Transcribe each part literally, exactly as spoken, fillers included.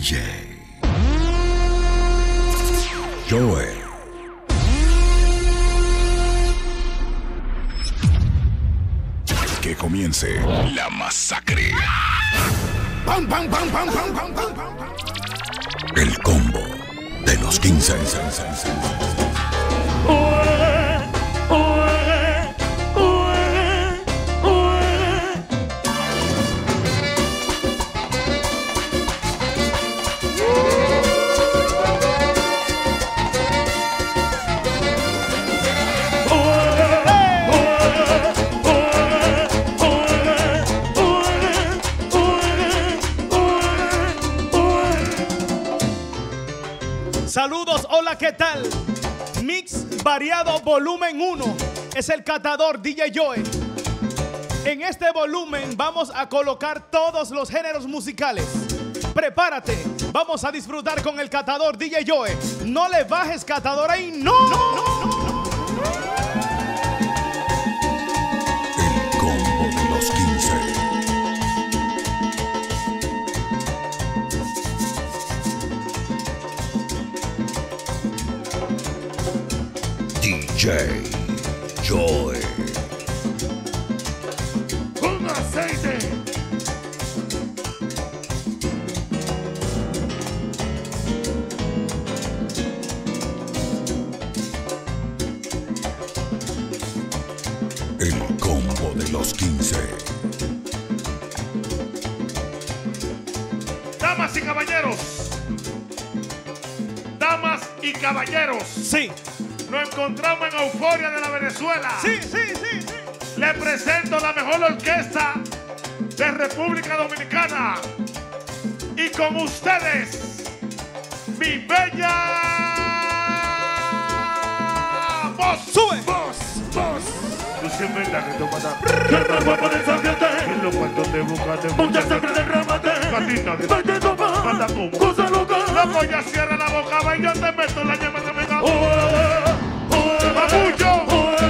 J. Joe. Que comience la masacre. ¡Pam, pam, pam, pam, pam, pam, pam, pam! El combo de los quince. Saludos, hola, ¿qué tal? Mix variado volumen uno. Es el catador D J Joe. En este volumen vamos a colocar todos los géneros musicales. Prepárate, vamos a disfrutar con el catador D J Joe. No le bajes, catador, ahí no. no, no, no. El combo de los quince. D J Joe. Con aceite. El combo de los quince. Damas y caballeros. Damas y caballeros. Sí. Nos encontramos en Euforia de la Venezuela. Sí, sí, sí, sí. Le presento la mejor orquesta de República Dominicana. Y con ustedes, mi bella voz. Sube. Voz, voz. Tú siempre la que te mata. Siempre guapo de sangre. En los cuartos te buscas. Mucha sangre derramate. Gatita de baile toma. Manda como cosa loca. La polla cierra la boca. Va y yo te meto la llama que me da. ¡Papucho!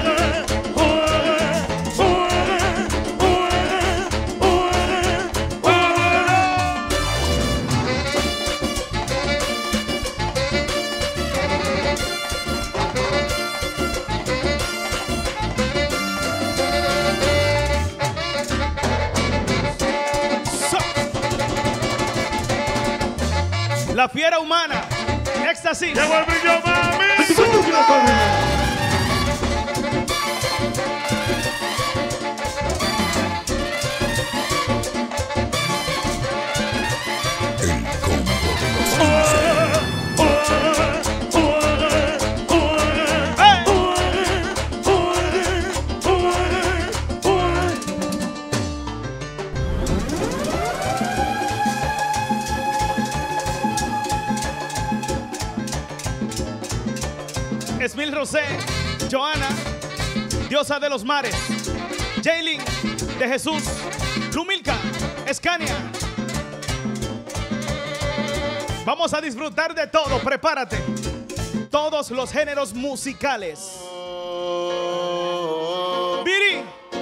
La fiera humana. Éxtasis. ¡Llegó el brillo, mami! El combo de los quince. Esmil Rosé, Joana, Diosa de los Mares, Jaylin, de Jesús, Lumilka, Escania. Vamos a disfrutar de todo, prepárate. Todos los géneros musicales. Viri.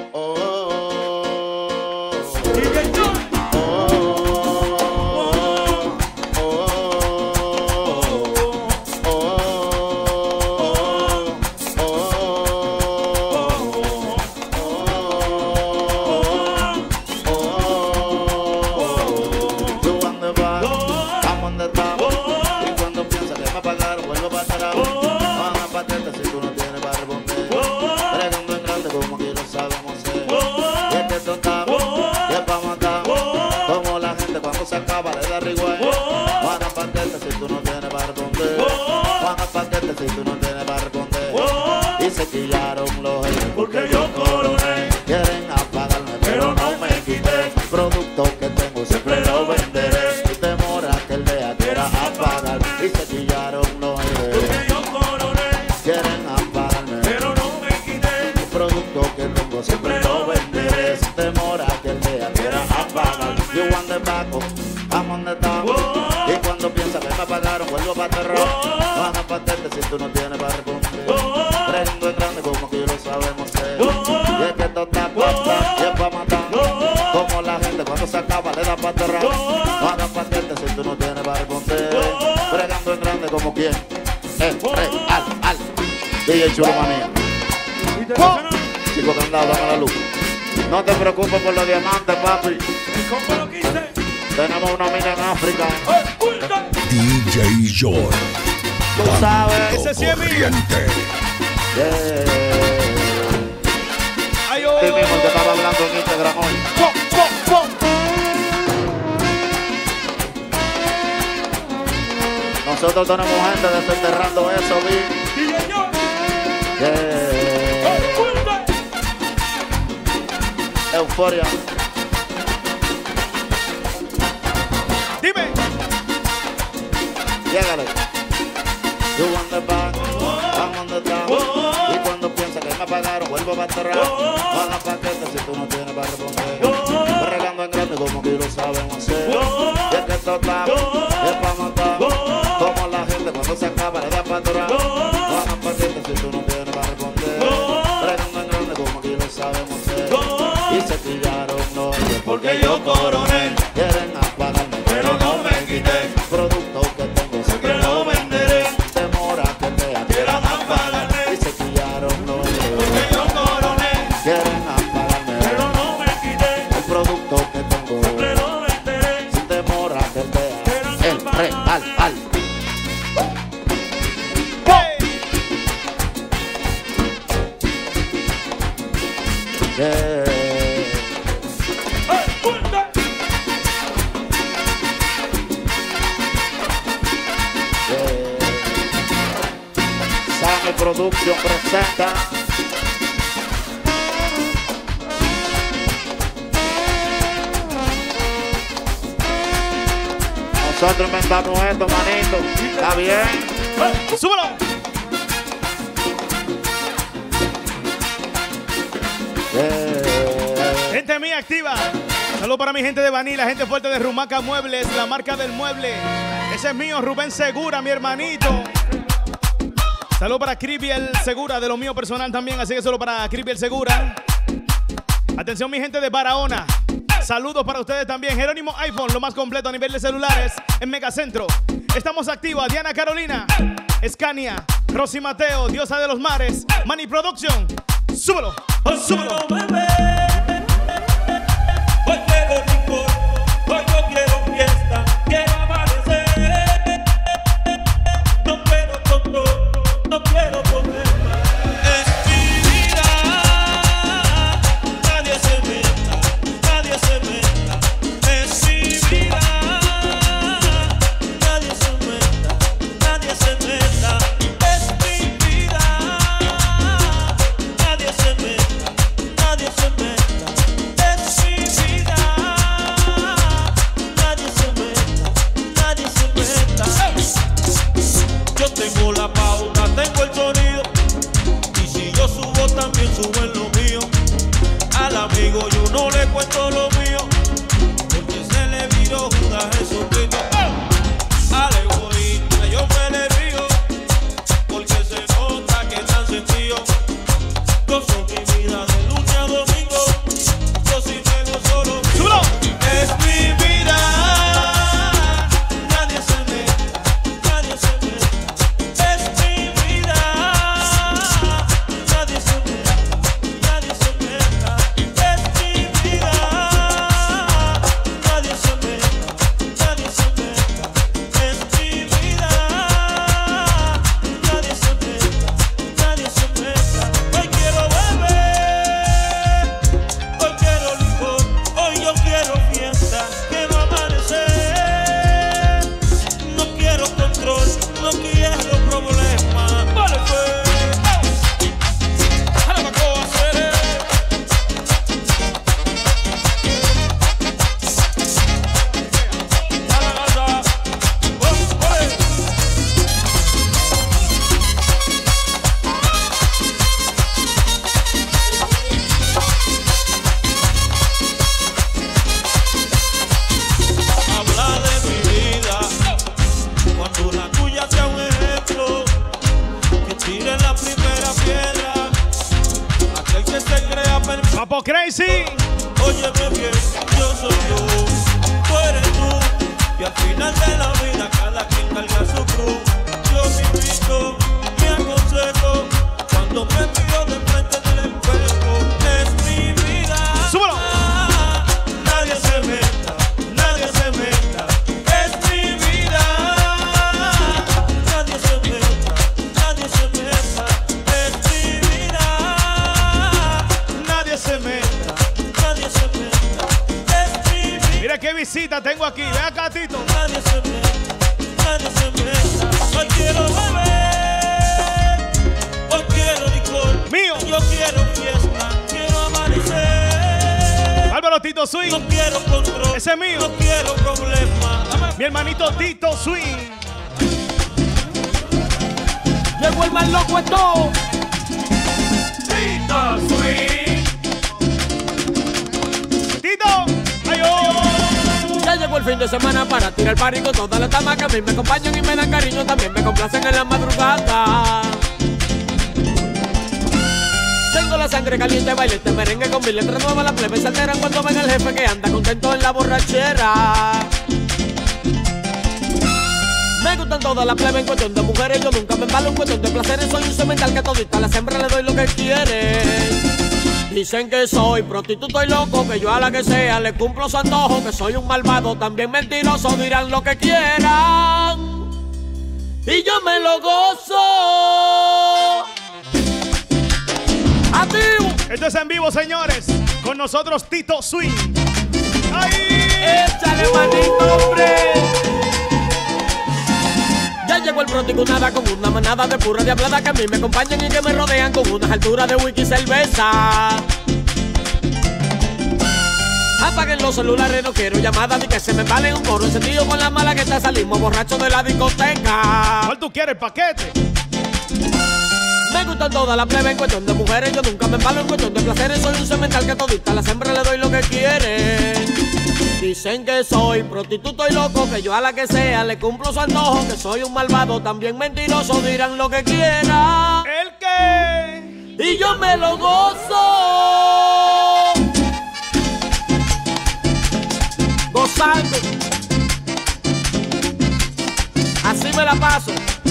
Y se quillaron los haters porque yo coroné. Quieren apagarme pero no me quité. Producto que tengo siempre lo venderé. Y temor a que el día quiera apagar. Y se quillaron los haters porque yo coroné. Quieren apagarme pero no me quité. Producto que tengo siempre lo venderé. Sin temor a que el día quiera apagar. You want the back up, I'm on the top. Y cuando piensa que me apagaron vuelvo para terror. Van a patente si tú no tienes para responder. Prendo en grande como que lo sabemos hacer. Y es que esto está pasta y es pa' matar. Como la gente cuando se acaba le da pa' aterrar. Van a patente si tú no tienes para responder. D J Chulomanía. Oh. Chico Candado, dame la luz. No te preocupes por los diamantes, papi. El combo lo quise. Tenemos una mina en África. D J Joy. Tú sabes. Ese sí es mío. Corriente. Yeah. Ay, oh. Este mismo que estaba hablando en Instagram hoy. Pum, pum, pum. Nosotros tenemos gente desenterrando eso, vi. Yeah. Euforia. Dime. Llégale. You want the back, I'm on the down. Y cuando piensa que me pagaron, vuelvo para atrás. Paga paquetes si tú no tienes para responder. Regando en grande como que lo saben hacer. Y es que esto está, es para matar. Como la gente cuando se acaba le da para atrás. Paga paquetes si tú no tienes para responder. Regando en grande como que lo saben hacer. Y se pillaron, no, porque yo coroné. Quieren apagarme, pero no me quité. Producto que tengo siempre lo venderé. Demora que te quieran apagarme. Y se pillaron, no, porque yo coroné. Quieren apagarme, pero no me quité. El producto que tengo siempre lo venderé. Sin demora que te el re al al. Yeah. Sammy Producción presenta nosotros inventamos esto, manito. ¿Está bien? Súbelo. Yeah. Gente mía activa. Saludos para mi gente de Baní, la gente fuerte de Rumaca Muebles, la marca del mueble. Ese es mío, Rubén Segura, mi hermanito. Saludos para Cribiel Segura, de lo mío personal también, así que solo para Cribiel Segura. Atención mi gente de Barahona. Saludos para ustedes también. Jerónimo iPhone, lo más completo a nivel de celulares en Megacentro. Estamos activos. Diana Carolina, Scania, Rosy Mateo, Diosa de los Mares, Manny Production. Súbelo, súbelo. Hoy quiero licor, hoy yo quiero fiesta, quiero amanecer. No quiero control, no quiero problema. Es mi vida, nadie se meta, nadie se meta. Es mi vida, nadie se meta, nadie se meta. Es mi vida, nadie se meta, nadie se meta. Yo tengo la pauta, tengo el sonido. Y si yo subo, también suben lo mío. Al amigo yo no le cuento lo mío, porque se le viró Judas Jesucristo. Al egoísta yo me le río, porque se nota que tan sencillo. Gozo mi vida de lunes a domingo. Yo sí me gozo lo mío. Es mi vida. Nadie se meta, nadie se meta. Es mi vida. Nadie se meta, nadie se meta. Es mi vida. Nadie se meta, nadie se meta. Es mi vida. Nadie se meta, nadie se meta. Hoy quiero beber, hoy quiero licor, hoy yo quiero fiesta, quiero amanecer. No quiero control, no quiero problema. Vale, pues. Ahora me acabo de hacer, eh. A la casa. Oh, oye. Habla de mi vida, cuando la tuya sea un ejemplo, que tire la primera piedra, aquel que se crea perfecto. Papo Crazy. Óyeme bien, yo soy yo, tú eres tú, y al final de la vida cada quien carga su cruz. Yo te invito, me aconsejo, miro de frente en el espejo. Es mi vida. ¡Súbelo! Nadie se meta, nadie se meta. Es mi vida. Nadie se meta, nadie se meta. Es mi vida. Nadie se meta. Nadie se meta. Es mi vida. Mira qué visita tengo aquí. Ve acá, Tito. Nadie se meta, nadie se meta. Hoy quiero beber, hoy quiero licor. Mío. Yo quiero fiesta, quiero amanecer. Álvaro Tito Swing. No quiero control, Ese es mío. no quiero problemas. Mi hermanito Tito Swing. Llegó el más loco en todo. Tito Swing. Tito. Ay, oh. Ya llegó el fin de semana para tirar party con todas las damas que a mí me acompañan y me dan cariño. También me complacen en la madrugada. Tengo la sangre caliente, baile este merengue con mi letra nueva. La plebe se alteran cuando ven al jefe que anda contento en la borrachera. Me gustan todas las plebes en cuestión de mujeres. Yo nunca me embalo en cuestión de placeres. Soy un cemental que todita la siembra le doy lo que quiere. Dicen que soy prostituto y loco, que yo a la que sea le cumplo su antojo, que soy un malvado, también mentiroso, dirán lo que quieran y yo me lo gozo. ¡Activo! Esto es en vivo, señores. Con nosotros Tito Swing. ¡Ay! ¡Échale, manito, hombre! Ya llegó el protigunada con una manada de pura diablada que a mí me acompañan y que me rodean con unas alturas de whisky y cerveza. Apaguen los celulares, no quiero llamadas ni que se me vale un coro encendido con la mala que está. Salimos borrachos de la discoteca. ¿Cuál tú quieres, paquete? Me gustan todas las plebes en cuestión de mujeres. Yo nunca me embalo en cuestión de placeres. Soy un cemental que todita la siembra le doy lo que quieren. Dicen que soy prostituto y loco, que yo a la que sea le cumplo su antojo, que soy un malvado, también mentiroso, dirán lo que quieran. ¿El qué? Y yo me lo gozo. Gozando. Así me la paso.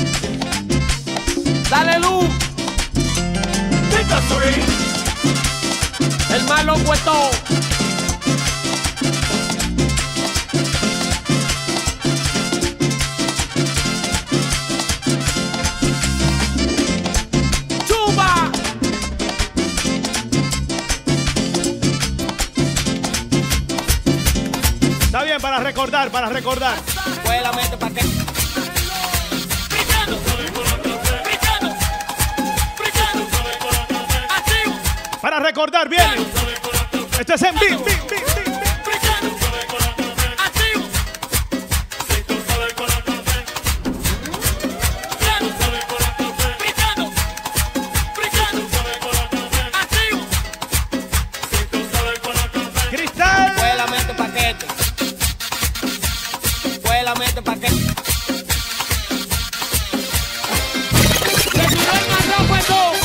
Dale luz. Tito Swing. El más loco es todo. ¡Chuba! Está bien, para recordar, para recordar. Pues la mente pa' qué. Para recordar, bien. Esto es en vivo. Cristal. Pues la mente paquete. Pues la mente paquete. ¡Se tiró el más loco en todo!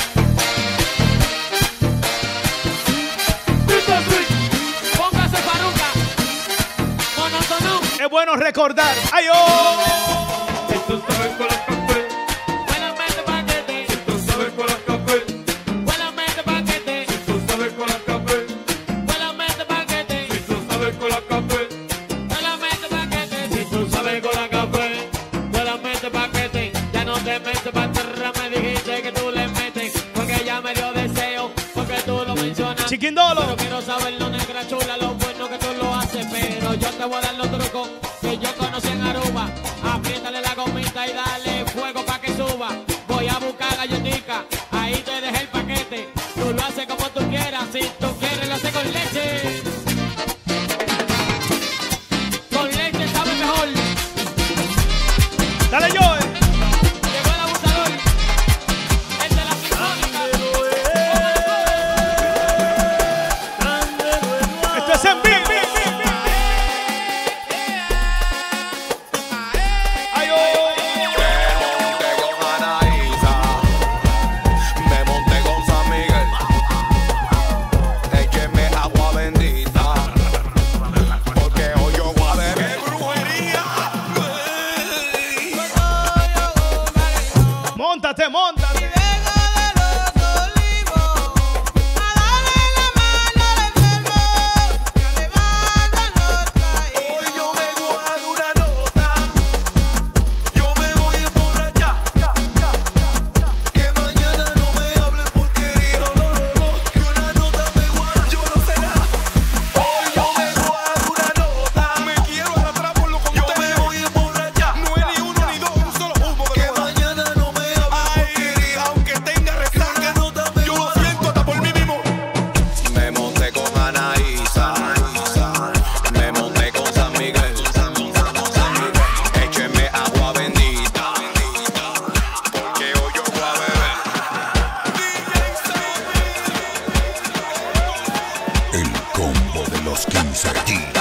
Póngase paruca. Monotonón. Es bueno recordar. ¡Ay, oh! Esto sabe con la café. Pues la mente paquete. Esto sabe con la café. Pues la mente paquete. Esto sabe con la café. Pues la mente paquete. Esto sabe con la café. Pues la mente paquete. Si tú sabes con la café. Pues la mente paquete. Ya no te metes pa' atrás. Me dijiste que tú le metes. Porque ya me dio deseo. Porque tú lo mencionas. Chiquindolo. Pero quiero saberlo, negra chula, lo bueno que tú lo haces. Pero yo te voy a dar los trucos que yo conocí en Aruba. Apriétale la gomita y dale fuego pa' que suba. Voy a buscar galletica, ahí te dejé el paquete. Tú lo haces como tú quieras, si tú quieres lo haces con leche. Con leche sabe mejor. Dale, Joe. Llegó el abusador, el de la sinfónica. Esto es en vivo. ¡Ay, oh! Me monté con Anaísa, me monté con San Miguel, écheme agua bendita.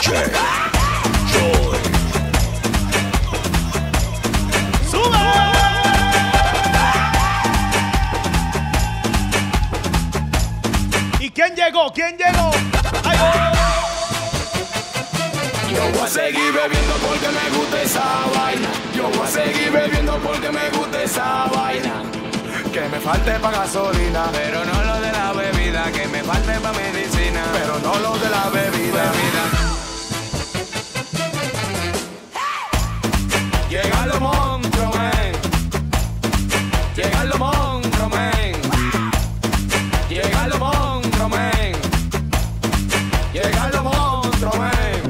J Joy. ¡Sube! ¿Y quién llegó? ¿Quién llegó? ¡Ay, oh! Yo voy a seguir bebiendo porque me gusta esa vaina. Yo voy a seguir bebiendo porque me gusta esa vaina. Que me falte para gasolina, pero no lo de la bebida. Que me falte para medicina, pero no lo de la bebida. bebida. Llegan los monstruos, men. Llegan los monstruos, men. Llegan los monstruos, men. Llegan los monstruos, men.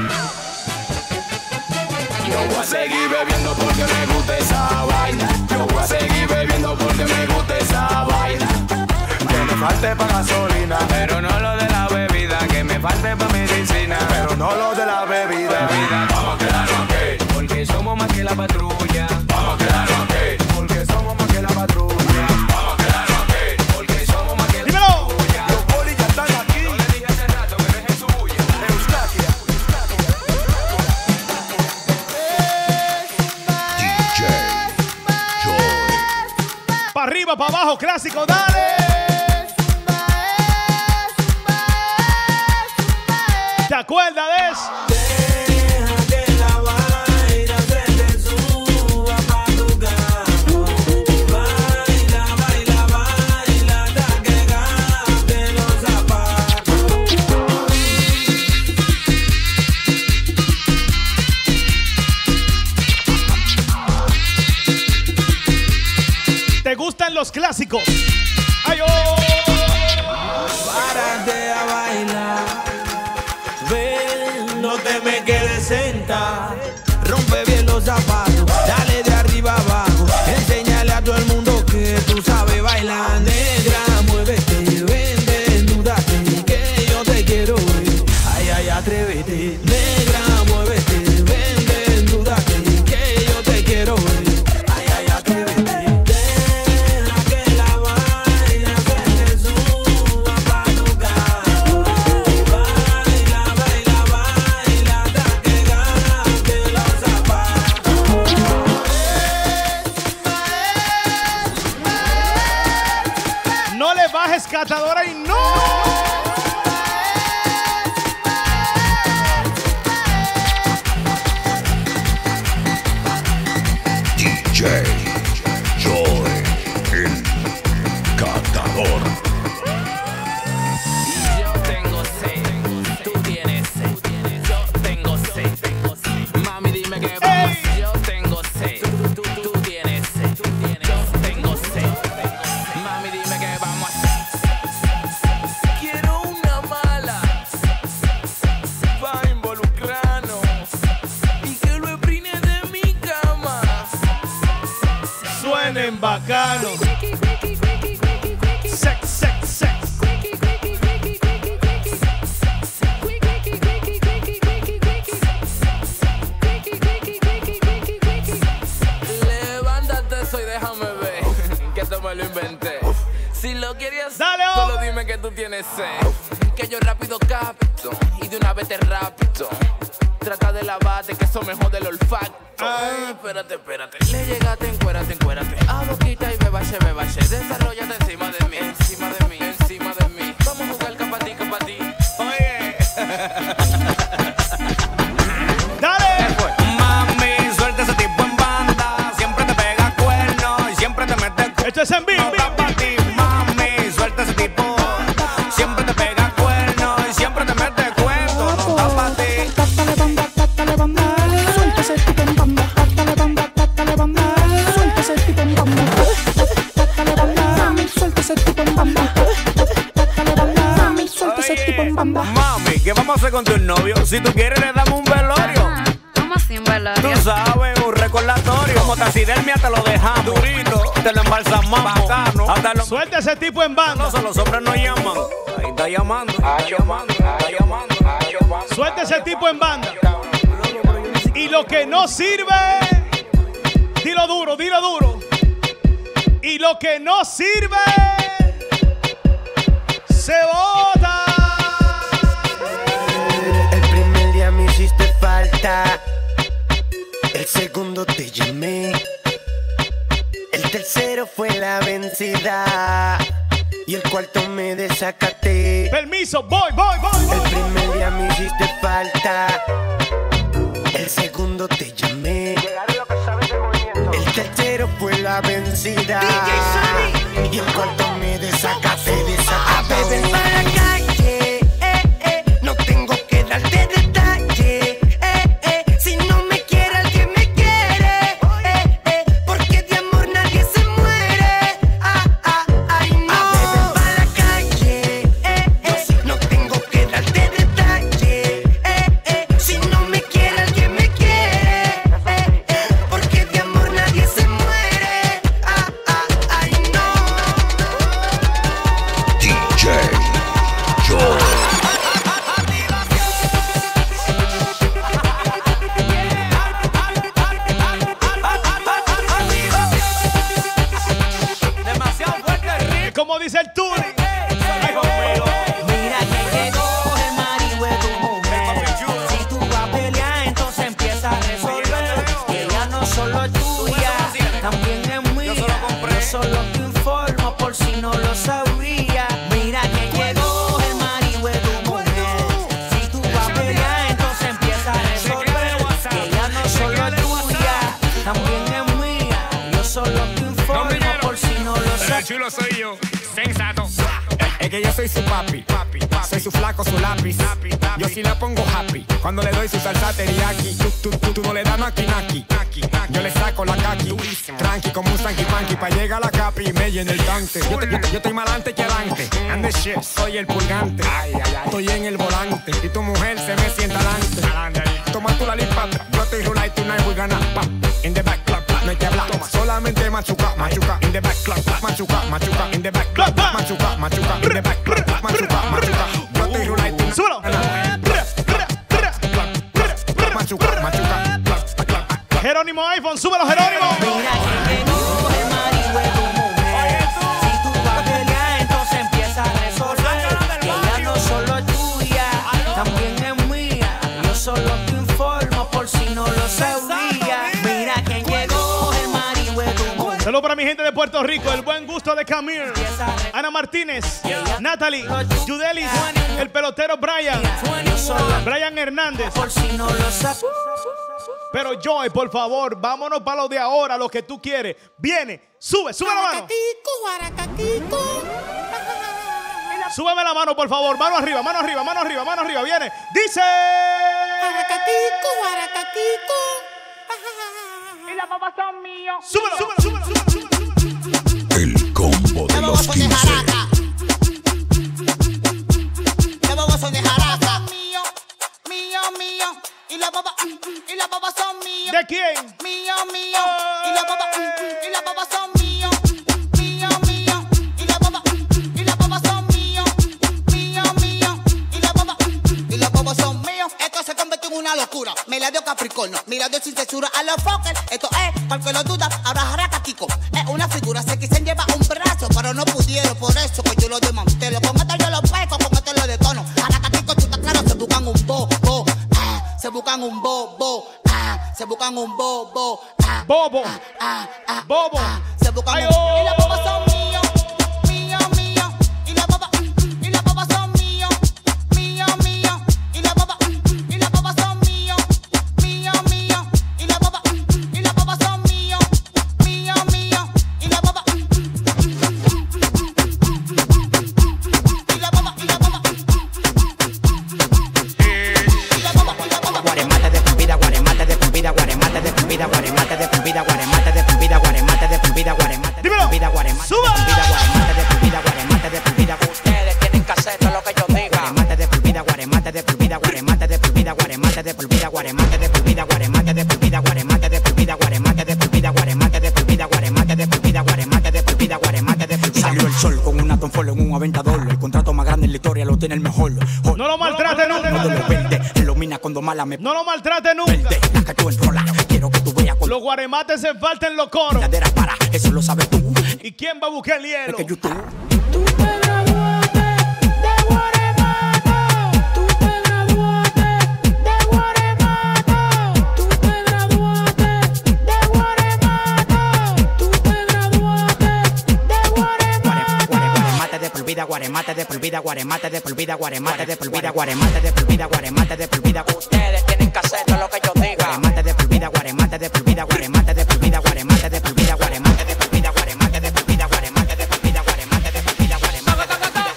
Yo voy a seguir bebiendo porque me gusta esa vaina. Yo voy a seguir bebiendo porque me gusta esa vaina. Que me falte para gasolina, pero no lo de la bebida. Que me falte para medicina, pero no lo de la bebida. bebida. Vamos a quedarnos aquí, porque somos más que la patrulla. Vamos a quedarnos aquí, porque somos más que la patrulla. Vamos a quedarnos aquí, porque somos más que la ¡Dímelo! patrulla. Los polis ya están aquí. No le dije hace rato que dejen su bulla. Eustaquia. D J Joy. Para arriba, para abajo, clásico, dale. ¿Te acuerdas de eso? Deja que la vaina se te suba pa' tu carro. Baila, baila, baila hasta que gaste los zapatos. ¿Te gustan los clásicos? ¡Ay, oh! Párate a bailar. Ven, no te me quedes sentada. Rompe bien los zapatos, dale de arriba abajo. Enséñale a todo el mundo que tú sabes bailar. Negra, muévete, ven, desnúdate, que yo te quiero ver. Ay, ay, atrévete. Negra, muévete, ven, desnúdate, que yo te quiero ver. Ay, ay, atrévete. Deja que la vaina se te suba pa' tu carro. Baila, baila, baila hasta que gaste los zapatos. No le bajes, catadora, y no. D J Joy, el catador. Yo tengo sed, tú tienes sed. Yo tengo sed. Mami, dime qué vamos. Yo tengo sed, tú, tú, tú tienes sed. Yo tengo sed. Mami, dime qué vamos a hacer. Quiero una mala pa' involucrarnos y que lo esprine de mi cama. Suenen bacano. Sex, sex, sex. Levántate, soy, déjame ver que esto me lo inventé. Si lo querías, Dale, solo hombre. dime que tú tienes sed. Que yo rápido capto y de una vez te rapto. Trata de lavarte, que eso me jode el olfato. Ay, espérate, espérate. Le llegaste, encuérate, encuérate. A boquita y bebache, bebache. Desarrollate encima de mí, encima de mí, encima de mí. Vamos a jugar capatí, capatí. Oye. Dale. Mami, suelta ese tipo en banda. Siempre te pega cuernos y siempre te mete cu- Esto es en vivo. No da pa' ti, mami, suelta ese tipo. Siempre te pega cuernos y siempre te mete cuento. No da pa' ti. Dale bamba, dale bamba, suelta ese tipo en bamba. Dale bamba, dale bamba, suelta ese tipo en bamba. Dale bamba, mami, suelta ese tipo en bamba. Dale bamba, mami, suelta ese tipo en bamba. Mami, ¿qué vamos a hacer con tu novio? Si tú quieres le damos un velorio. ¿Cómo así un velorio? Tú sabes, un recordatorio. Como taxidermia te lo dejamos. Durito, te lo embalsamamos. Bacano. Hasta los... Suelta ese tipo en banda. No, los hombres no llaman. Ahí está llamando. Está llamando. Está llamando. Está llamando. Suelta ese tipo en banda. Y lo que no sirve, dilo duro, dilo duro. Y lo que no sirve, se bota. El primer día mi sácate. Permiso, voy, voy, voy, voy. El primer día me hiciste falta. El segundo te llamé. El tercero fue la vencida. Y el cuarto me desacaté, desacaté. A beber para la calle, eh, eh. No tengo que darte detalle, eh, eh. Si no me quiere, alguien me quiere, eh, eh. Porque de amor nadie se muere. Ah, ah, ay, no. A beber para la calle, eh, eh. No tengo que darte detalle, eh, eh. Si no me quiere, alguien me quiere, eh, eh. Porque de amor nadie se muere. Ah, ah, ay, no. D J Joy. Demasiado fuerte el ritmo. Como dice el Turi. Mira que llegó el marido de tu mujer. Si tú vas a pelear, entonces empieza a resolver. Que ella no solo es tuya, también es mía. Yo solo te informo por si no lo sabía. Mira que llegó el marido de tu mujer. Si tú vas a pelear, entonces empieza a resolver. Que ella no solo es tuya, también es mía. Yo solo te informo por si no lo sabía. El chulo soy yo, sensato. Es que yo soy su papi, papi, soy su flaco, su lápiz. Yo sí la pongo happy cuando le doy su salsa teriyaki. Tú, tú, tú, tú no le das naki naki. Yo le saco la kaki, tranqui como un sanky panky. Pa' llegar a la capi y me llena el tanque. Yo, te- yo, te- yo estoy más adelante que adelante. And the shit, soy el purgante. Estoy en el volante y tu mujer se me sienta adelante. Toma tu la lipa, yo estoy rulay tonight, we gonna pop. In the back club, no hay que hablar. Solamente machuca, machuca. In the back club, machuca, machuca. In the back club, machuca, machuca. In the back club, machuca, machuca. Yo estoy rulay tonight. Súbelo. Machuca, machuca. Jerónimo iPhone, súbelo, Jerónimo. Mira que llegó el marido de tu mujer. Si tú vas a pelear, entonces empieza a resolver. Que ella no solo es tuya, también es mía. Yo solo te informo por si no lo sabía. Mira que llegó el marido de tu mujer. Saludos para mi gente de Puerto Rico, el buen gusto de Camille, Ana Martínez, Natalie, Yudelis, el pelotero Brian, Yo solo Brian Hernández. por si no lo sabía. Pero Joy, por favor, vámonos para lo de ahora, lo que tú quieres. Viene, sube, sube la mano. Súbeme la mano, por favor. Mano arriba, mano arriba, mano arriba, mano arriba. Viene, dice. Y las babas son míos. Súbelo, súbelo, súbelo, súbelo. El combo de los quince. Las babas son de jaraca. Mío, mío, mío. Y las babas, y las babas son míos. ¿De quién? Mío, mío. Y las babas, y las babas son míos. Mío, mío. Y las babas, y las babas son míos. Mío, mío. Y las babas, y las babas son míos. Esto se convirtió en una locura. Me la dio Capricornio, me la dio sin censura a los Fokker. Esto es, porque lo duda, ahora jaraca Kiko. Es una figura, se quisen llevar un brazo, pero no pudieron, por eso que yo lo desmantelo. Con esto yo lo peco, con esto lo detono. Jaraca Kiko, tú estás claro, se buscan un bo, bo, ah, se buscan un bo, bo, ah, se buscan un bo, bo, ah, Bobo. ah, ah, Bobo. ah, se buscan Ay, un oh. y las bobas son míos, mío, mío, y las bobas, y las bobas son míos, mío, mío, y las bobas, y las bobas son míos, mío, mío, y las bobas, y las bobas son míos, mío, mío, y las bobas, y las bobas, y las bobas, y las bobas, y las bobas. Guaremata de pulvida, guaremata de pulvida, guaremata de pulvida, guaremata de pulvida, guaremata de pulvida, guaremata de pulvida, guaremata de Dímelo. pulvida, guaremata de Suba. pulvida, guaremata de pulvida, guaremata de pulvida. Ustedes tienen que hacer todo lo que yo diga. Guaremata de pulvida, guaremata de pulvida, guaremata de pulvida, guaremata de pulvida, guaremata de pulvida, guaremata de pulvida, guaremata de pulvida, guaremata de pulvida, guaremata de pulvida, guaremata de pulvida, guaremata de pulvida, guaremata de pulvida. Salió el sol con una tonfolo en un aventador. El contrato más grande en la historia lo tiene el mejor. No lo maltrate No de nunca. los verde, ilumina cuando mala me No lo maltrate nunca. verde. La que tú enrola, quiero que tú veas con Los guaremates se faltan los coros. verdadera para. Eso lo sabes tú. ¿Y quién va a buscar el Es hielo? que YouTube. Tú te graduaste de Guaremato. Tú te graduaste de Guaremato. Tú te graduaste de Guaremato. Tú te graduaste de Guaremato. Guare- guare- Guaremata de pulvida, guaremata guaremate de por vida, guaremate de por vida, guaremate de por vida, guaremate de por vida, guaremate de por vida. Ustedes tienen que hacer todo lo que yo diga. Guaremate de por vida, guaremate de por vida, guaremate de por vida, guaremate de por vida, guaremate de por vida, guaremate de por vida, guaremate de por vida, guaremate de por vida, guaremate de por vida.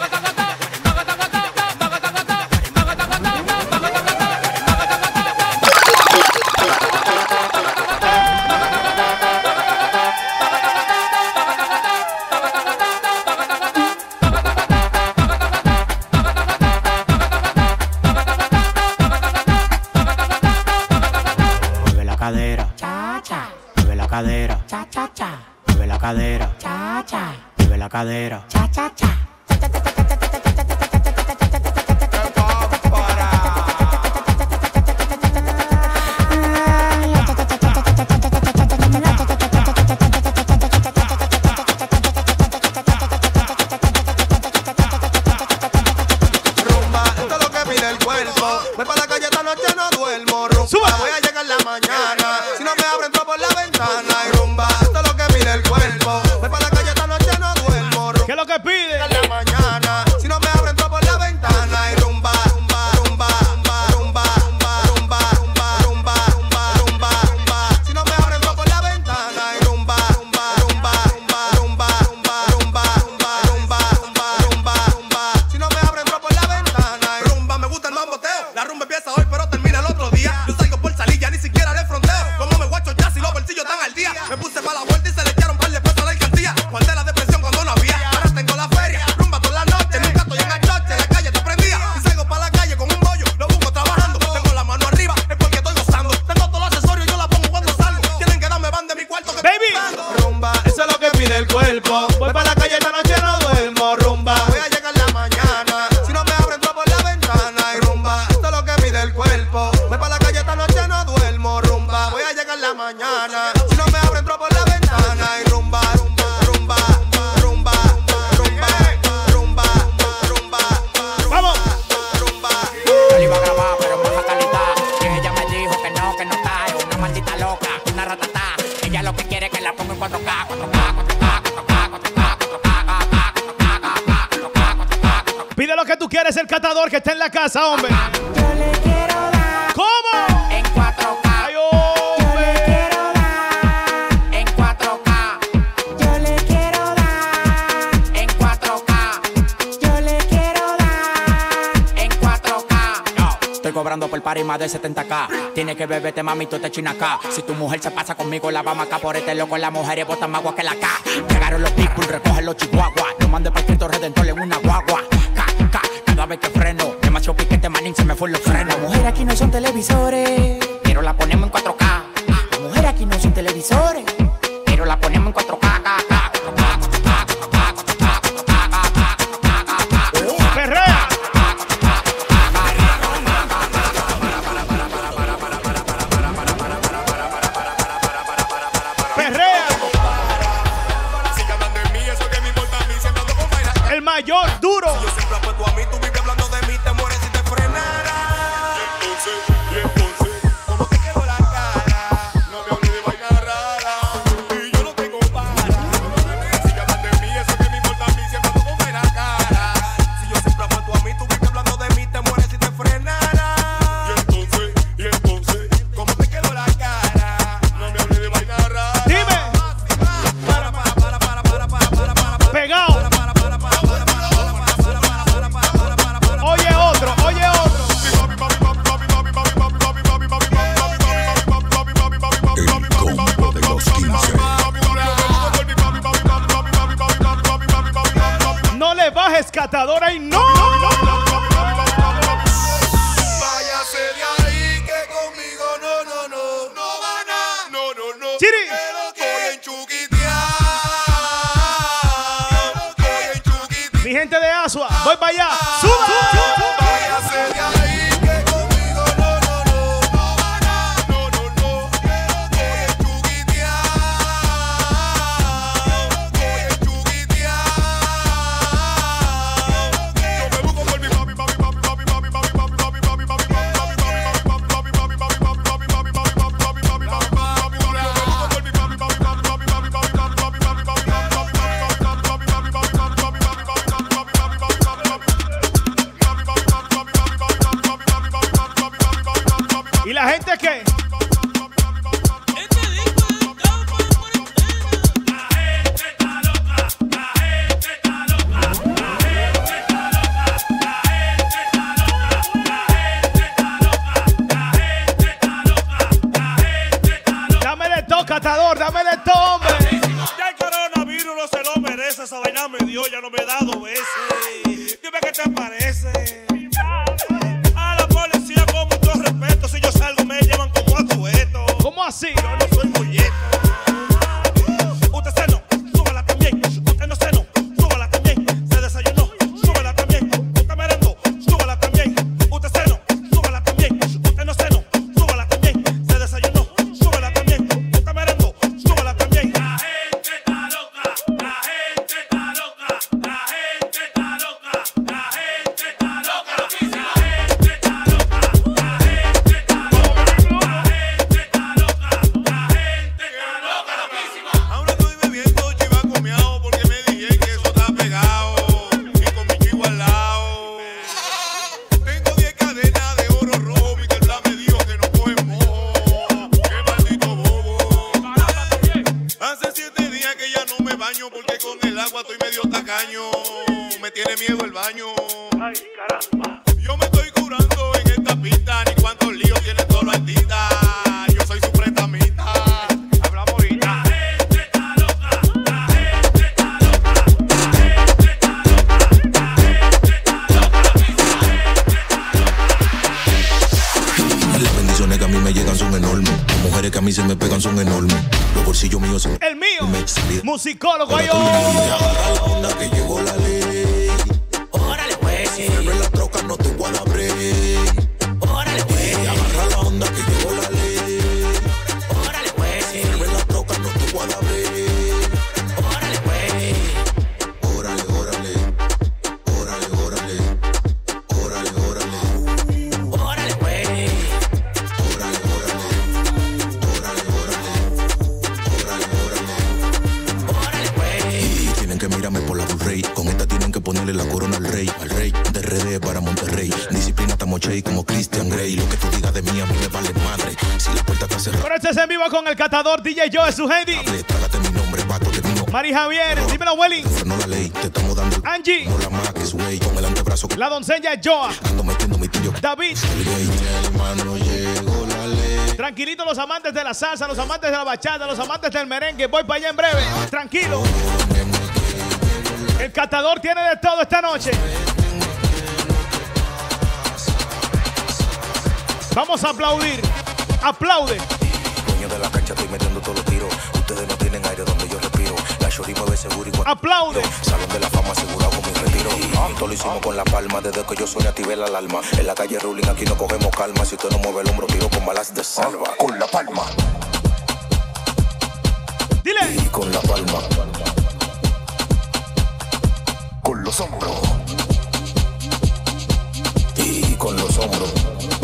Cadera, cha cha cha, mueve la cadera, cha cha, mueve la cadera, cha cha cha. Rumba, esto es lo que pide el cuerpo. Voy para la calle esta noche no duermo. Rumba, voy a llegar la mañana. Si no me abren entro por la ventana y rumba, esto es lo que pide el cuerpo. Voy para la calle esta noche no duermo. ¿Qué es lo que pide? En la mañana, si no me abren entro por la ventana y rumba, rumba, rumba, rumba, rumba, rumba, rumba, rumba, rumba, rumba, rumba. Si no me abren entro por la ventana y rumba, rumba, rumba, rumba, rumba, rumba, rumba, rumba, rumba, rumba, rumba, rumba. Si no me abren entro por la ventana y rumba, me gusta el mamboteo. La rumba empieza hoy pero termina el otro día. Yo salgo por salir, ya ni siquiera le fronteo. Como me guacho ya si los bolsillos están al día. Me puse para la vuelta y se le echaron par de pesos a la alcaldía. Guardé la depresión cuando no había. Ahora tengo la feria, rumba toda la noche. Nunca estoy en el choche, la calle está prendida. Y salgo para la calle con un bollo, lo busco trabajando. Tengo la mano arriba, es porque estoy gozando. Tengo todos los accesorios, yo la pongo cuando salgo. Tienen que darme van de mi cuarto que Baby. rumba, eso es lo que pide el cuerpo. Voy para la calle esta noche no duermo. Rumba, voy a llegar la mañana. Si no me abren entro por la ventana y rumba, esto es lo que pide el cuerpo. Voy para la calle esta noche no duermo. Rumba, voy a llegar la mañana. Si no me abren entro por la ventana y rumba, rumba, rumba, rumba, rumba, rumba, rumba, vamos. Yo le iba a grabar, pero en baja calidad. Y ella me dijo que no, que no está. Es una maldita loca, una ratatá. Ella lo que quiere es que la ponga en cuatro K, cuatro K, cuatro K, cuatro K, cuatro K, cuatro K. Pide lo que tú quieres, el catador que está en la casa, hombre. Yo le quiero dar ¿Cómo? En cuatro K. Ay, hombre. quiero dar, En cuatro K. yo le quiero dar, En cuatro K. yo le quiero dar. En cuatro K. Yo estoy cobrando por party más de setenta K. Tiene que beberte, mami, tú te china acá. Si tu mujer se pasa conmigo, la vamos acá por este loco. Las mujeres botan más agua que la K. Llegaron los pitbull, recogen los chihuahuas. Lo mandé para el Cristo Redentor en una guagua. K, K, cada vez que freno. Demasiado piquete, manín, se me fue los frenos. Las mujeres aquí no son televisores, Pero la ponemos en cuatro K. las mujeres aquí no son televisores. Pero la ponemos en cuatro K, K, K, cuatro K, cuatro K, cuatro K, cuatro K, cuatro K, cuatro K, cuatro K. Perrea. Perrea. El mayor duro. Yo siempre apuesto a mí, tú vives hablando de mí, te mueres si te frenara. Y entonces, y entonces, ¿cómo te quedó la cara? No me hables de vaina rara, y yo no tengo para. Si hablan de mí, eso que me importa a mí, siempre ando con buena cara. Si yo siempre apuesto a mí, tú vives hablando de mí, te mueres si te frenara. Y entonces, y entonces, ¿cómo te quedó la cara? No me hables de vaina rara. Dime. Para, para, para, para, para, para, para, para, para. Pegado. Oye otro, oye otro. El combo de los quince. No le bajes, catadora, y no. Váyase de ahí que conmigo no, no, no, no gana. No, no, no. Chiri. Estoy en chuquitear. Estoy en chuquitear. Mi gente de Asua, voy para allá. ¡Suba! Váyase de ahí que conmigo no, no, no, no gana. No, no, no. Estoy en chuquitear. Estoy en chuquitear. Yo me la gente que... Catador, dame de todo, hombre. Ya el coronavirus no se lo merece. Esa vaina me dio, ya no me he dado veces. Dime qué te parece. A la policía con mucho respeto. Si yo salgo me llevan como a tueto. ¿Cómo así? Yo no soy molleto. Usted se no, súbala también. Usted no se no, súbala también. Se desayunó, súbala también. Usted merendó, súbala también. Usted se no, súbala también. Usted no se no, súbala también. Se desayunó, súbala también. Porque con el agua estoy medio tacaño. Me tiene miedo el baño. Ay, caramba. Yo me estoy curando en esta pista. Ni cuántos líos tiene todo los artistas. Yo soy su prestamista. Hablamos ahorita. La gente está loca. La gente está loca. La gente está loca. La gente está loca. Las bendiciones que a mí me llegan son enormes. Las mujeres que a mí se me pegan son enormes. Los bolsillos míos son... El mío. Musicólogo, yo. Agarra la onda que llegó la ley. Órale, pues. Siempre en la troca no te voy a dar break. Órale, pues. Agarra la onda que llegó la ley. Órale, pues. Siempre en la troca no te voy a dar break. Órale, pues. Órale, órale. Órale, órale. Órale, órale. Órale, pues. Órale, órale. Órale, órale. Órale, pues. Tienen que mirarme por la Bull Rey. Con esta tienen que ponerle la corona al rey. Al rey de R D para Monterrey. Disciplina estamos chey como Christian Grey. Lo que tú digas de mí a mí me vale madre. Si la puerta está cerrada. Pero este es en vivo con el catador D J Joe, su Heidi. Trágate mi nombre, vato, que vino. Mari Javier, dímelo, Welly. No la ley, te estamos dando el... Angie. No la maques, güey. Con el antebrazo. La doncella Joa. Ando metiendo mi tío. David. El hermano llegó la ley. Tranquilito los amantes de la salsa, los amantes de la bachata, los amantes del merengue. Voy para allá en breve. Tranquilo. El catador tiene de todo esta noche. Vamos a aplaudir. Aplaude. Dueño de la cancha, estoy metiendo todos los tiros. Ustedes no tienen aire donde yo respiro. La shorty mueve seguro igual. Aplaude. Salón de la fama asegurado con mi retiro. Todo lo hicimos con la palma. Desde que yo soy activé la alarma. En la calle Ruling aquí no cogemos calma. Si usted no mueve el hombro, tiro con balas de salva. Con la palma. Dile. Y con la palma. Con los hombros. Y con los hombros.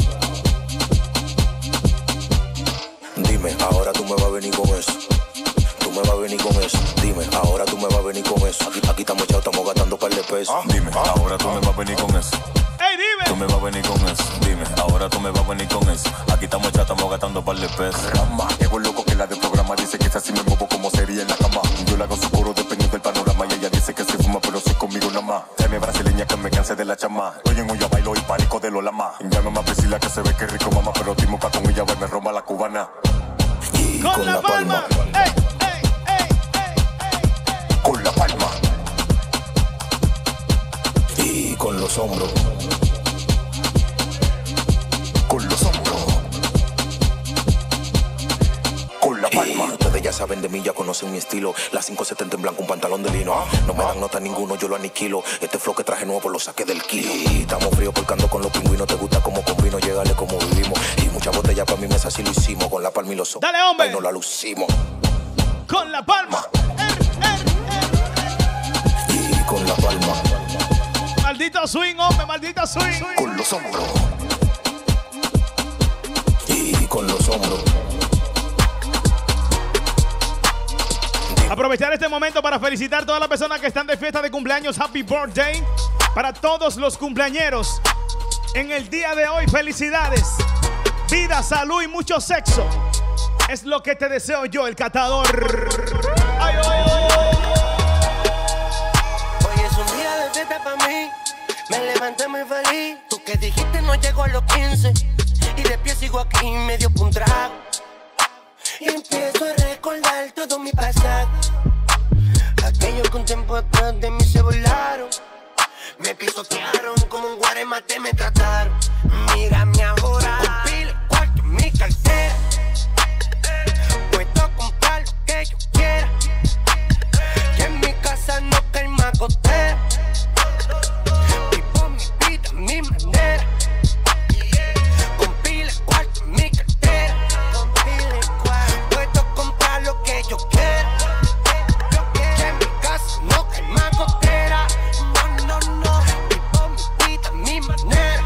Dime, ahora tú me vas a venir con eso. Tú me vas a venir con eso. Dime, ahora tú me vas a venir con eso. Aquí, aquí estamos echados, estamos gastando par de pesos. Ah, dime, ahora tú me vas a venir con eso. ¡Ey, dime! Tú me vas a venir con eso. Dime, ahora tú me vas a venir con eso. Aquí estamos echados, estamos gastando par de pesos. Rama, llevo loco que la del programa dice que esta sí me muevo como sería en la cama. Yo la hago su coro dependiendo del panorama. Y ella dice que se fuma, pero soy conmigo nada más. Tráeme brasileña que me canse de la chama. Estoy en olla, bailo y pánico de lo lama. Ya no me Priscila que se ve que rico mamá, pero Timoca con ella, me Roma la cubana. Y con, con la, la palma. palma. Ey, ey, ey, ey, ey. Con la palma. Y con los hombros. Con los hombros. Con la palma. Y ustedes ya saben de mí, ya conocen mi estilo. La cinco setenta en blanco, un pantalón de lino. No me dan nota ninguno, yo lo aniquilo. Este flow que traje nuevo lo saqué del kilo. Y estamos fríos porque ando con los pingüinos. Te gusta como combino, llegale como vivimos. Y muchas botellas para mi mesa, así lo hicimos. Con la palma y los ojos. Dale, hombre. Ahí no la lucimos. Con la palma. Er, er, er. Y con la palma. Maldito swing, hombre, maldito swing. Con los hombros. Y con los hombros. Aprovechar este momento para felicitar a todas las personas que están de fiesta de cumpleaños. Happy birthday para todos los cumpleañeros en el día de hoy. Felicidades. vida, salud y mucho sexo. Es lo que te deseo yo, el catador. Ay, oh. Hoy es un día de fiesta para mí. Me levanté muy feliz. Tú que dijiste no llego a los quince. Y de pie sigo aquí, medio un trago. Y empiezo a recordar todo mi pasado. Aquellos que un tiempo atrás de mí se volaron. Me pisotearon como un guaremate me trataron. Mírame ahora, con pile, cuarto en mi cartera. Puedo comprar lo que yo quiera. Que en mi casa no cae más gotera. Vivo mi vida, mi manera. Con pile, cuarto en mi cartera. Puedo comprar lo que yo quiera. Que en mi casa no cae más gotera. No, no, no. Vivo mi vida, mi manera.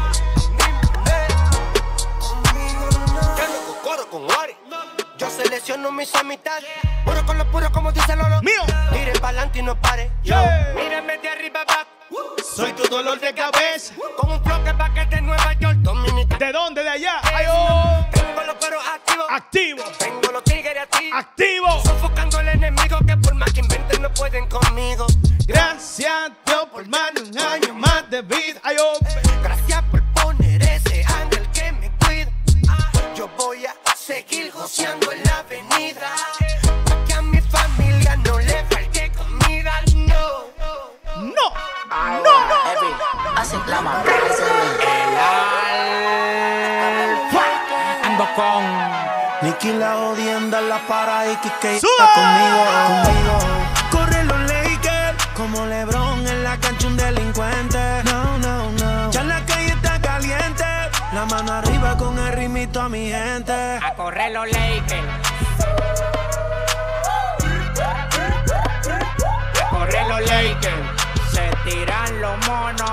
Yo selecciono mis amistades, puro con lo puro como dice Lolo. Mío. Tire pa'lante y no pare. Yo, Yeah. mírenme de arriba abajo. Soy tu dolor de cabeza. Con un flow que pa' que de Nueva York, Dominicana. ¿De dónde? De allá. Ay, oh. Tengo los perros activos. Activo. Tengo los tigres activos. Activo. Sofocando al enemigo que por más que inventen no pueden conmigo. Gracias Dios por más de un año más de vida. Ay, oh. Gracias por poner ese ángel que me cuida. Yo voy a seguir goceando en la avenida. Pa' que a mi familia no le falte comida, no. No. No, no, Every, hace la más el alfa. Ando con Nicky la odienda, la para y Kike ¡Sube! está conmigo, conmigo. Corre los Lakers, como LeBron en la cancha un delincuente. No, no, no. Ya la calle está caliente. La mano arriba con el ritmito a mi gente. a correr los Lakers. A correr los Lakers. Se tiran los monos.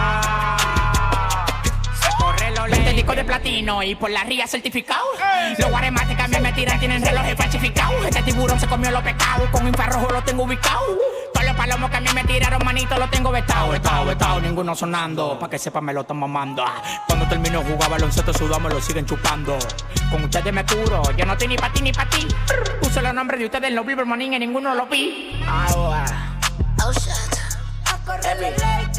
A correr los Lakers. Disco de platino y por la ría certificado. Los guaremates que a mí me tiran tienen relojes falsificados. Este tiburón se comió los pecados. Con infrarrojo lo tengo ubicado. Todos los palomos que a mí me tiraron, manito, los tengo vetado, vetado, vetado. Ninguno sonando, pa' que sepa me lo están mamando. Cuando termino de jugar baloncesto sudado me lo siguen chupando. Con ustedes me curo, yo no estoy ni pa' ti ni pa' ti. Puse los nombres de ustedes en los Billboard Morning y ninguno lo vi. Ahora. Oh shit. Every.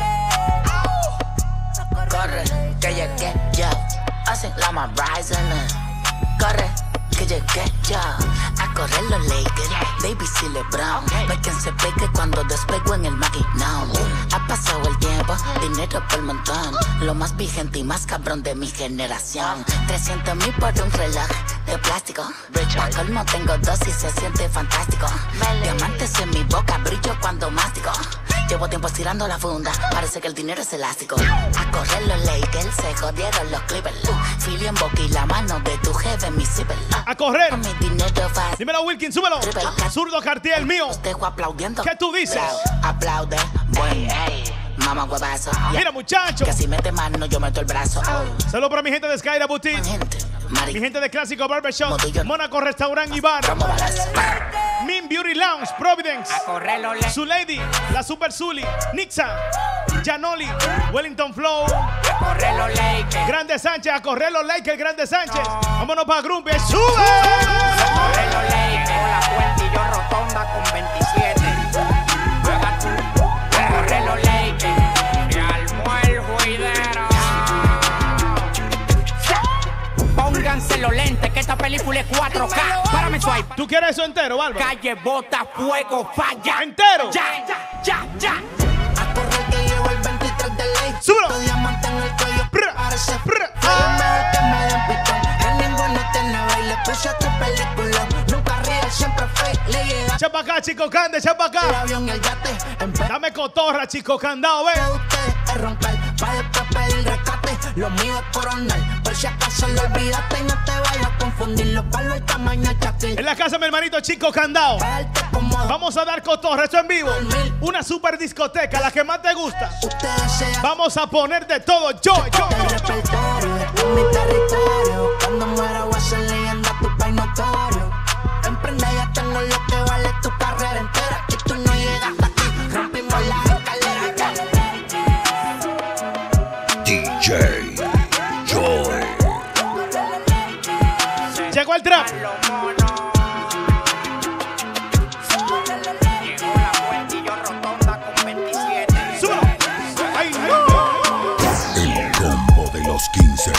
Corre, que llegué yo. Hacen la más rising. Corre, que llegué yo. A correr los Lakers, baby si LeBron. No hay quien se pegue cuando despego en el maquinón. Ha pasado el tiempo, dinero por montón. Lo más vigente y más cabrón de mi generación. trescientos mil por un reloj de plástico. Pa' colmo tengo dos y se siente fantástico. Diamantes en mi boca, brillo cuando mastico. Llevo tiempo estirando la funda, parece que el dinero es elástico. A correr los Lakers, se jodieron los Clippers. Philly en boca y la mano de tu jefe en mi zipper. A correr. Con mi dinero fácil. Dímelo, Wilkin, súbelo. Zurdo Cartier, mío. Los dejo aplaudiendo. ¿Qué tú dices? Aplaude, bueno, mamá huevazo. Mira, muchacho. Que si mete mano, yo meto el brazo. Saludos para mi gente de Skyra Boutique. Mi gente de Clásico Barbershop, Mónaco Restaurant y Bar, Min Beauty Lounge, Providence, Su Lady, La Super Zully, Nixa, Janoli, Wellington Flow, Grande Sánchez, a correr los Lakers, Grande Sánchez. Vámonos para Grumby, sube. A correr los Lakers, la Puentillo Rotonda con veintisiete. Juega tú. A correr los Lakers, y armó el juidero. Pónganse los lentes, que esta película es cuatro K. Párame swipe. ¿Tú quieres eso entero, Bárbaro? Calle, bota, fuego, falla. ¿Entero? Ya, ya, ya, ya. A correr que llevo el veintitrés de ley. ¡Súbelo! Los diamantes en el cuello. Parece fue lo mejor que me den pitón. Que ninguno tiene baile. Puse otro película. Nunca ríe, siempre fake. Le llega. Echa pa' acá, Chico Cande, echa pa' El acá. avión y el yate. Dame cotorra, Chico Candado, ve. Ustedes es romper. Pa' después pedir rescate. Lo mío es coronel. Por si acaso lo olvidaste y no te vayas a confundir. Los palos y tamaño chaquil. En la casa de mi hermanito Chico Candado. Vamos a dar cotorra, esto en vivo. Una super discoteca, la que más te gusta. Vamos a poner de todo, yo, yo. El repertorio, esto es mi territorio. Cuando muera voy a ser leyenda, tu país notorio. Emprende, ya tengo lo que vale tu carrera entera. Y tú no llegas aquí, rompimos la escalera. D J Joy. llegó el trap. El combo de los quince.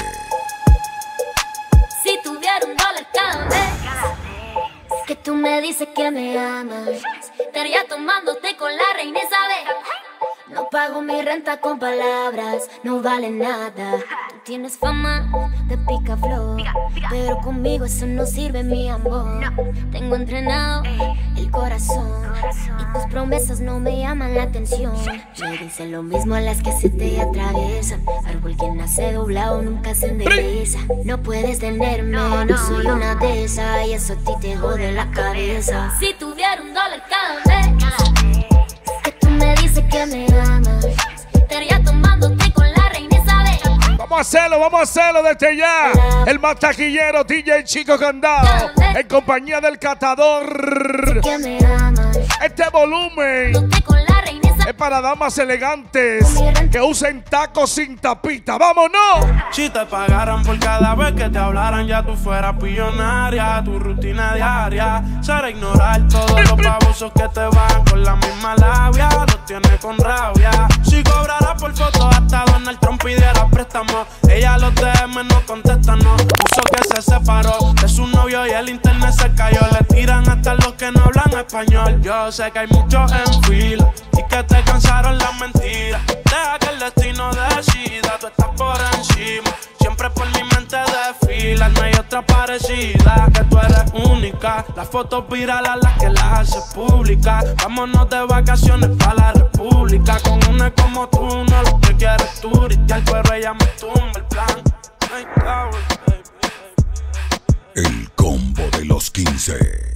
Si tuviera un dólar cada vez que tú me dices que me amas, estaría tomándote con la reina Isabel. No pago mi renta con palabras, no vale nada. Tú tienes fama de picaflor, pero conmigo eso no sirve, mi amor. Tengo entrenado el corazón y tus promesas no me llaman la atención. Me dicen lo mismo a las que se te atraviesan. Árbol que nace doblado nunca se endereza. No puedes tenerme, no soy una de esas, y eso a ti te jode la cabeza. Si tuviera un dólar cada vez que tú me dices que me amas, estaría tomándote con la reina Isabel. Vamos a hacerlo, vamos a hacerlo desde ya. El más taquillero D J Chico Candado, en compañía del catador. Que me amas, Este volumen con la reina Isabel. es para damas elegantes que usen tacos sin tapita. ¡Vámonos! Si te pagaran por cada vez que te hablaran, ya tú fueras pillonaria. Tu rutina diaria será ignorar todos los babosos que te van con la misma labia. Los tienes con rabia. Si cobrara por foto hasta Donald Trump pidiera préstamo, ella los D M no contesta, no. Puso que se separó de su novio y el internet se cayó. Le tiran hasta los que no hablan español. Yo sé que hay muchos en fila y que te cansaron las mentiras. Deja que el destino decida, tú estás por encima. Siempre por mi mente desfila, no hay otra parecida. Que tú eres única, las fotos virales las que las haces públicas. Vámonos de vacaciones para la república. Con una como tú, no lo que quieres turistear, pero ella me tumba el plan. Ay, oh, baby. El combo de los quince.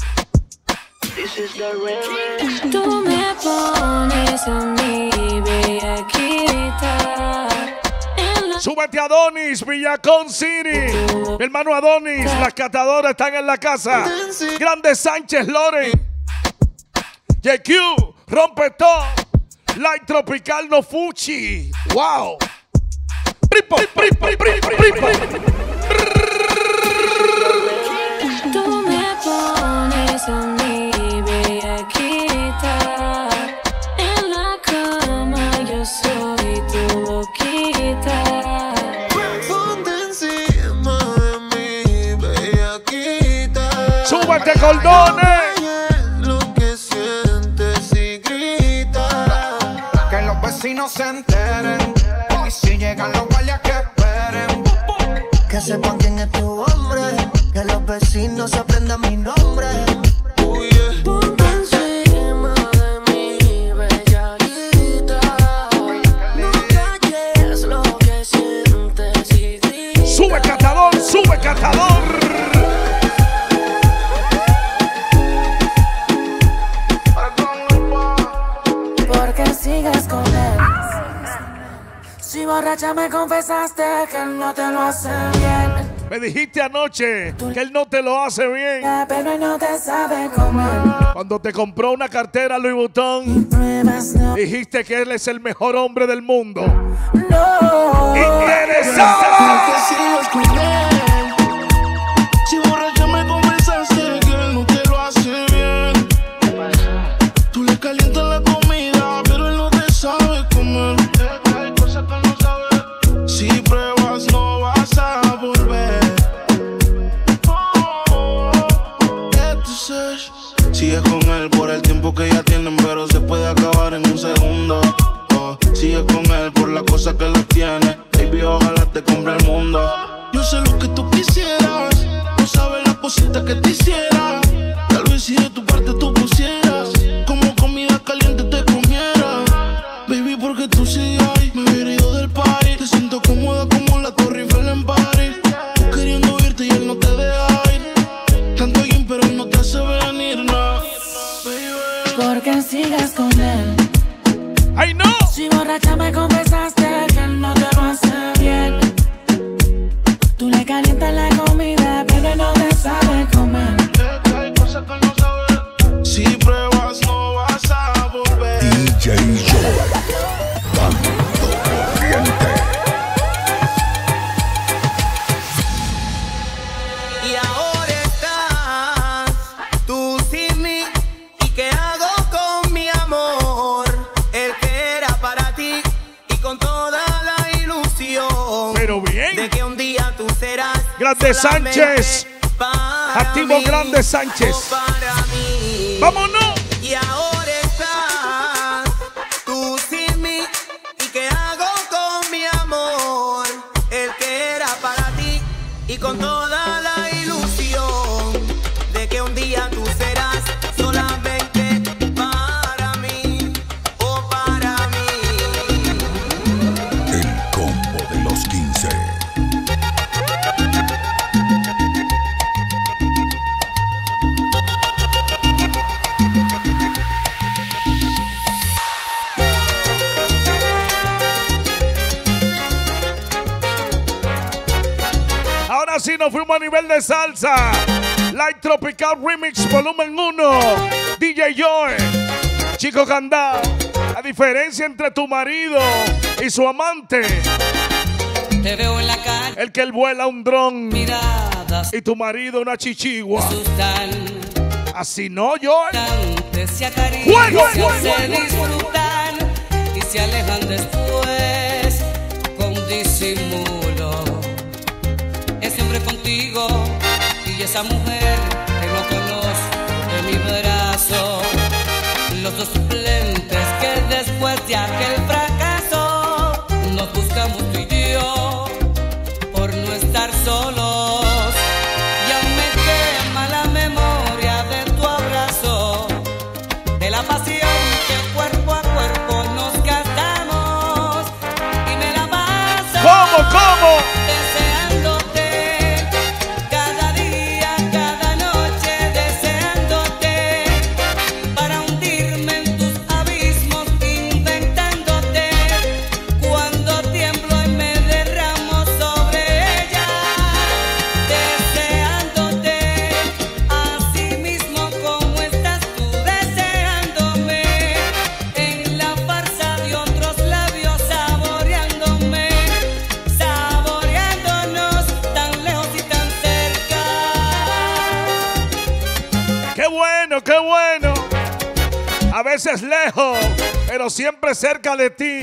Tú me pones a mí bellaquita. Súbete a Adonis, Villacón City. Mi hermano Adonis, las catadoras están en la casa. Grande Sánchez Loren. J Q, rompe todo. Light Tropical no Fuchi. Wow. Pripo, pripo, pripo, pripo. Tú me pones a mí bellaquita. En la cama yo soy tu boquita. ¡Súbete, Cordones! Lo que sientes y grita. Que los vecinos se enteren. Y si llegan los guardias que esperen. Que sepan quién es tu hombre. Que los vecinos aprendan mi nombre. Oh, yeah. Ponte encima de mi bellaquita. No calles lo que sientes y grita. ¡Sube, catador! ¡Sube, catador! Sigues con él. Si borracha me confesaste que él no te lo hace bien. Me dijiste anoche que él no te lo hace bien. Pero él no te sabe comer. Cuando te compró una cartera Louis Vuitton, no. dijiste que él es el mejor hombre del mundo. No. ¡Interesante! Si borracha me confesaste que él no te lo hace bien. Tú le calientas la comida, pero él no te sabe comer. Hay cosas que no sabes. Si pruebas no vas a volver. Entonces, sigues con él por el tiempo que ya tienen, pero se puede acabar en un segundo. Oh, sigues con él por la cosa que lo tiene. Baby, ojalá te compre el mundo. Yo sé lo que tú quisieras. No sabes las cositas que te hiciera. Tal vez si de tu parte tú pusieras, como comida caliente te comiera. Baby, porque tú sigues ahí. Me hubiera ido del party. Te siento cómoda como la Torre Eiffel en París. Tú queriendo irte y él no te deja ir. Tanto bien, pero él no te hace venir, no. Porque sigues con él. ¡Ay, no! Si borracha me confesaste que él no te lo hace bien. Tú le calientas la comida, pero él no te sabe comer. Hay cosas que no sabes. Pero bien. De que un día tú serás Grande Sánchez. Activo mí, Grande Sánchez. para mí. ¡Vámonos! Y ahora estás tú sin mí. ¿Y qué hago con mi amor? El que era para ti. Y con toda la ilusión de que un día tú serás solamente para mí. O para mí. El combo de los quince. Ahora sí nos fuimos a nivel de salsa. Light Tropical Remix Volumen uno. D J Joe. Chico Candao. La diferencia entre tu marido y su amante. Te veo en la calle. El que él vuela un dron. Miradas. Y tu marido una chichigua. Asustan. Así no, Joe. Se acarician, ¡Fuego, se fuego! disfrutan y se alejan después con disimulo. Es siempre contigo y esa mujer que no conozco de mi brazo. Los dos suplentes que después de aquel fracaso nos buscamos tú y yo por no estar solos. Y aún me quema la memoria de tu abrazo, de la pasión que cuerpo a cuerpo nos gastamos. Y me la paso ¿Cómo, cómo? deseándote cada día, cada noche, deseándote para hundirme en tus abismos, inventándote cuando tiemblo y me derramo sobre ella, deseándote así mismo como estás tú deseándome, en la farsa de otros labios saboreándome, saboreándonos tan lejos y tan cerca. ¡Qué bueno, qué bueno! A veces lejos, pero siempre cerca de ti.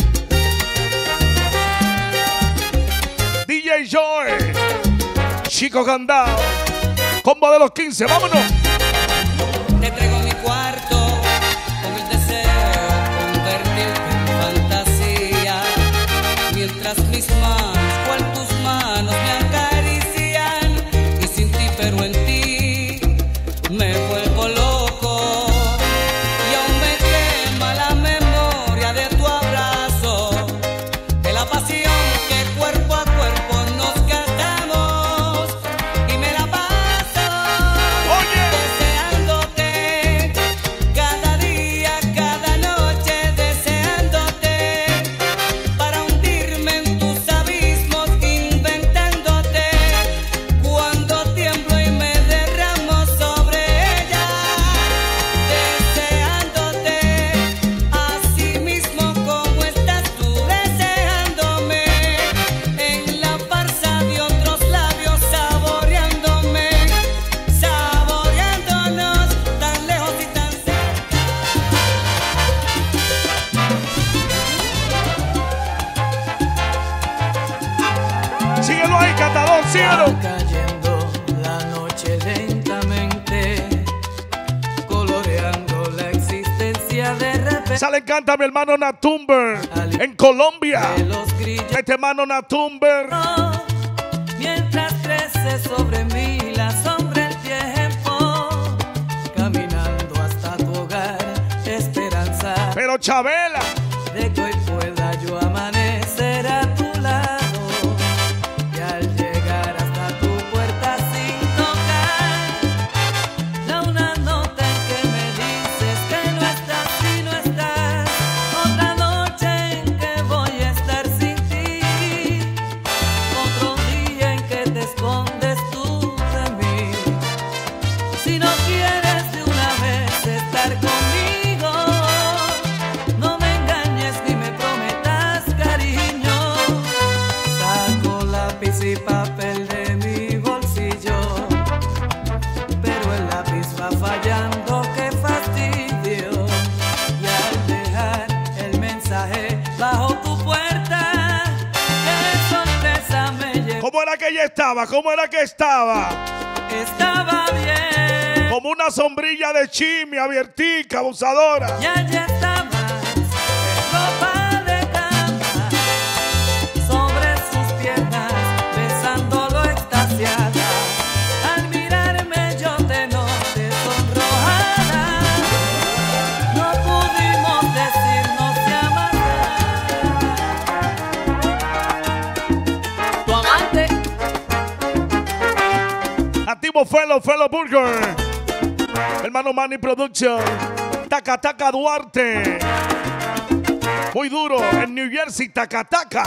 D J Joe. Chico Candao. Combo de los quince, vámonos. Te traigo mi cuarto con el deseo convertirte en fantasía, mientras mis manos, cual tus manos me acarician, y sin ti pero en ti me vuelvo loco. Y aún me quema la memoria de tu abrazo, de la pasión que cuerpo a cuerpo nos gastamos. Y me la paso deseándote cada día, cada noche, deseándote para hundirme en tus abismos, inventándote cuando tiemblo y me derramo sobre ella, deseándote así mismo como estás tú deseándome, en la farsa de otros labios saboreándome, saboreándonos tan lejos y tan cerca. Síguelo ahí, catador, síguelo. Cayendo la noche lentamente, coloreando la existencia de repente. Sale, canta mi hermano Natumber en Colombia. Este hermano Natumber. Mientras crece sobre mí la sombra del tiempo, caminando hasta tu hogar, esperanza. Pero Chabela, de que hoy pueda yo amanecer a tu lado, y al llegar hasta tu puerta sin tocar, da una nota en que me dices que no estás y no estás, otra noche en que voy a estar sin ti, otro día en que te escondes tú de mí. Si no quieres de una vez estar conmigo, no me ¿Cómo era que ella estaba? ¿Cómo era que estaba? Estaba bien. Como una sombrilla de chimia, abiertica, abusadora. Ya, ya estaba. Ropa de cama. Sobre sus piernas. Besándolo extasiada. Al mirarme yo te noté sonrojada. No pudimos decirnos te amas. Tu amante. Activo Felo, Felo Burger. Hermano Manny Production. Taca Taca Duarte. Muy duro en New Jersey, Taca Taca.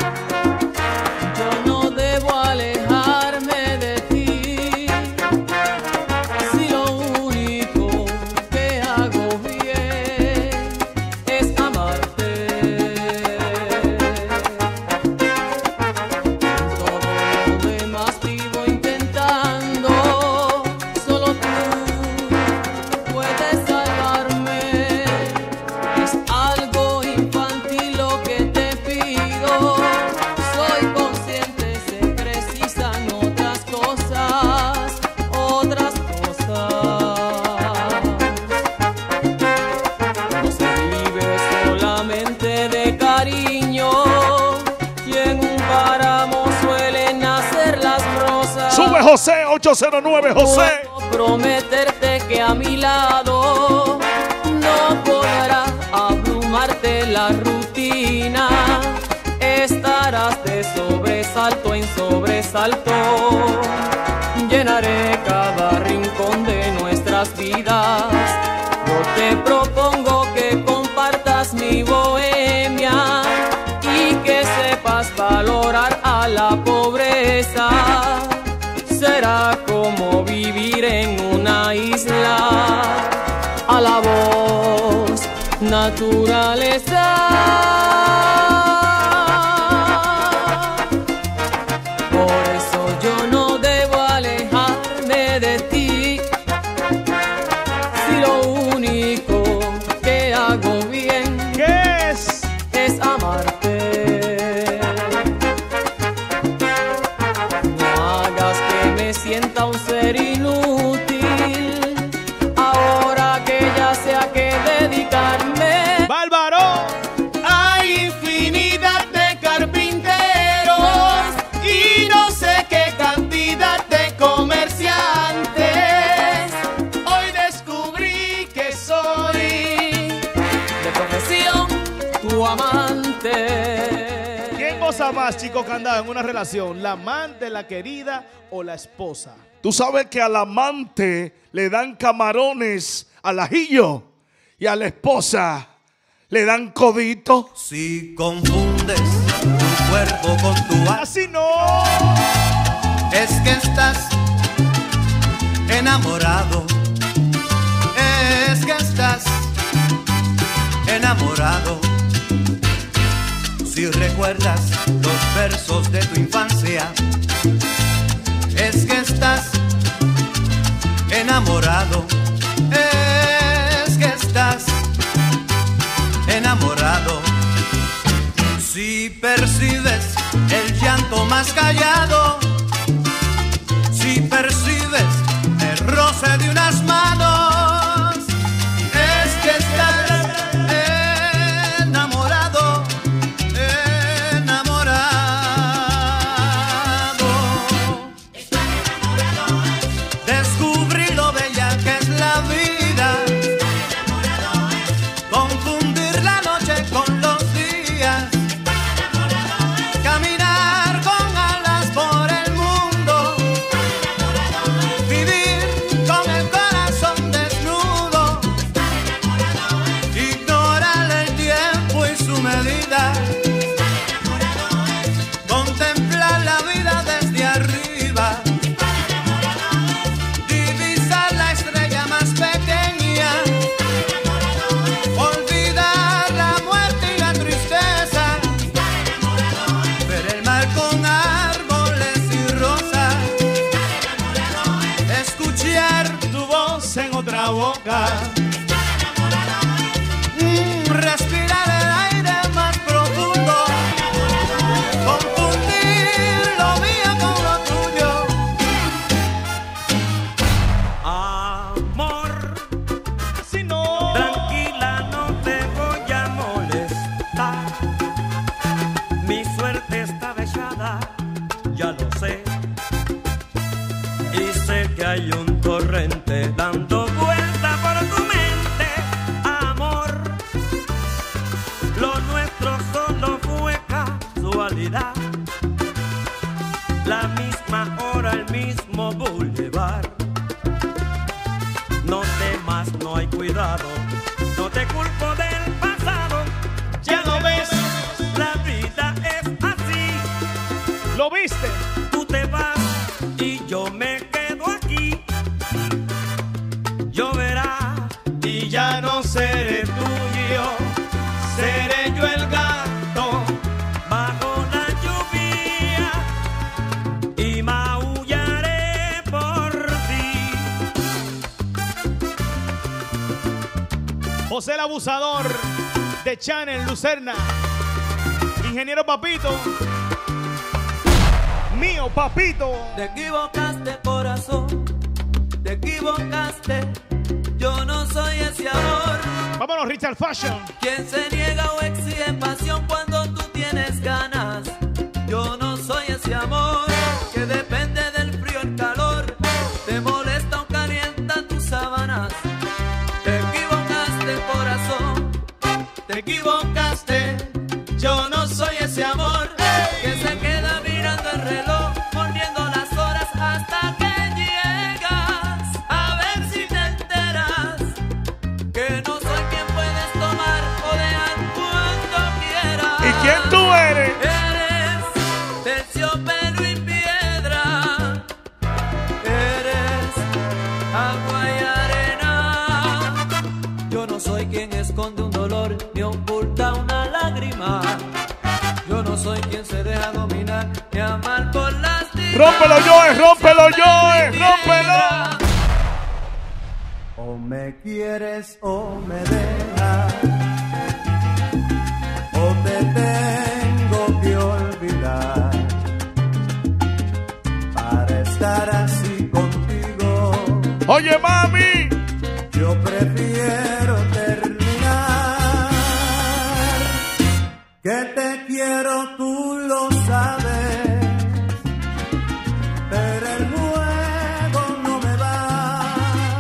Yo no debo alejarme de ti. Si lo único que hago bien es amarte. Todo lo demás vivo intentando. Solo tú puedes salvarme. Es algo infantil lo que te pido. Soy consciente, se precisan otras cosas, otras cosas. No se vive solamente de cariño, y en un páramo suelen nacer las rosas. Sube José, ocho cero nueve José. Puedo prometerte que a mi lado no podrá abrumarte la rutina. Estarás de sobresalto en sobresalto. Llenaré cada rincón de nuestras vidas. Yo te propongo que compartas mi bohemia y que sepas valorar a la pobreza. Será como vivir en una isla. A la voz, naturaleza. Por eso yo no debo alejarme de ti. Si lo único que hago bien ¿Qué es? es amarte. No hagas que me sienta un ser inútil. Ahora que ya sé a qué dedicarme. ¡Bárbaro! Hay infinidad de carpinteros y no sé qué cantidad de comerciantes. Hoy descubrí que soy de profesión tu amante. ¿Quién goza más, chico candado, en una relación? ¿La amante, la querida o la esposa? Tú sabes que al amante le dan camarones al ajillo y a la esposa le dan codito. Si confundes tu cuerpo con tu alma, ¡Así no! es que estás enamorado. Es que estás enamorado. Si recuerdas los versos de tu infancia, es que estás enamorado. Es que estás enamorado. Si percibes el llanto más callado, si percibes el roce de unas manos, es que estás enamorado, enamorado. Descubrí lo bella que es la vida, confundir la noche con los días, caminar con alas por el mundo, vivir con el corazón desnudo, ignorar el tiempo y su medida, contemplar la vida desde arriba, divisar la estrella más pequeña, olvidar la muerte y la tristeza, ver el mar con árboles y rosas, escuchar Tu voz en otra boca. mm, respirar el aire más profundo, confundir lo mío ya lo sé. Y sé que hay un torrente dando vuelta por tu mente, amor. Lo nuestro solo fue casualidad. La misma hora, el mismo boulevard. No temas, no hay cuidado. No te culpo del pasado. Ya lo ves, la vida es así. ¿Lo viste? Tú te vas y yo me quedo aquí. Lloverá y ya no seré tuyo. Seré yo el gato bajo la lluvia y maullaré por ti. José el Abusador de Channel, Lucerna. Ingeniero Papito. Mío, Papito. Te equivocaste, corazón. Te equivocaste. Yo no soy ese amor. Vámonos, Richard Fashion. Quien se niega o exige pasión cuando tú tienes ganas. Yo no soy ese amor que depende del frío, el calor. Te molesta o calienta tus sábanas. Te equivocaste, corazón. Te equivocaste. Yo no soy ese amor que se queda mirando el reloj, poniendo las horas hasta que llegas. A ver si te enteras que no soy quien puedes tomar o dejar cuando quieras. ¿Y quién tú eres? Eres terciopelo y piedra. Eres agua y arena. Yo no soy quien esconde un dolor ni oculta una lágrima. Yo no soy quien se deja dominar ni amar por las tiras. ¡Rómpelo, Joe! ¡Rómpelo, Joe! ¡Rómpelo! O me quieres o me dejas, o te tengo que olvidar para estar así contigo. Oye, mami, yo prefiero terminar. Que te quiero, tú lo sabes, pero el juego no me va,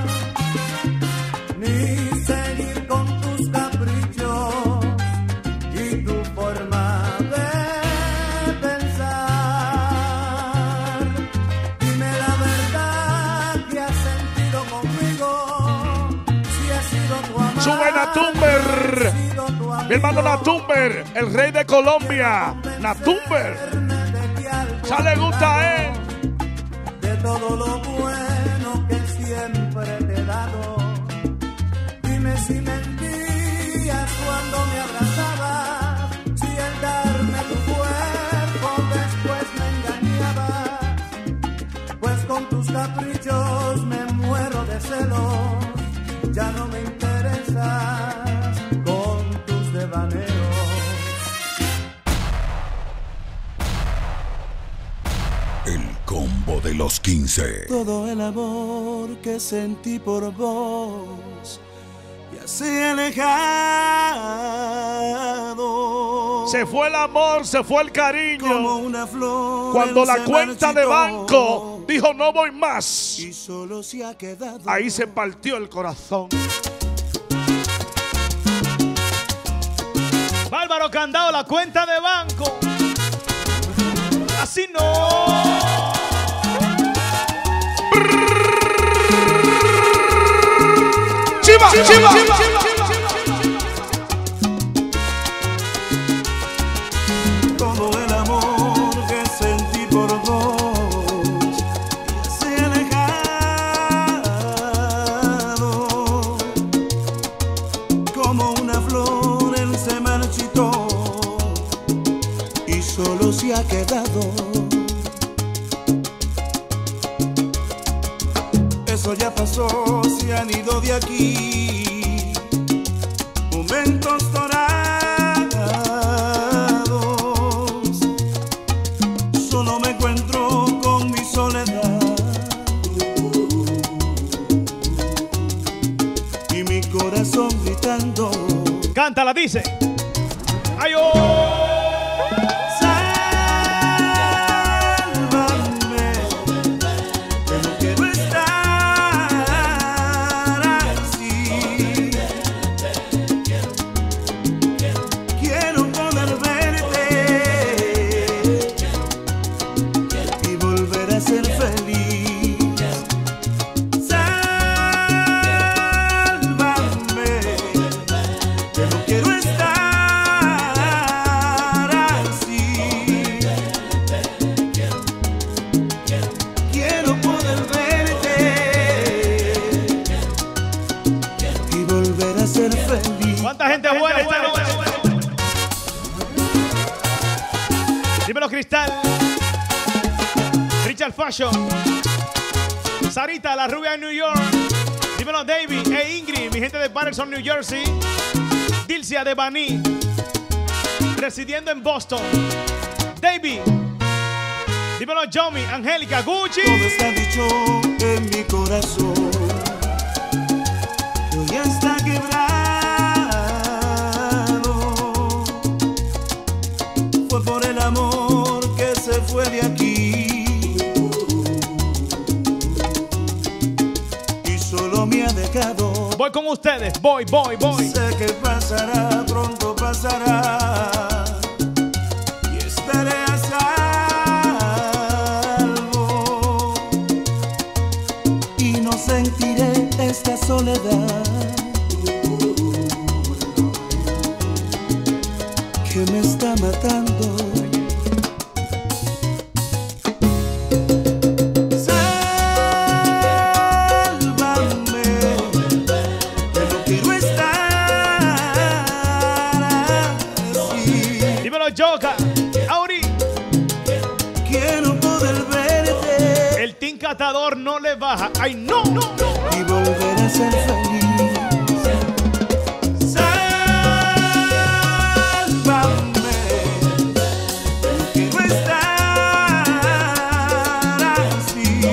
ni seguir con tus caprichos y tu forma de pensar. Dime la verdad que has sentido conmigo, si ha sido tu amor. sube Natumber. Mi hermano Natumber, el rey de Colombia. Natumber. Ya le gusta a él. De todo lo bueno que siempre te he dado. Dime si mentías cuando me abrazabas, si el darme tu cuerpo después me engañabas. Pues con tus caprichos me muero de celos. Ya no me interesas con tus devaneos. El combo de los quince. Todo el amor que sentí por vos ya se ha alejado. Se fue el amor, se fue el cariño. Como una flor. Cuando la cuenta de banco dijo no voy más, y solo se ha quedado. Ahí se partió el corazón. Bárbaro Candado, la cuenta de banco. Así no. Chiva, chiva, chiva, chiva. Todo el amor que sentí por vos ya se ha alejado. Como una flor él se marchitó y solo se ha quedado. Eso ya pasó, se han ido de aquí momentos dorados. Solo me encuentro con mi soledad y mi corazón gritando. Cántala, dice. ¡Ay, oh! Sálvame a ser feliz. Sálvame, que no quiero estar así. Quiero poder verte y volver a ser feliz. ¿Cuánta gente buena esta noche? Dímelo, Cristal. Richard Fashion. Sarita, la rubia de New York. Dímelo, David e Ingrid, mi gente de Patterson, New Jersey. Dilcia de Baní, residiendo en Boston. David. Dímelo, Jomi, Angélica, Gucci. Todo está dicho en mi corazón. Hoy ya está quebrado. Fue por el amor que se fue de aquí. Y solo me ha dejado. Voy con ustedes, voy, voy, voy. Sé que pasará, pronto pasará. Y estaré a salvo. Y no sentiré esta soledad que me está matando. Yoka, Auri. Quiero poder verte. El Team Catador no le baja. ¡Ay, no! no, no. Y volver a ser feliz. Sálvame. Quiero estar así.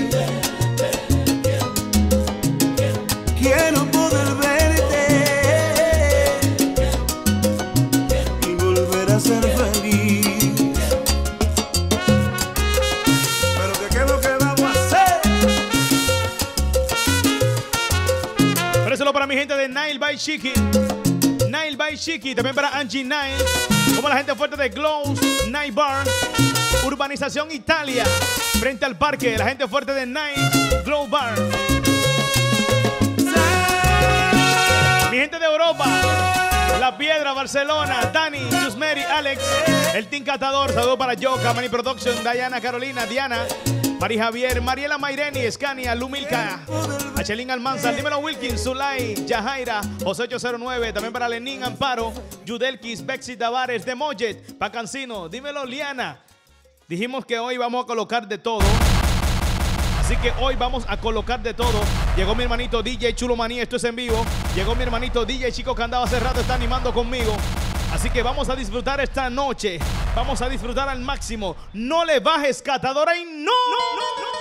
Quiero poder verte y volver a ser feliz. Pero ¿qué es lo que vamos a hacer? Préselo para mi gente de Nile by Chiqui. Nile by Chiqui. También para Angie Nile. Como la gente fuerte de Glows, Nile Bar. Urbanización Italia. Frente al parque. La gente fuerte de Nile Glow Bar. Mi gente de Europa. La Piedra, Barcelona, Dani, Yusmeri, Alex, el Team Catador, saludos para Yoka, Money Production, Diana, Carolina, Diana, Mari Javier, Mariela Maireni, Escania, Lumilka, Achelín Almanza, dímelo Wilkins, Zulay, Yajaira, José ocho cero nueve, también para Lenín Amparo, Yudelkis, Bexi Tavares, de Mollet, Pacancino, dímelo Liana. Dijimos que hoy vamos a colocar de todo. Así que hoy vamos a colocar de todo. Llegó mi hermanito D J Chulo Maní, esto es en vivo. Llegó mi hermanito D J Chico Candado, hace rato está animando conmigo. Así que vamos a disfrutar esta noche. Vamos a disfrutar al máximo. No le bajes, Catadora, y no, no, no, no.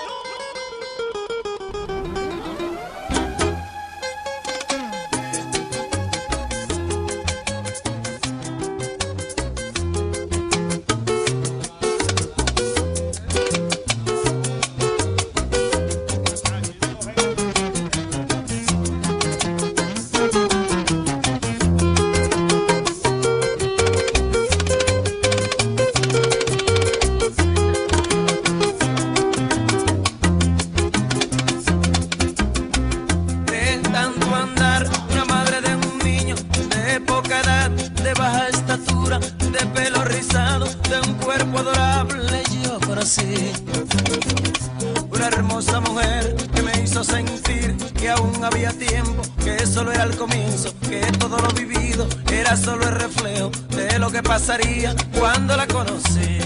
Una hermosa mujer que me hizo sentir que aún había tiempo, que solo era el comienzo, que todo lo vivido era solo el reflejo de lo que pasaría cuando la conocí.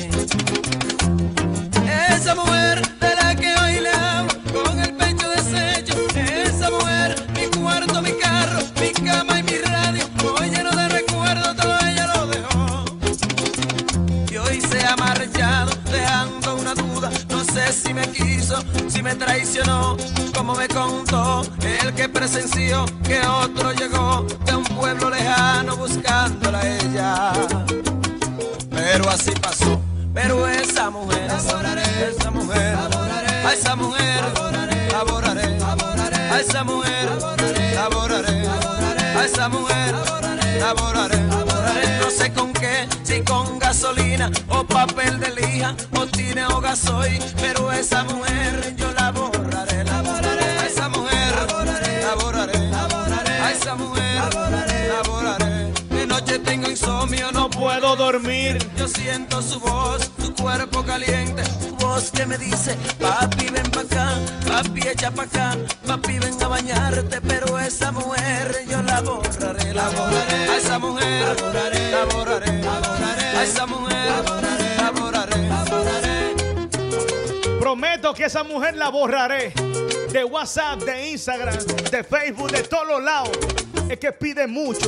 Esa mujer de la que hoy le hablo con el pecho deshecho, esa mujer, mi cuarto, mi carro, mi cama y mi radio, hoy lleno de recuerdos, todo ella lo dejó. Y hoy se ha marchado dejando una duda, no sé si me quiso, si me traicionó, como me contó el que presenció que otro llegó de un pueblo lejano buscándola a ella. Pero así pasó, pero esa mujer, esa mujer, a esa mujer, laboraré, a esa mujer, laboraré, a esa mujer, laboraré, no sé con qué, si viene con gasolina o papel de lija o tiene o gasoil, pero esa mujer yo la borraré, la borraré. A esa mujer la borraré, la borraré, la borraré. A esa mujer la borraré, la borraré. De noche tengo insomnio, no puedo dormir. Yo siento su voz, su cuerpo caliente, su voz que me dice, papi ven pa' acá, papi echa pa' acá, papi ven a bañarte, pero esa mujer yo la borraré, la borraré. A esa mujer la borraré, la borraré, la borraré. A esa mujer la borraré, la borraré, la borraré. Prometo que esa mujer la borraré de WhatsApp, de Instagram, de Facebook, de todos los lados. Es que pide mucho.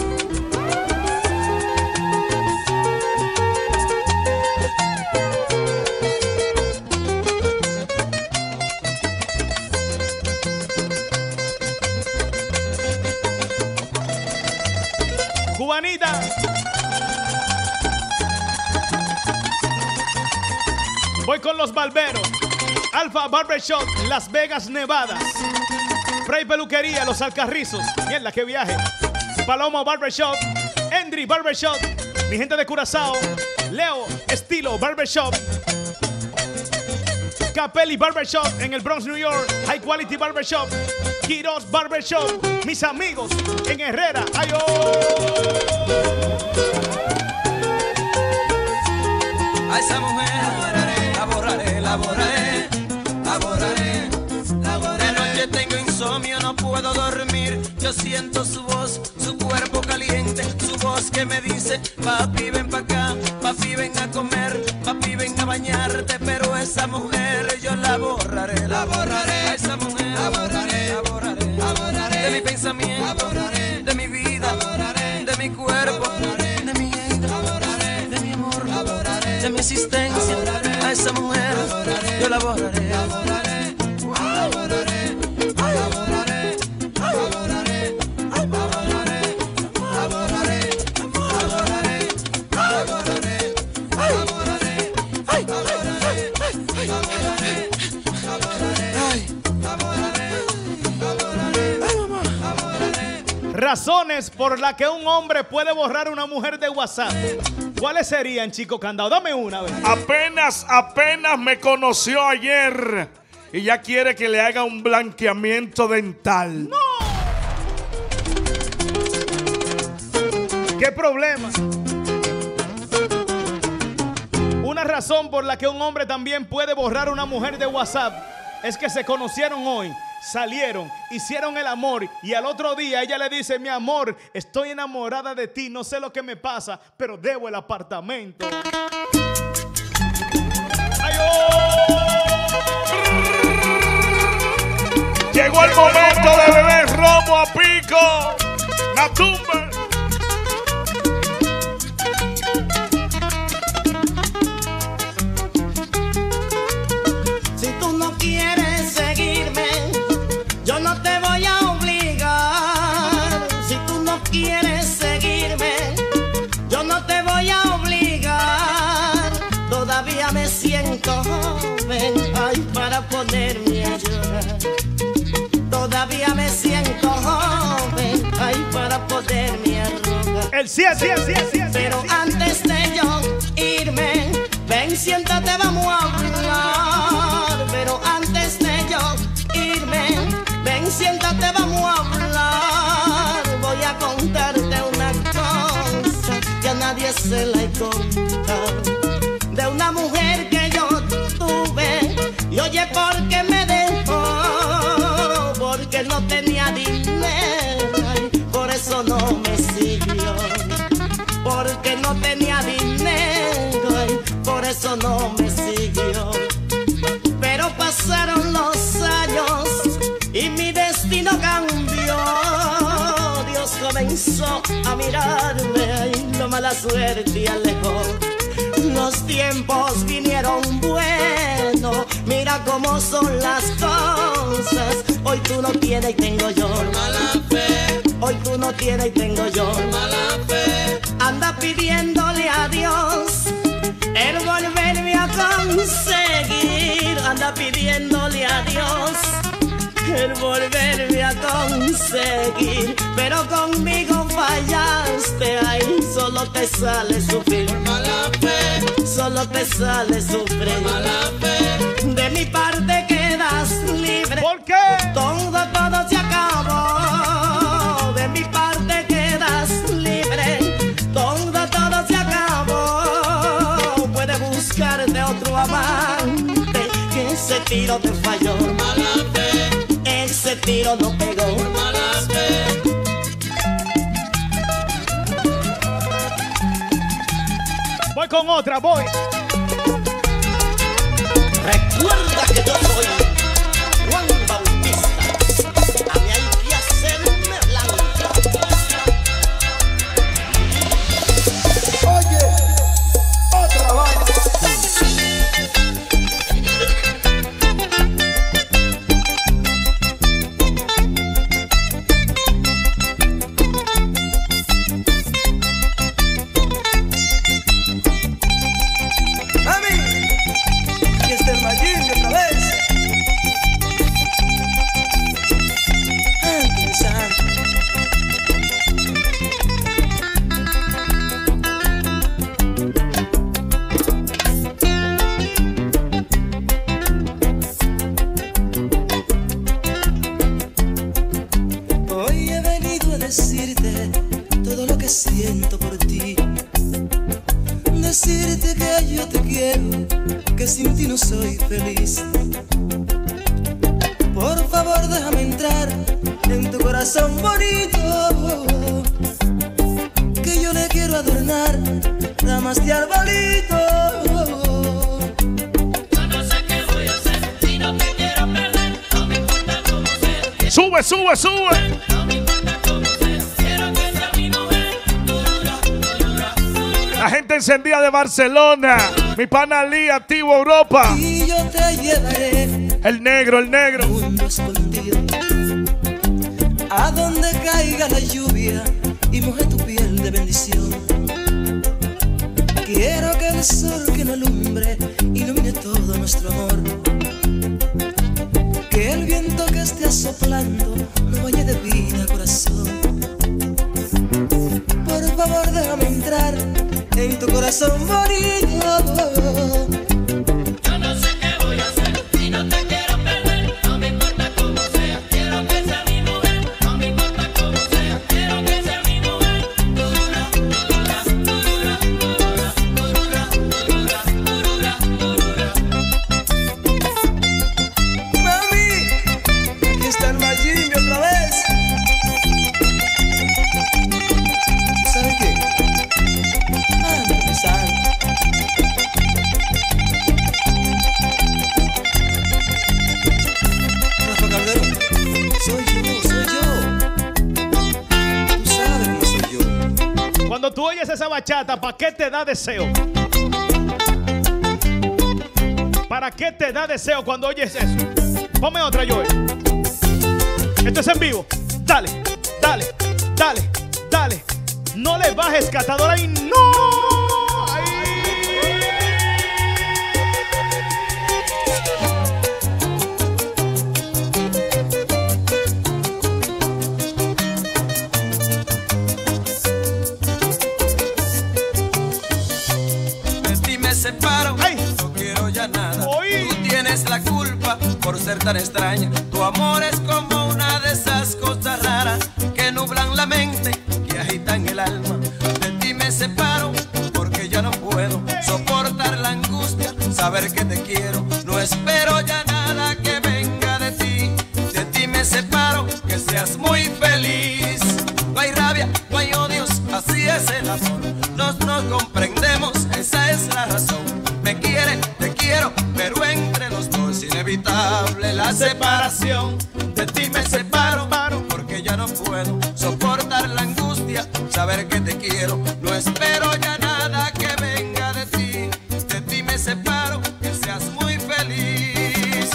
Cubanita. Voy con los barberos. Alfa Barbershop, Las Vegas, Nevada. Frey Peluquería, Los Alcarrizos. Mierda, qué viaje. Paloma Barbershop. Endry Barbershop. Mi gente de Curazao. Leo Estilo Barbershop. Capelli Barbershop en el Bronx, New York. High Quality Barbershop. Quiroz Barbershop. Mis amigos en Herrera. ¡Ay, oh! A esa mujer la borraré, la borraré, la borraré, la borraré. De noche tengo insomnio, no puedo dormir. Yo siento su voz, su cuerpo caliente, su voz que me dice, papi ven pa' acá, papi ven a comer, papi ven a bañarte, pero esa mujer yo la borraré, la borraré. A esa mujer la borraré, la borraré, la borraré. De mi pensamiento, la borraré. De mi vida, la borraré. De mi cuerpo, la borraré. De mi vida, la borraré. De mi amor, la borraré. De mi existencia, la borraré. A esa mujer la borraré. Yo la borraré, la borraré. La borraré, la borraré, la borraré, la borraré, la borraré, la borraré, la borraré, la borraré, ay, la borraré, ay, la borraré, la borraré, ay, la borraré, la borraré, ay, mamá, la borraré. Razones por las que un hombre puede borrar a una mujer de WhatsApp. ¿Cuáles serían, chico Candado? Dame una vez. Apenas, apenas me conoció ayer y ya quiere que le haga un blanqueamiento dental. ¡No! ¿Qué problema? Una razón por la que un hombre también puede borrar a una mujer de WhatsApp es que se conocieron hoy, salieron, hicieron el amor y al otro día ella le dice, mi amor, estoy enamorada de ti, no sé lo que me pasa, pero debo el apartamento. ¡Ay, oh! Llegó el momento de beber romo a pico. Natumbe. Si tú no quieres seguirme, yo no te voy a obligar. Si tú no quieres seguirme, yo no te voy a obligar. Todavía me siento joven, ay, para ponerme a llorar. Todavía me siento joven, ay, para poderme arrogar. El sí, sí, sí, sí, pero antes de yo irme, ven, siéntate, vamos a hablar. Pero antes de yo irme, ven, siéntate, vamos a hablar. Voy a contarte una cosa que a nadie se la he contado. De una mujer que yo tuve, y oye, ¿por qué me dejó? Porque no tenía dinero, ay, por eso no me siguió. Porque no tenía dinero, ay, por eso no me siguió. Pero pasaron los años y mi destino cambió. Dios comenzó a mirarme, ay, la mala suerte alejó. Los tiempos vinieron buenos, mira cómo son las cosas. Hoy tú no tienes y tengo yo. Por mala fe. Hoy tú no tienes y tengo yo. Por mala fe. Anda pidiéndole a Dios el volverme a conseguir. Anda pidiéndole a Dios el volverme a conseguir. conseguir, pero conmigo fallaste. Ay, solo te sale sufrir. Mala fe. Solo te sale sufrir. Mala fe. De mi parte quedas libre. ¿Por qué? Todo, todo se acabó. De mi parte quedas libre. Todo, todo se acabó. Puedes buscarte otro amante. Que ese tiro te falló. Mala fe. Ese tiro no pegó. Mala fe. Voy con otra, voy. Recuerda que yo soy Juan Bautista. A mí hay que hacerme blanca. Oye, otra vaina. Hoy he venido a decirte todo lo que siento por ti. Decirte que yo te quiero, que sin ti no soy feliz. Por favor déjame entrar en tu corazón bonito, que yo le quiero adornar ramas de arbolito. Yo no sé qué voy a hacer si no te quiero perder. No me importa cómo sea. Sube, sube, sube. No me importa cómo sea. Quiero que sea mi mujer. Turura, turura, turura. La gente encendida de Barcelona. Mi pana Lee, activo Europa. Y yo te llevaré El negro, el negro. mundo escondido, a donde caiga la lluvia y moje tu piel de bendición. Quiero que el sol que nos alumbre ilumine todo nuestro amor. Que el viento que esté soplando no vaya de vida, corazón. Por favor déjame entrar en tu corazón bonito. Yo no sé qué voy a hacer si no te quiero perder. No me importa cómo sea. Quiero que sea mi mujer. No me importa cómo sea. Quiero que sea mi mujer. Turura, turura, turura, turura, turura, turura, turura, turura. Mami, aquí está el Mayimbe otra vez. ¿Sabes qué? Anda, mi sal. Rafa Calderón, soy yo, soy yo. Tú sabes que soy yo. Cuando tú oyes esa bachata, ¿para qué te da deseo? ¿Para qué te da deseo cuando oyes eso? Ponme otra, Joel. Esto es en vivo. Dale, dale, dale, dale. No le bajes, catadora, y no. De ti me separo, no quiero ya nada. Tú tienes la culpa por ser tan extraña. Tu amor es como una de esas cosas raras que nublan la mente, que agitan el alma. De ti me separo porque ya no puedo soportar la angustia, saber que te quiero. No espero ya nada que venga de ti. De ti me separo, que seas muy feliz. No hay rabia, no hay odios, así es el amor. Nos, nos comprendemos, esa es la razón. Me quieren, te quiero, pero entre los dos es inevitable la separación. De ti me separo, porque ya no puedo soportar la angustia, saber que te quiero. No espero ya nada que venga de ti. De ti me separo, que seas muy feliz.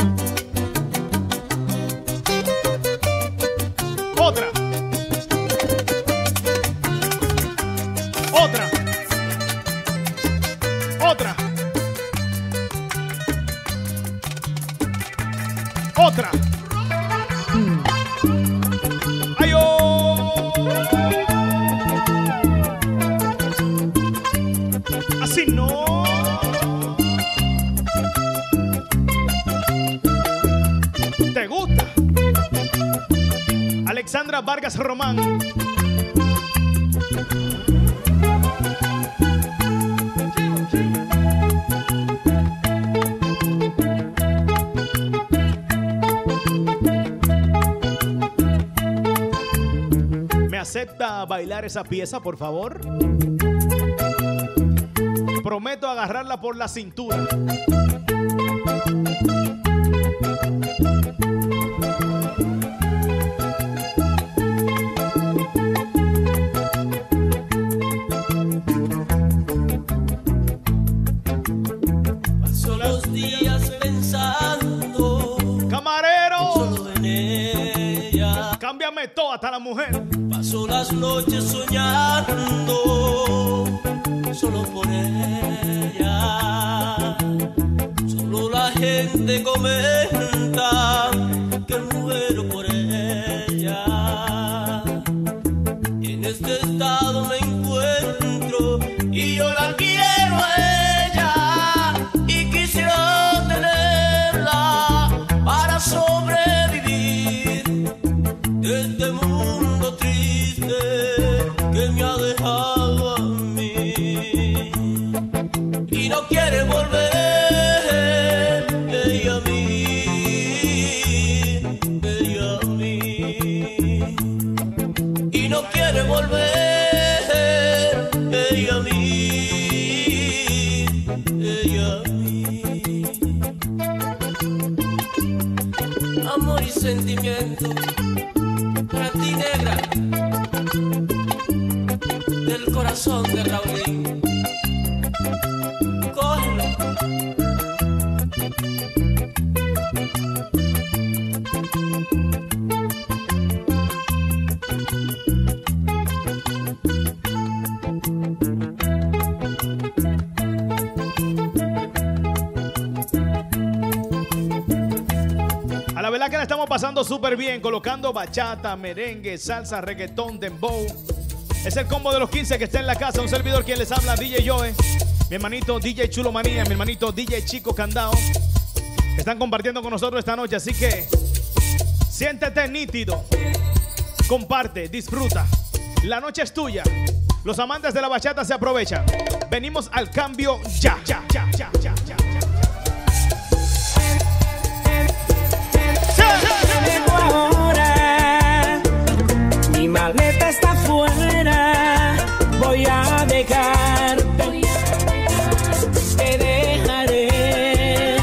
Otra. Otra. Otra. Otra. Alejandra Vargas Román. ¿Me acepta bailar esa pieza, por favor? Prometo agarrarla por la cintura. Paso los días pensando, camarero, solo en ella. Cámbiame todo, hasta la mujer. Paso las noches soñando, solo por ella. Solo la gente comenta que muero por ella. En este estado me encuentro y yo la quiero a ella y quisiera tenerla para sobrevivir de este mundo triste que me ha dejado a mí. Y no quiere volver ella a mí, ella a mí. Y no quiere volver ella a mí, ella a mí. Amor y sentimiento para ti, negra, del corazón de Raulín. Cógelo. A la verdad que la estamos pasando súper bien, colocando bachata, merengue, salsa, reggaetón, dembow. Es el combo de los quince que está en la casa. Un servidor quien les habla, D J Joe. Mi hermanito D J Chulo Manía, mi hermanito D J Chico Candao. Están compartiendo con nosotros esta noche, así que siéntete nítido. Comparte, disfruta. La noche es tuya. Los amantes de la bachata se aprovechan. Venimos al cambio ya, ya, ya, ya, ya, ya. Ahora mi maleta está afuera, voy a dejarte, te dejaré.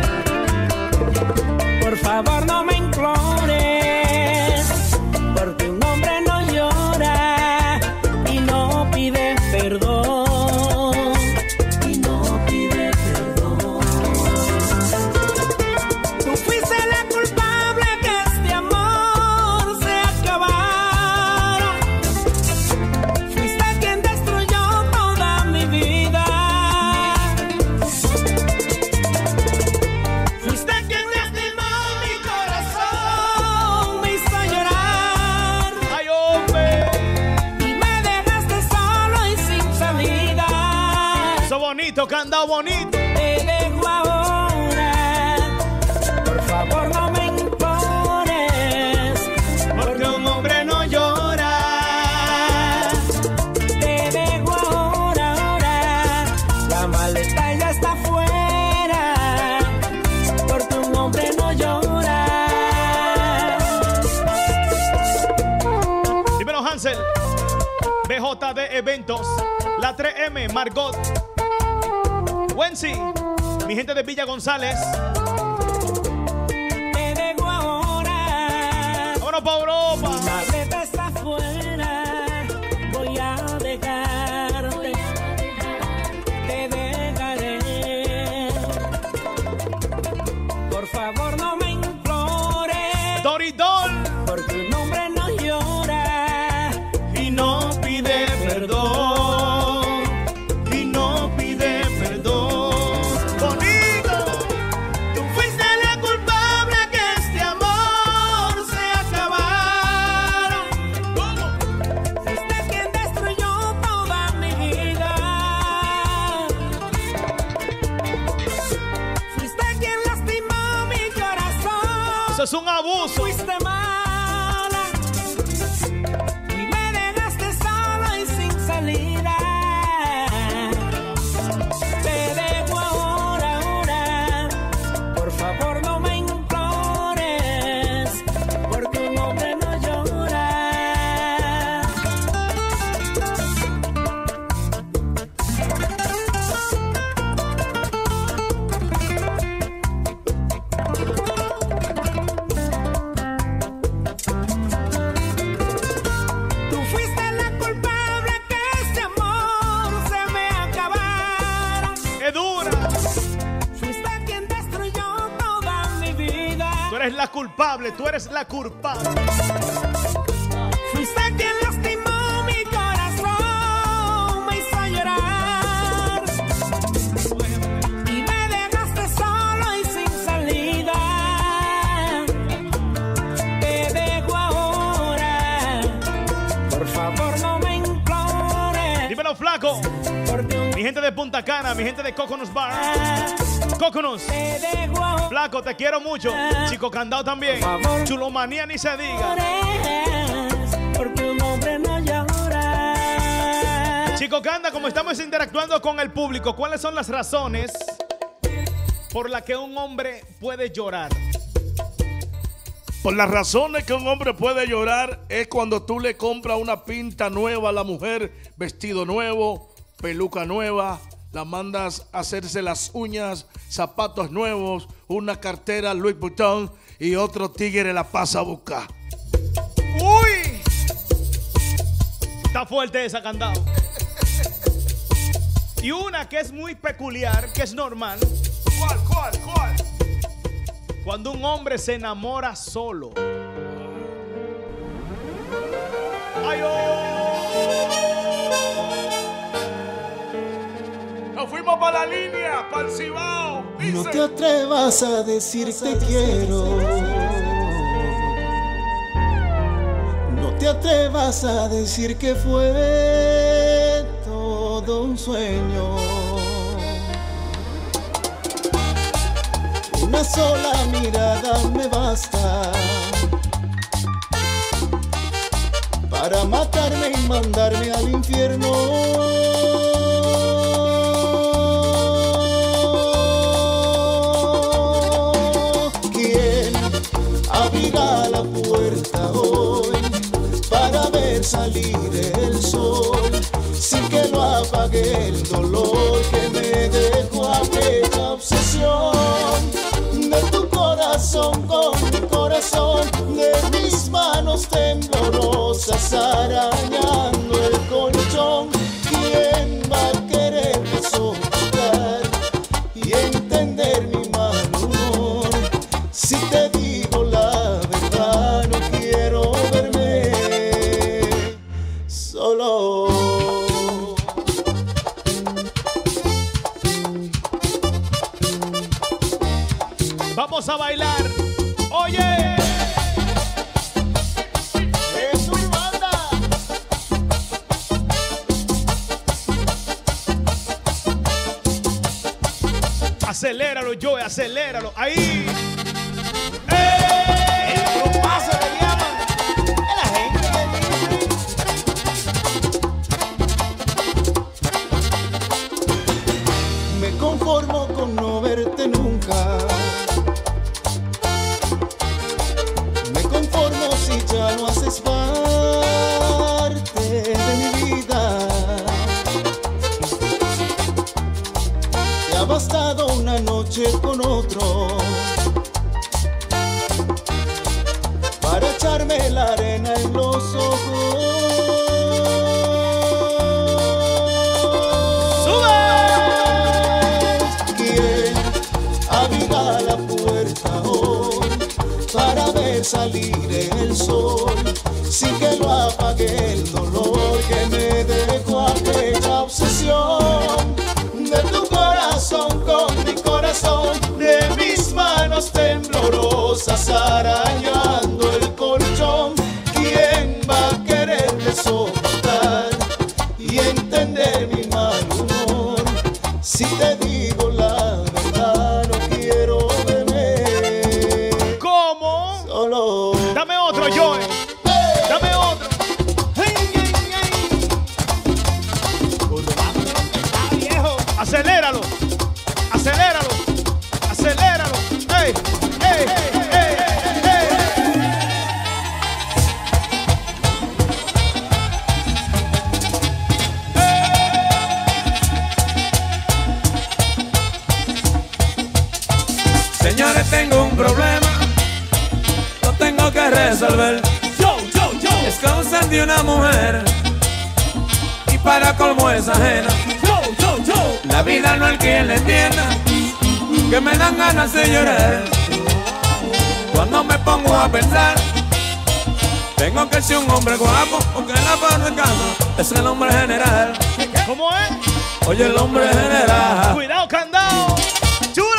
Por favor no me implores, porque un hombre no llora y no pide perdón, y no pide perdón. Tú fuiste la culpable que este amor se acabara. Fuiste quien destruyó toda mi vida. Fuiste quien lastimó mi corazón, me hizo llorar. ¡Ay, hombre! Y me dejaste solo y sin salida. Eso bonito, Candao bonito. Te dejo ahora, por favor no me implores, porque un hombre no llora. Te dejo ahora, ahora, la maleta ya está afuera, porque un hombre no llora. Dímelo, Hansel. B J D Eventos. La tres M, Margot. Wensi. Mi gente de Villa González. Te dejo ahora, vámonos pa' Europa. mi maleta está afuera, voy a dejarte, te dejaré. Por favor no me implores, Doridol, porque un hombre no llora y no pide perdón, y no pide perdón. Bonito. Tú fuiste la culpable que este amor se acabara. Fuiste quien destruyó toda mi vida. Fuiste quien lastimó mi corazón. Eso es un abuso. Fuiste mala, eres la culpable, tú eres la culpable. Fuiste quien lastimó mi corazón, me hizo llorar y me dejaste solo y sin salida. Te dejo ahora, por favor no me implores. Dímelo, flaco. Mi gente de Punta Cana, mi gente de Coconuts Bar. Coconuts. Flaco, te quiero mucho. Chico Candao también. Chulomanía ni se diga. Porque un hombre no llora. Chico Canda, como estamos interactuando con el público, ¿cuáles son las razones por las que un hombre puede llorar? Por las razones que un hombre puede llorar es cuando tú le compras una pinta nueva a la mujer, vestido nuevo, peluca nueva, la mandas a hacerse las uñas, zapatos nuevos, una cartera Louis Vuitton y otro tigre la pasa a buscar. ¡Uy! Está fuerte esa, Candao. Y una que es muy peculiar, que es normal. ¿Cuál, cuál, cuál? Cuando un hombre se enamora solo. ¡Ay, oh! Nos fuimos para la línea, para el Cibao. No te atrevas a decir te quiero. No te atrevas a decir que fue todo un sueño. Una sola mirada me basta para matarme y mandarme al infierno. ¿Quién abrirá la puerta hoy para ver salir el sol sin que lo apague el dolor que me dejó aquella obsesión? De tu corazón con mi corazón, de mis manos temblorosas arañando el colchón. ¿Quién va a quererme soportar y entender mi mal humor? Si te digo la verdad, no quiero verme solo. Vamos a bailar. Oye. Es mi banda. Aceléralo, Joey, aceléralo. Ahí. ¡Eh! El grupazo le llaman. Es la gente que dice. Me conformo con no verte nunca. Ya no haces parte de mi vida. Te ha bastado una noche con otro para echarme la arena en los ojos. ¡Sube! ¿Quién abrirá la puerta hoy para ver salir el sol sin que lo apague el dolor que me dejó aquella obsesión? De tu corazón con mi corazón, de mis manos temblorosas arañando el colchón. ¿Quién va a quererte soportar y entender mi mal humor? Si te digo la verdad, no quiero verme solo. Dame otro, Joey. Hey. Dame otro. Hey, hey, hey. Aceléralo. Aceléralo. Aceléralo. Hey, hey, hey, hey, hey, Señores, tengo un problema, lo tengo que resolver. Yo, yo, yo. Es causa de una mujer y para colmo es ajena. Yo, yo, yo. La vida no hay quien le entienda, que me dan ganas de llorar. Cuando me pongo a pensar, tengo que ser un hombre guapo, porque la parte de casa es el hombre general. ¿Cómo es? Oye, el hombre general. Cuidado, candado. ¡Chulo!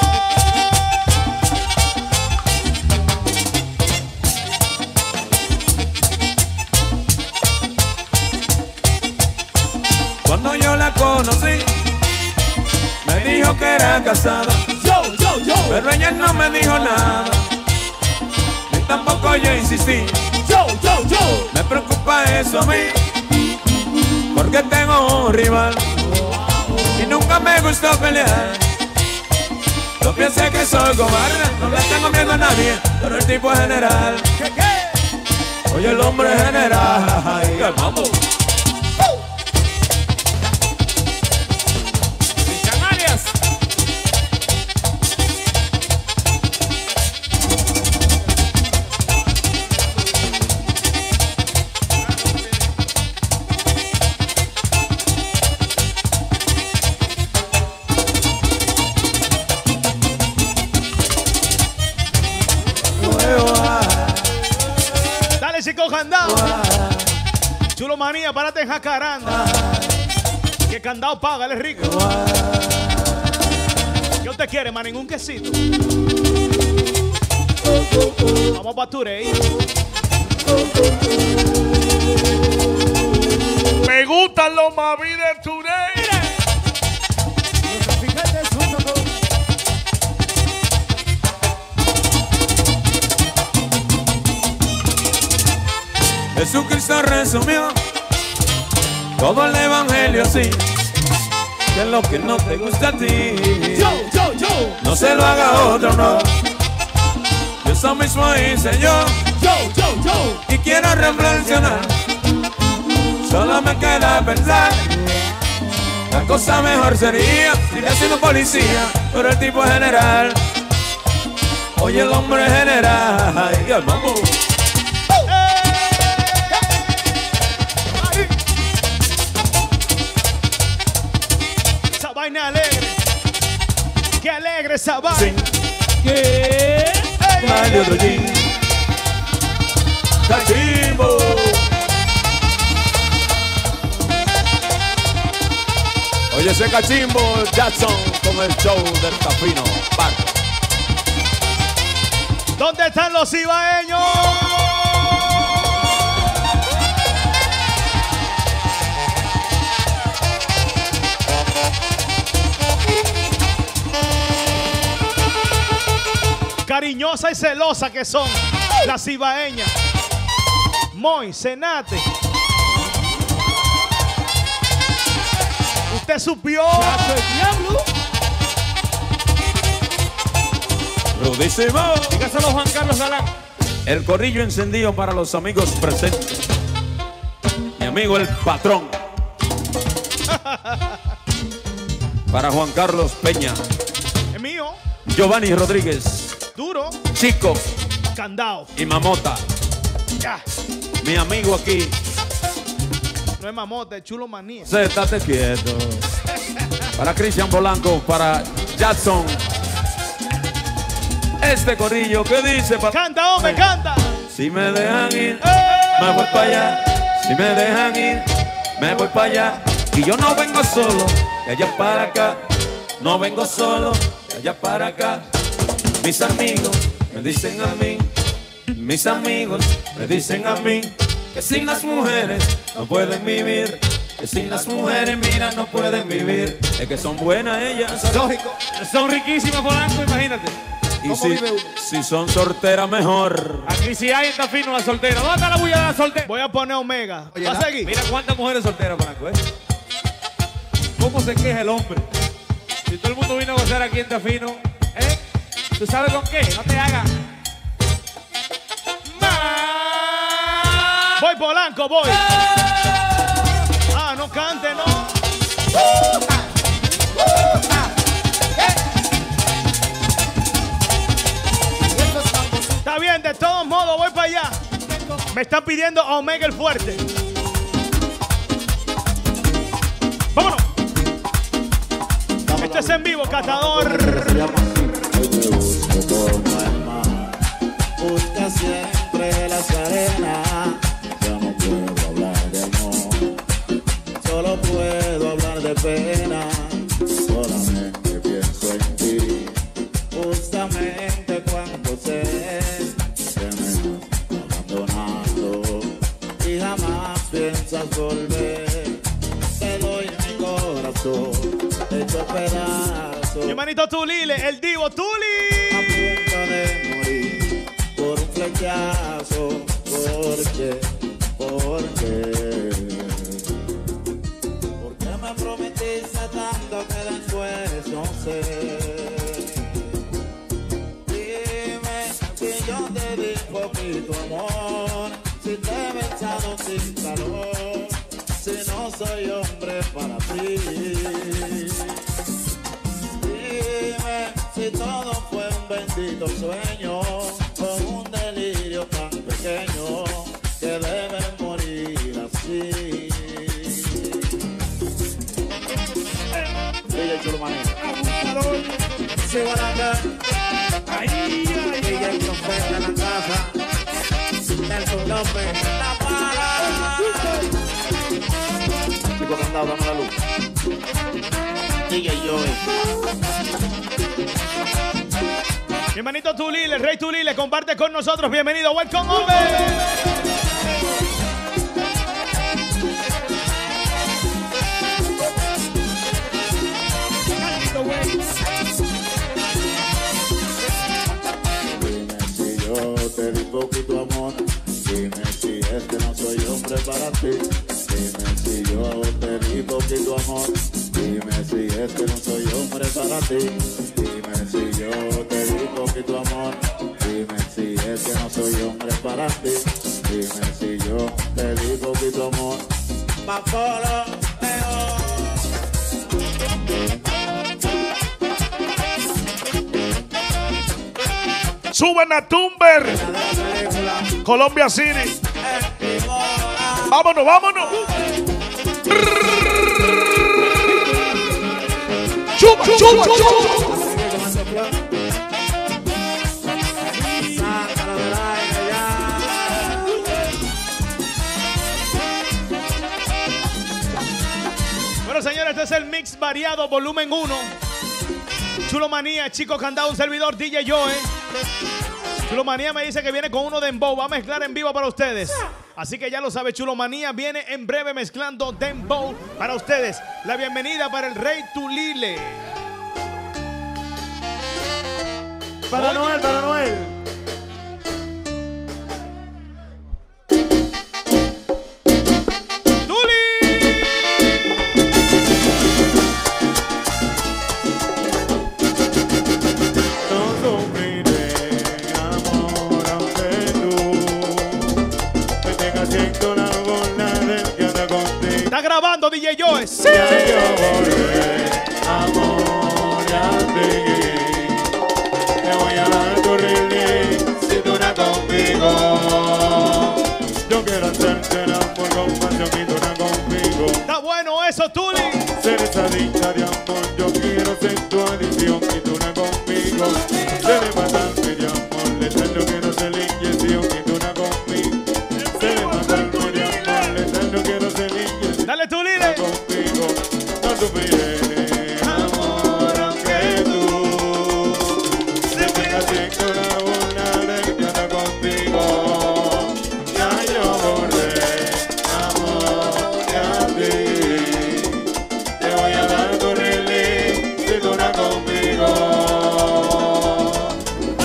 Cuando yo la conocí, me dijo que era casada. Yo, yo, yo. Pero ella no me dijo nada, ni tampoco yo insistí. Yo, yo, yo. Me preocupa eso a mí, porque tengo un rival y nunca me gustó pelear. No piense que soy cobarde, no le tengo miedo a nadie, pero el tipo es general. ¿Qué, qué? Oye, el hombre general. Ay, qué mambo. Candado. Chulo manía, párate en jacaranda. Que candado paga, él es rico. ¿Qué usted quiere, man? Ningún quesito. Vamos pa' Turey. Me gustan los mavis de Turey. Jesucristo resumió todo el evangelio así, que lo que no te gusta a ti, yo, yo, yo. no se lo haga a otro, no. Eso mismo hice yo, yo, yo, yo. y quiero reflexionar. Solo me queda pensar, la cosa mejor sería si hubiera sido policía, pero el tipo es general. Oye, el hombre general. Ay, el mambo. Alegre, qué alegre esa vaina. Sí. ¿Qué? Dale otro jean. Cachimbo. Oye, ese cachimbo Jackson con el show del Tafino. Van. ¿Dónde están los ibaeños? Cariñosa y celosa que son las ibaeñas. Moy, Senate. Usted supió. Rudísimo. Dígaselo Juan Carlos Galán. El corrillo encendido para los amigos presentes. Mi amigo el patrón. Para Juan Carlos Peña. Es mío. Giovanni Rodríguez. Duro. Chico. Candao. Y Mamota. Ya. Mi amigo aquí. No es Mamota, es Chulo Manía. Se estate quieto. Para Cristian Polanco, para Jackson. Este corrillo que dice pa canta, hombre, canta. Si me dejan ir, me voy para allá. Si me dejan ir, me voy para allá. Y yo no vengo solo, de allá para acá. No vengo solo, de allá para acá. Mis amigos me dicen a mí, mis amigos me dicen a mí, que sin las mujeres no pueden vivir. Que sin las mujeres, mira, no pueden vivir. Es que son buenas ellas. Lógico. Son riquísimas, Polanco, imagínate. Y si, si son solteras, mejor. Aquí sí hay en Tafino la soltera. ¿Dónde está la bulla de la soltera? Voy a poner Omega. Oye, ¿Va a seguir? Mira cuántas mujeres solteras, Polanco, ¿eh? ¿Cómo se queja el hombre? Si todo el mundo vino a gozar aquí en Tafino, ¿eh? ¿Tú sabes con qué? No te hagas. Voy, Polanco, voy. Ah, no cante, no. Está bien, de todos modos voy para allá. Me están pidiendo a Omega el fuerte. Vámonos. Esto es en vivo, catador. mente cuando sé que me estás abandonando y jamás piensas volver. Te doy mi corazón hecho pedazos. Mi hermanito Tulile, el divo Tuli. A punto de morir por un flechazo. ¿Por qué? ¿Por qué? ¿Por qué me prometiste tanto que después no sé? Dime si yo te di poquito amor, si te he besado sin calor, si no soy hombre para ti. Dime si todo fue un bendito sueño o un delirio tan pequeño que debe morir así. D J Chulo Manía. Se van acá. Ahí, ahí, D J el profeta en la casa. Nelson López. La para. Chico Candado, dame la luz. D J Joey. Mi hermanito Tulile, el rey Tulile, comparte con nosotros. Bienvenido, welcome over. Dime si yo te di poquito amor, dime si es que no soy hombre para ti. Dime si yo te di poquito amor, dime si es que no soy hombre para ti. Dime si yo te di poquito amor, dime si es que no soy hombre para ti. Dime si yo te di poquito amor. Papolo, Suben a Tumber, Colombia City. Vámonos, vámonos. Chupa, chupa, chupa. Bueno, señores, este es el mix variado volumen uno. Chulo Manía, Chico Candado, un servidor D J Joe. Chulo Manía me dice que viene con uno de Dembow. Va a mezclar en vivo para ustedes. Así que ya lo sabe, Chulo Manía viene en breve mezclando Dembow para ustedes. La bienvenida para el rey Tulile. Para Noel, para Noel. Está grabando D J Joe. Sí. amor a ti. Te voy a dar tu ring si tú no conmigo. Yo quiero hacerte el amor con pasión y tú no conmigo. Está bueno eso, Tuli. Ser esa dicha de amor, yo quiero ser tu adicción y tú no conmigo. Ser matarme de amor, letal, yo quiero ser la inyección y tú no conmigo. Ser matarme de amor, letal, yo quiero ser la inyección. Dale, Tuli. Conmigo, no sufriré. Amor, aunque tú se tengas siempre una burla de que anda contigo. Ya yo borré, amor, a ti. Te voy a dar tu relief si tú no conmigo.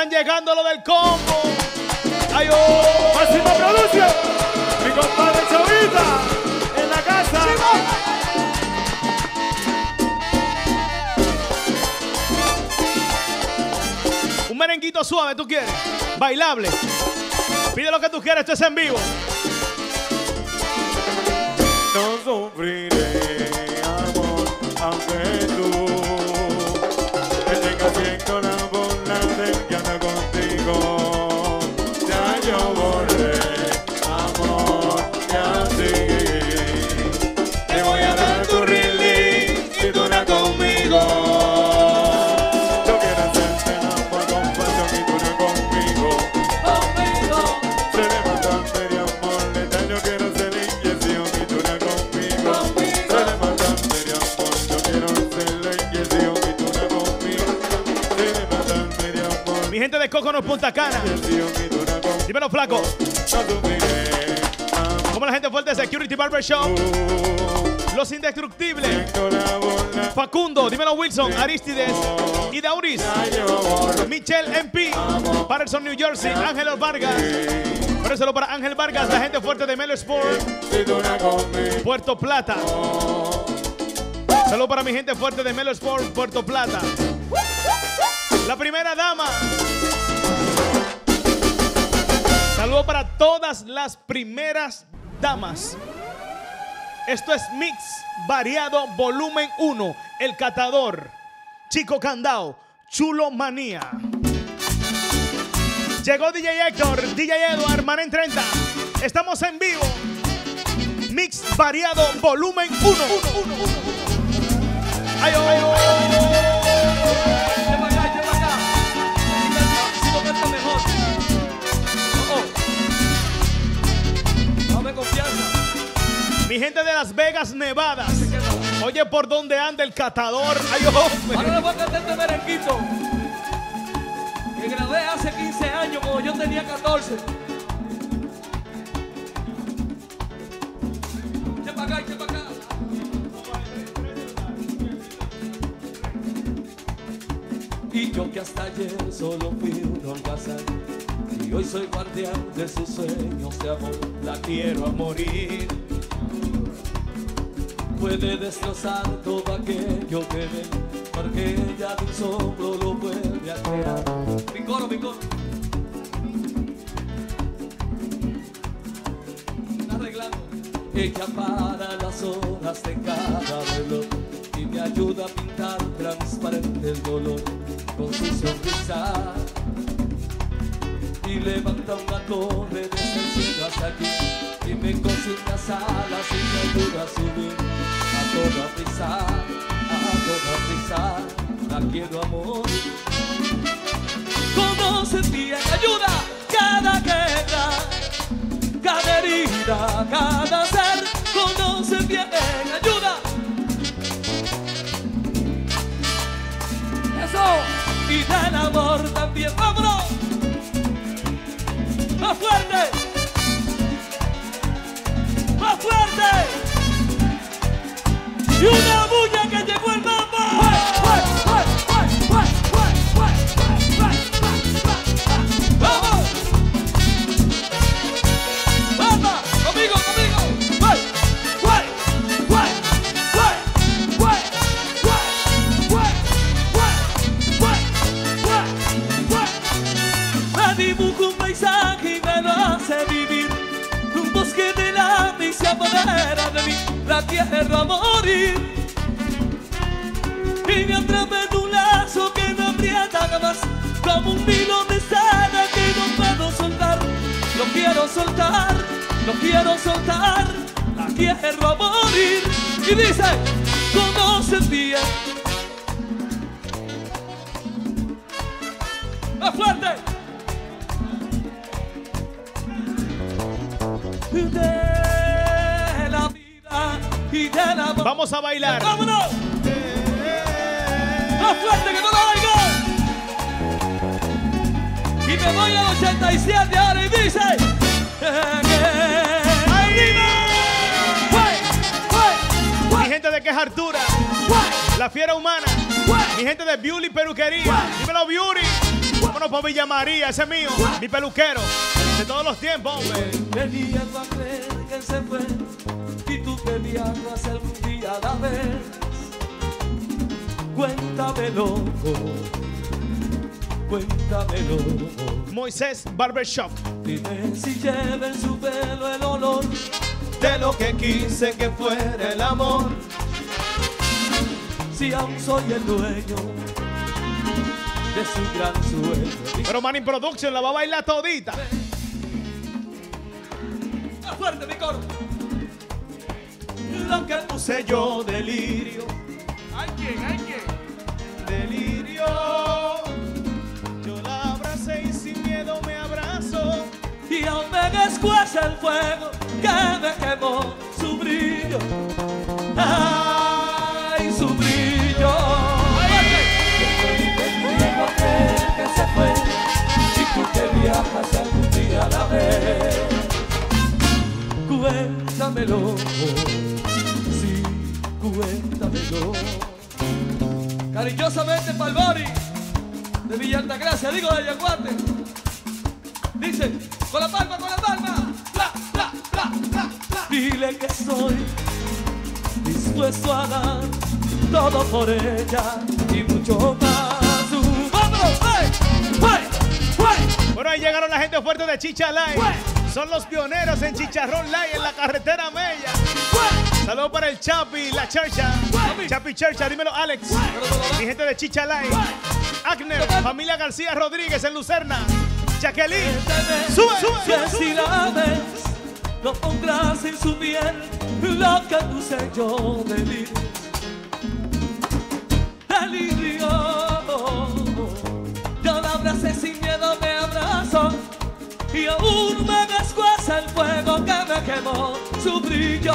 están llegando lo del combo. ¡Ay, oh! Máxima Producción. Mi compadre Chavita. En la casa. Un merenguito suave, ¿tú quieres? Bailable. Pide lo que tú quieras, esto es en vivo. No sufriré, amor, aunque tú te tengas bien con la bola de que ando contigo. Ya yo borré, amor, y así te voy a dar tu release y tú no conmigo. Yo quiero hacerte el amor con pasión y tú no conmigo. Conmigo. Se levantante de amor letal, yo quiero hacer la inyección y tú no conmigo. Se levantante de amor, yo quiero hacer la inyección y tú no conmigo. Se levantante de amor. Mi gente de Coconut Punta Cana. Dímelo, flaco. Como la gente fuerte de Security Barber Shop. Los Indestructibles. Facundo, dímelo, Wilson, Aristides y Dauris. Michelle M P. Patterson, New Jersey. Ángel Vargas. Por eso para Ángel Vargas, la gente fuerte de Melo Sport. Puerto Plata. Saludos para mi gente fuerte de Melo Sport, Puerto Plata. La primera dama. Saludos para todas las primeras damas. Esto es Mix Variado Volumen uno. El Catador, Chico Candao, Chulo Manía. Llegó D J Héctor, D J Edward, Manen treinta. Estamos en vivo. Mix Variado Volumen uno. Ay, oh, ay, oh. Lleva acá, lleva acá. Si no canta mejor. Dame confianza. Mi gente de Las Vegas, Nevada. Oye, por dónde anda el Catador. Ay, oh. Ahora le voy a cantar este merenguito que grabé hace quince años cuando yo tenía catorce. Lleva acá, lleva acá. Y yo que hasta ayer solo fui un holgazán y hoy soy guardián de sus sueños de amor. La quiero a morir. Puede destrozar todo aquello que ve, porque ella de un soplo lo vuelve a crear. Mi coro, mi coro. Está arreglando. Ella para las horas de cada reloj y me ayuda a pintar transparente el dolor con su sonrisa. Y levanta una torre desde el cielo hasta aquí y me cose unas alas y me ayuda a subir a toda prisa, a toda prisa. La quiero amor. Conoce bien, ayuda cada guerra, cada herida, cada ser. Conoce bien, ayuda. Eso. Y del amor también, vámonos. ¡Más fuerte! ¡Más fuerte! ¡Y una bulla que llegó el mambo! ¡Vamos! ¡Vamos! ¡Conmigo, conmigo! ¡Guay! ¡Guay! ¡Guay! ¡Guay! ¡Guay! ¡Guay! ¡Guay! ¡Guay! ¡Guay! ¡Guay! Me dibujo un paisaje y me lo hace vivir. Un bosque de la y se apodera de mí. La quiero a morir. Y me atrapa en un lazo que no aprieta jamás, como un hilo de sana que no puedo soltar. Lo quiero soltar, lo quiero soltar. La quiero a morir. Y dice, conoces bien. ¡Más fuerte! De la vida y del amor. Vamos a bailar. ¡Vámonos! ¡Más fuerte que no lo oigo! Y me voy al ochenta y siete ahora y dice ¡arriba! Mi gente de Queja Artura, la fiera humana. Mi gente de Beauty Peluquería. Dímelo, Beauty. Vámonos por Villa María, ese es mío, mi peluquero. De todos los tiempos, hombre. Venías a creer que se fue y tú que viajas algún día a la vez. Cuéntamelo, cuéntamelo. Moisés Barbershop. Dime si lleva en su pelo el olor de lo que quise que fuera el amor. Si aún soy el dueño de su gran sueño. Pero Manning Production la va a bailar todita. ¡Más fuerte mi coro! Lo que puse yo delirio. ¿Hay quien? ¿Hay quien? Delirio. Yo la abracé y sin miedo me abrazo. Y aún me descuece el fuego que me quemó su brillo. ¡Ay, su brillo! Tengo aquel que se fue y tú que viajas algún día a la vez. Cuéntamelo, sí, cuéntamelo. Cariñosamente para el Bori de Villa Altagracia, digo de Yaguate. Dice, con la palma, con la palma. Bla, bla, bla, bla, bla. Dile que estoy dispuesto a dar todo por ella y mucho más. ¡Vámonos! ¡Hey! ¡Hey! ¡Hey! Bueno, ahí llegaron la gente fuerte de Chicha Light. Son los pioneros en Chicharrón Light en la carretera Mella. Saludos para el Chapi, la Chercha. Chapi Chercha, dímelo Alex. Mi gente de Chicha Light. Agner, familia García Rodríguez en Lucerna. Jacqueline, sube, sube, Que si la ves, no pondrás en su piel lo que puse yo delirio. Delirio. Yo la abracé sin miedo, me abrazo. Y aún me descuece el fuego que me quemó su brillo.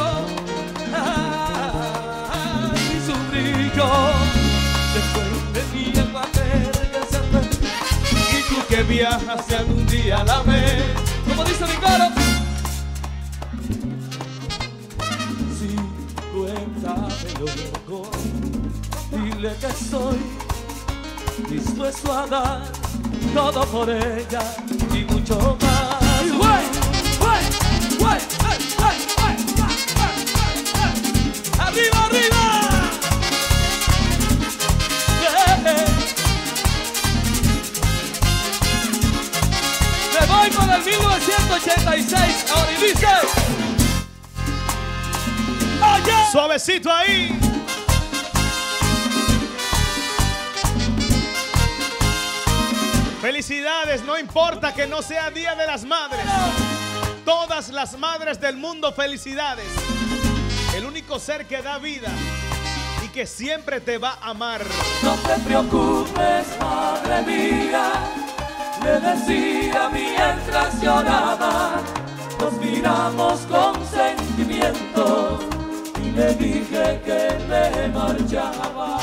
Ay, su brillo. Después de mí el papel que se fue y tú que viajas algún día a la vez. Como dice mi coro. Sí, cuéntamelo, loco. Dile que estoy dispuesto a dar todo por ella y mucho más. ¡Wey! ¡Wey! ¡Wey! ¡Hey! ¡Hey! ¡Hey! ¡Hey! ¡Hey! ¡Arriba, arriba! Yeah. Me voy con el mil novecientos ochenta y seis. Ahora y dice. ¡Oye! Suavecito ahí. Felicidades, no importa que no sea Día de las Madres. Todas las madres del mundo, felicidades. El único ser que da vida y que siempre te va a amar. No te preocupes, madre mía, le decía mientras lloraba. Nos miramos con sentimiento y le dije que me marchaba.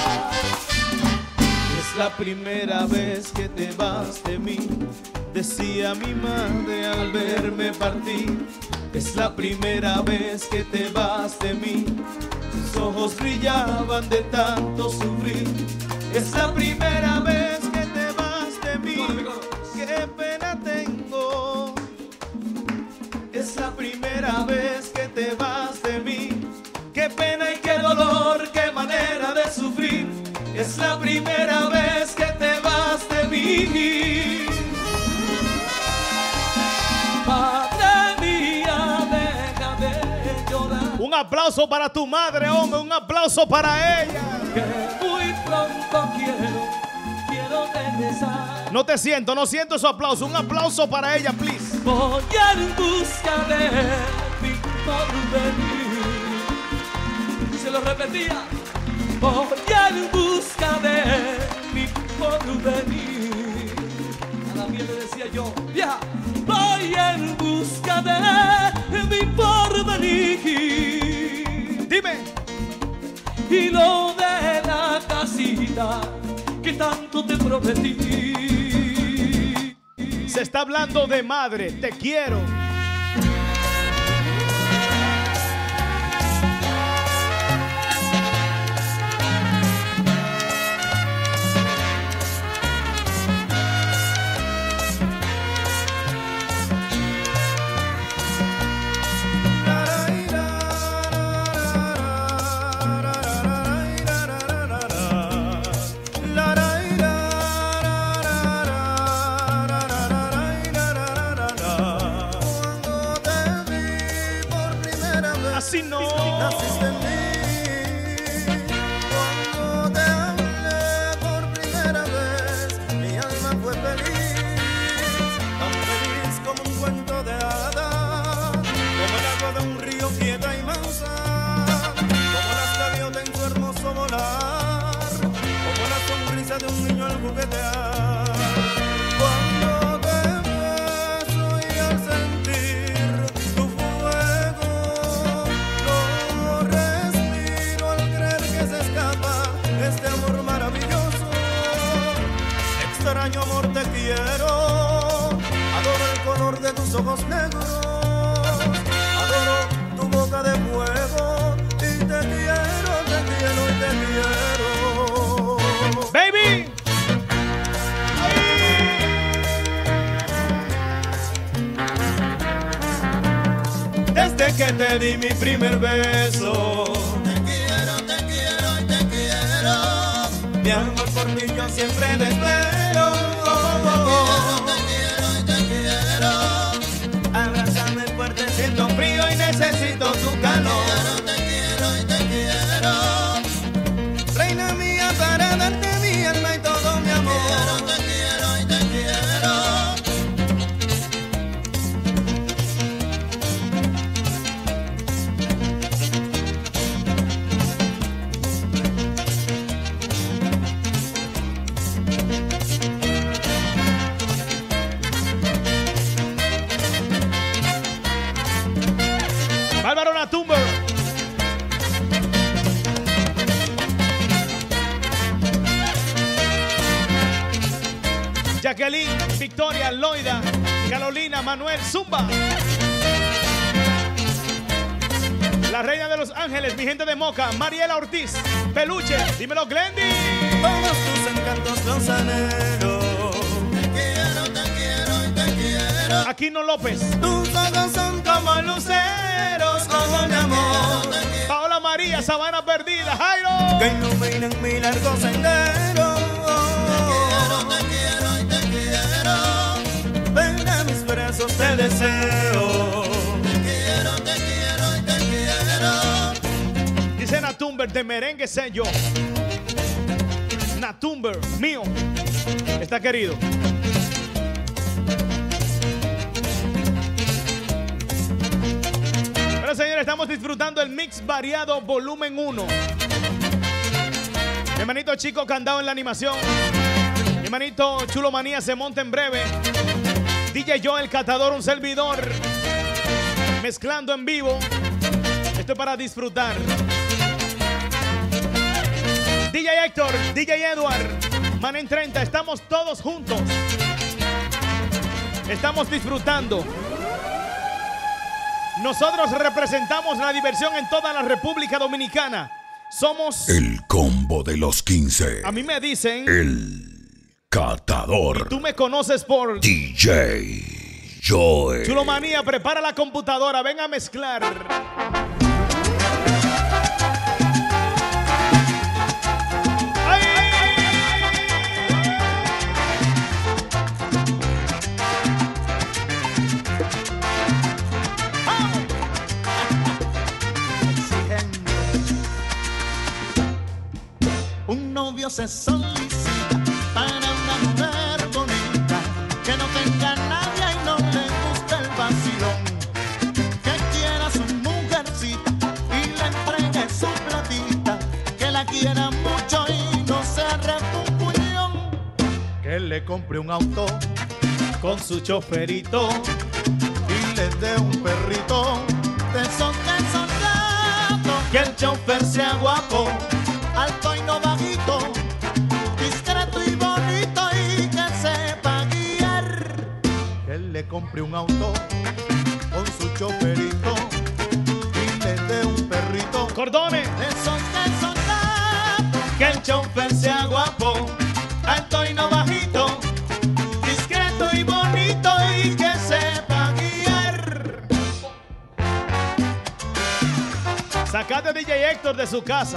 Es la primera vez que te vas de mí, decía mi madre al verme partir. Es la primera vez que te vas de mí, tus ojos brillaban de tanto sufrir. Es la primera vez que te vas de mí, qué pena tengo. Es la primera vez que te vas de mí, qué pena y qué dolor, qué manera de sufrir. Es la primera vez que te vas de mí. Madre mía, deja de llorar. Un aplauso para tu madre, hombre, un aplauso para ella. Que muy pronto quiero, quiero regresar. No te siento, no siento su aplauso. Un aplauso para ella, please. Voy en busca de mi porvenir. Se lo repetía. Voy en busca de mi porvenir. A la mía le decía yo, vieja, voy en busca de mi porvenir. Dime. Y lo de la casita que tanto te prometí. Se está hablando de madre, te quiero. ojos negros. Adoro tu boca de fuego y te quiero, te quiero y te quiero. Baby. Desde que te di mi primer beso, Te quiero, te quiero y te quiero. mi amor por ti yo siempre desvelo. Te quiero y te quiero. Abrázame fuerte, siento frío y necesito tu calor. Te quiero y te quiero. Reina mía, para darte mi alma y todo mi amor. Te quiero y te quiero. Bárbaro Natumber. Jacqueline, Victoria, Loida, Carolina, Manuel, Zumba. La reina de Los Ángeles, mi gente de Moca, Mariela Ortiz, Peluche, dímelo Glendy. Todos tus encantos los anhelo. Te quiero, te quiero y te quiero. Aquino López. Tus ojos son como luceros, como mi amor. Paola María, Sabana Perdida, Jairo. Que iluminan mi largo sendero. Te quiero y te quiero. Ven a mis brazos, te deseo. Te quiero, te quiero y te quiero. Dice Natumber de Merengue Sello. Natumber, mío. Está querido. Bueno, señores, estamos disfrutando el mix variado volumen uno. Mi hermanito Chico Candado en la animación. Mi hermanito Chulo Manía se monta en breve. D J Joe, el catador, un servidor. Mezclando en vivo. Esto es para disfrutar. D J Héctor, D J Edward, Man en treinta, estamos todos juntos. Estamos disfrutando. Nosotros representamos la diversión en toda la República Dominicana. Somos... El combo de los quince. A mí me dicen... El catador. Tú me conoces por... D J Joe. Chulo Manía, prepara la computadora, ven a mezclar. Un novio se solicita para una mujer bonita que no tenga nadie y no le guste el vacilón, que quiera su mujercita y le entregue su platita, que la quiera mucho y no sea refunfuñón, que le compre un auto con su choferito y le dé un perrito de esos de esos gatos, que el chofer sea guapo, alto y no bajito, discreto y bonito y que sepa guiar. Que él le compre un auto con su choferito y le dé un perrito. Cordones. De esos de esos gatos. Que el chofer sea guapo, alto y no bajito, discreto y bonito y que sepa guiar. Sacate a D J Héctor de su casa.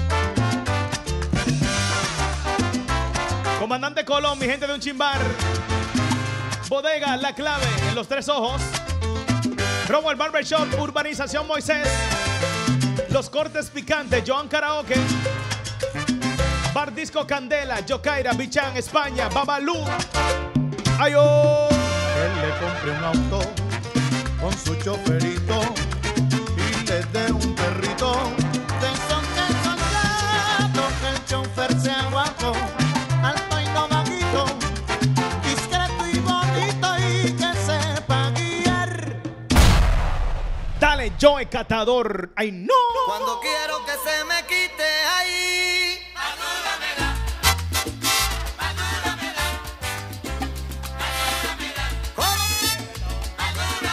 Comandante Colón, mi gente de un chimbar. Bodega, La Clave, en Los Tres Ojos. Robo el Barbershop, Urbanización Moisés. Los Cortes Picantes, Joan Karaoke. Bar Disco Candela, Yokaira, Bichán, España, Babalú. ¡Ayo! Que él le compre un auto con su choferito y le dé un perrito de esos de esos gatos, que el chofer sea guapo, alto y no bajito, discreto y bonito y que sepa guiar. Dale, Joe Catador. ¡Ay, no! Cuando quiero que se me quite ahí, madúramela, madúramela, madúramela. ¿Cómo? Madúramela.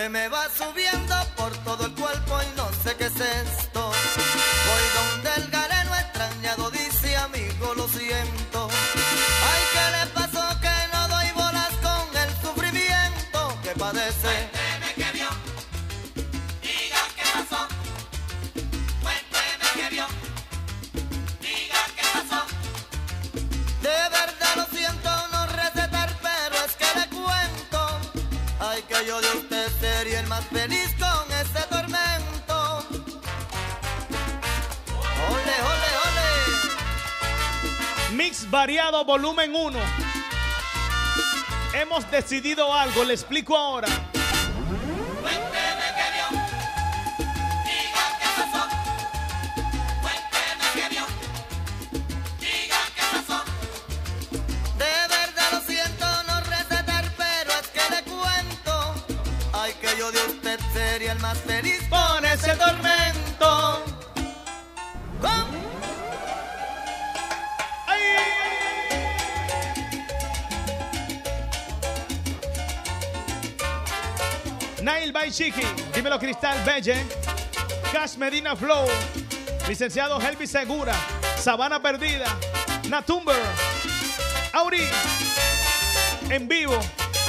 me va subiendo por todo el cuerpo y no sé qué es esto. Voy donde el galeno extrañado dice, amigo, lo siento. Ay, ¿qué le pasó que no doy bolas con el sufrimiento que padece? Cuénteme qué vio, diga qué pasó. Cuénteme qué vio, diga qué pasó. De verdad lo siento, no recetar, pero es que le cuento. Ay, que yo de usted sería el más feliz con este tormento. Ole, ole, ole. Mix variado volumen uno. Hemos decidido algo, le explico ahora. Cuénteme qué vio, diga qué pasó. Cuénteme qué vio, diga qué pasó. De verdad lo siento, no recetar, pero es que le cuento. Ay, que yo de usted sería el más feliz con ese tormento. ¿Cómo? Nail by Chiqui, dímelo Cristal Belle, Cash Medina Flow, licenciado Helvi Segura, Sabana Perdida, Natumber, Auri, en vivo.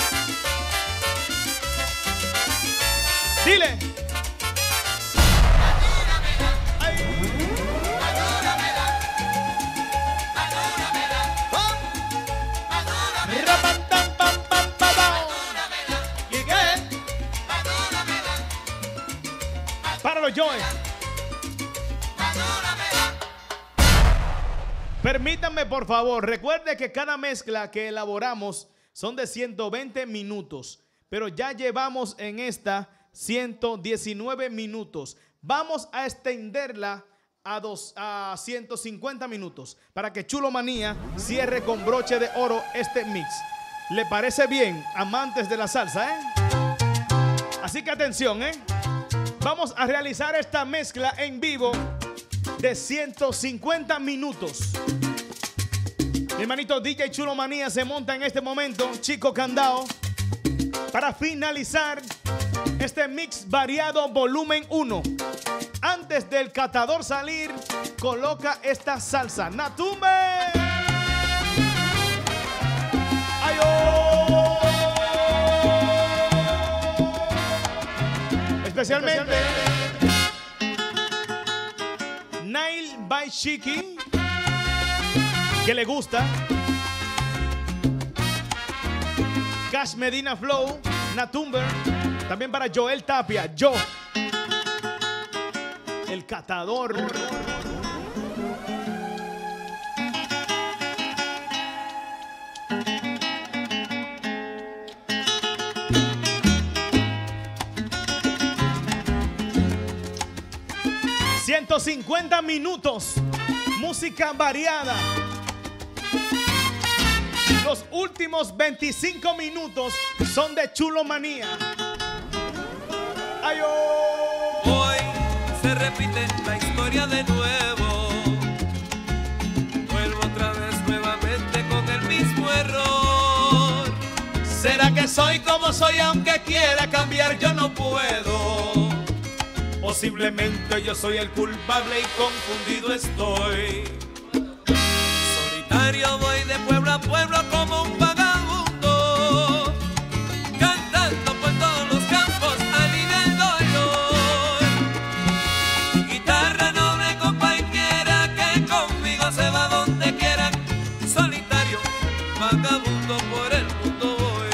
Dile. Páralo, Joey. Permítanme, por favor, recuerde que cada mezcla que elaboramos son de ciento veinte minutos, pero ya llevamos en esta ciento diecinueve minutos. Vamos a extenderla a, dos, a ciento cincuenta minutos para que Chulo Manía cierre con broche de oro este mix. ¿Le parece bien, amantes de la salsa, eh? Así que atención, eh. Vamos a realizar esta mezcla en vivo de ciento cincuenta minutos. Mi hermanito D J Chulo Manía se monta en este momento, Chico Candao, para finalizar este mix variado volumen uno. Antes del catador salir, coloca esta salsa. Natumbe. ¡Ay, oh! Especialmente, Nail by Chiqui, que le gusta. Cash Medina Flow, Natumber. También para Joel Tapia, yo, el catador. ciento cincuenta minutos, música variada. Los últimos veinticinco minutos son de Chulo Manía. ¡Ay, oh! Hoy se repite la historia de nuevo. Vuelvo otra vez nuevamente con el mismo error. ¿Será que soy como soy aunque quiera cambiar yo no puedo? Posiblemente yo soy el culpable y confundido estoy. Solitario voy de pueblo a pueblo como un vagabundo, cantando por todos los campos alivia el dolor. Mi guitarra noble compañera que conmigo se va donde quiera. Solitario, vagabundo por el mundo voy.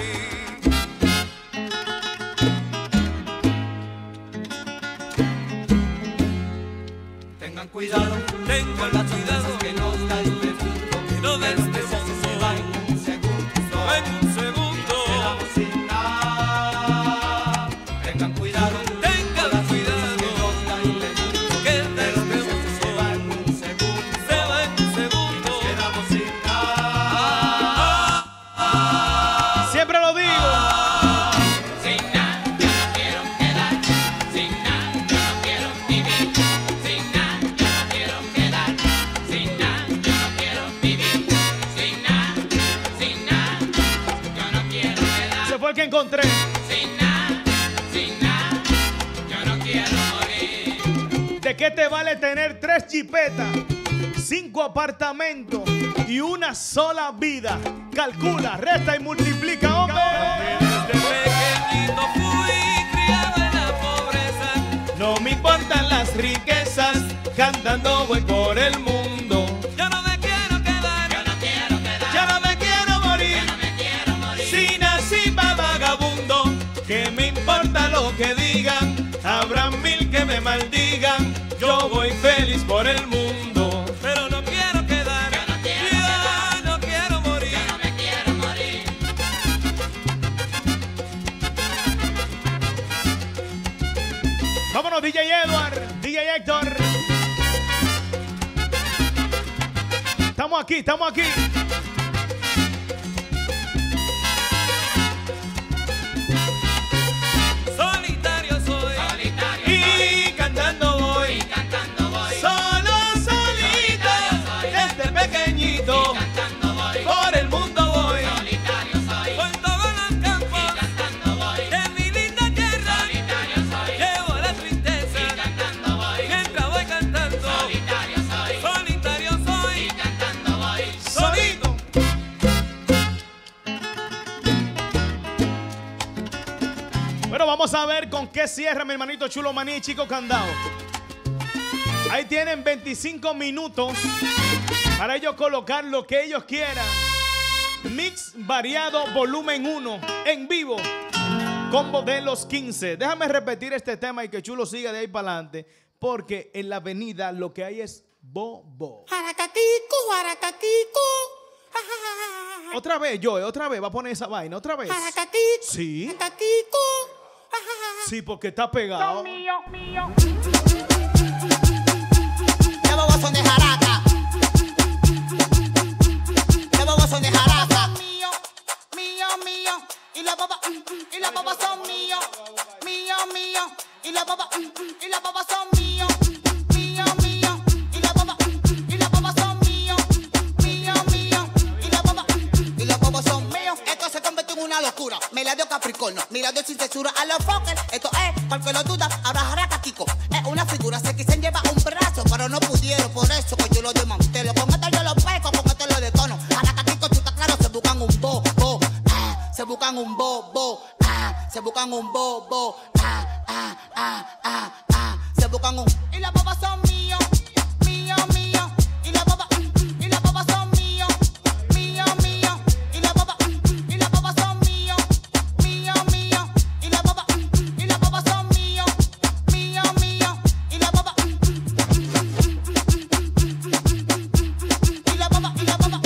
Tengan cuidado, tengan cuidado que nos da el mundo, que no de este mundo se va en un segundo, se va en un segundo, quedamos sin nada. Tengan cuidado, tengan cuidado que nos da el mundo, que de este mundo se va en un segundo, se va en un segundo, quedamos sin nada. Siempre lo digo. Que encontré. Sin nada, sin nada. qué te vale tener tres jipetas, cinco apartamentos y una sola vida? Calcula, resta y multiplica, hombre. Desde pequeñito fui criado en la pobreza. No me importan las riquezas, cantando voy por el mundo. Yo no me quiero quedar, yo no quiero quedar, Ya no me quiero morir, yo no me quiero morir. si nací pa' vagabundo, que me importa lo que digan, habrá mil que me maldigan, yo voy feliz por el mundo. Pero no quiero quedar, yo no quiero, yo quedar. No quiero morir, yo no me quiero morir. Vámonos, D J Edward, D J Héctor. Estamos aquí, estamos aquí. Solitario soy, solitario Y cantando voy, y cantando voy. solo solito, desde pequeñito, Cantando voy, por el mundo voy. solitario soy. Por todos los campos, cantando voy. De mi linda tierra, solitario soy. Llevo la tristeza, cantando voy. Mientras voy cantando, solitario soy. Solitario soy, cantando voy. Solito. Bueno, vamos a ver con qué cierra mi hermanito Chulo Maní y Chico Candao. Ahí tienen veinticinco minutos para ellos colocar lo que ellos quieran. Mix variado volumen uno en vivo. Combo de los quince. Déjame repetir este tema y que Chulo siga de ahí para adelante. Porque en la avenida lo que hay es bobo. Jaracatico, jaracatico. Otra vez, Joe, otra vez. Va a poner esa vaina, otra vez. Jaracatico. Sí. Jaracatico. Sí, porque está pegado. Mío, mío. Ya bobos son de jaraca. Ya bobos son de jaraca. Mío, mío, mío. Y la baba, y la baba son mío. Mío, mío. Y la baba, y la baba son mío. Mío, mío. Y la baba, y la baba son mío. Mío, mío. Y la baba, Y los bobos son míos. Esto se convirtió en una locura. Me la dio Capricornio. Mira de sin censura a los fuckers. Esto es, porque lo duda, ahora jaraca Kiko. Es una figura, se quisieron llevar un brazo, pero no pudieron. Por eso que yo lo desmantelo. Con esto yo lo pego, con esto lo detono. Jaraca Kiko, tú estás claro, se buscan un bobo. Ah, se buscan un bobo. Ah, se buscan un bobo. Ah, ah, ah, ah, ah. Se buscan un. y la baba son mío. Mío, mío. Y la baba, y la baba son mío. Mío, mío. Y la baba, y la baba son mío. Mío, mío. Y la baba, y la baba son mío. Mío, mío. Y la baba, y la baba, y la baba.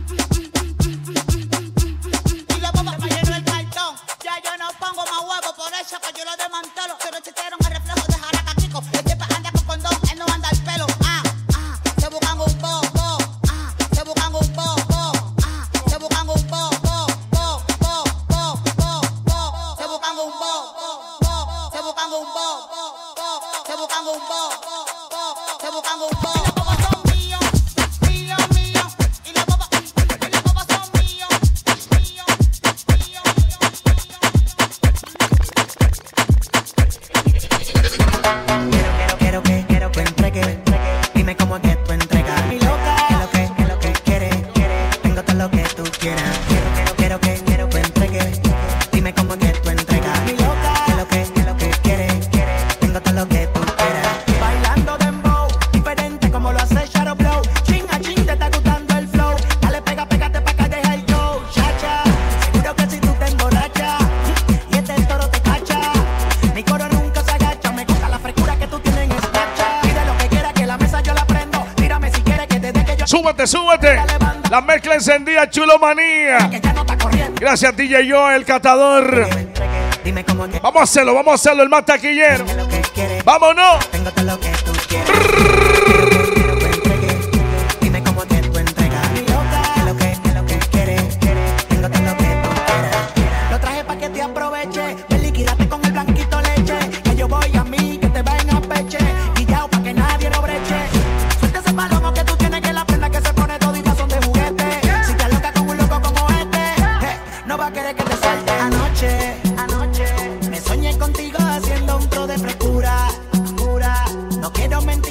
Y la baba me llenó el cartón. Ya yo no pongo más huevos, por eso que yo lo desmantelo. Se resistieron el reflejo de jaraca Kiko. El siempre anda con condón, él no anda al pelo. Ah, ah, se buscan un bobo. Ah, se buscan un bobo. Ah, se buscan un bobo. Bo, bo, bo, bo, bo. Se buscan un bobo. Bo, se buscan un bobo. Bo, se buscan un bobo. Bo, se buscan un bobo. Mío, mío. Y la baba, y la baba son mío. Mío, mío. Quiero, quiero que, quiero que entregue. Dime cómo es que tú entregas. Mi loca, es lo que, es lo que quieres. Tengo todo lo que tú quieras. Quiero, quiero, quiero que, quiero que entregue. Dime cómo es que tú entregas. Mi loca, es lo que, es lo que quieres. Tengo todo lo que tú quieras. Bailando dembow, diferente como lo hace Shadow Blow. Ching a ching, te está gustando el flow. Dale, pega, pégate pa' acá, deja el show. Chacha, seguro que si tú te emborrachas y este toro te cacha. Mi coro nunca se agacha, me gusta la frescura que tú tienes en Snapchat. Pide lo que quieras, que la mesa yo la prendo. Tírame si quieres que te dé que yo. Súbete, súbete. La mezcla encendida, Chulo Manía. Gracias, D J Joe, el catador. Vamos a hacerlo, vamos a hacerlo, el más taquillero. ¡Vámonos! Tengo todo lo que tú quieres. Dime cómo que tú entregas. Mi loca, es lo que, es lo que quieres. Tengo todo lo que tú quieras. Lo traje pa' que te aproveche. Me liquidaste con el blanquito leche. Que yo voy a mí, que te ven a peche. Guillao pa' que nadie lo breche. Suelta ese palomo que tú tienes, que la prenda que se pone todita son de juguete. Si te aloca con un loco como este, eh, no va a querer que te suelte. Anoche, anoche, me soñé contigo haciendo un tro de frescura. Pura, no quiero mentir.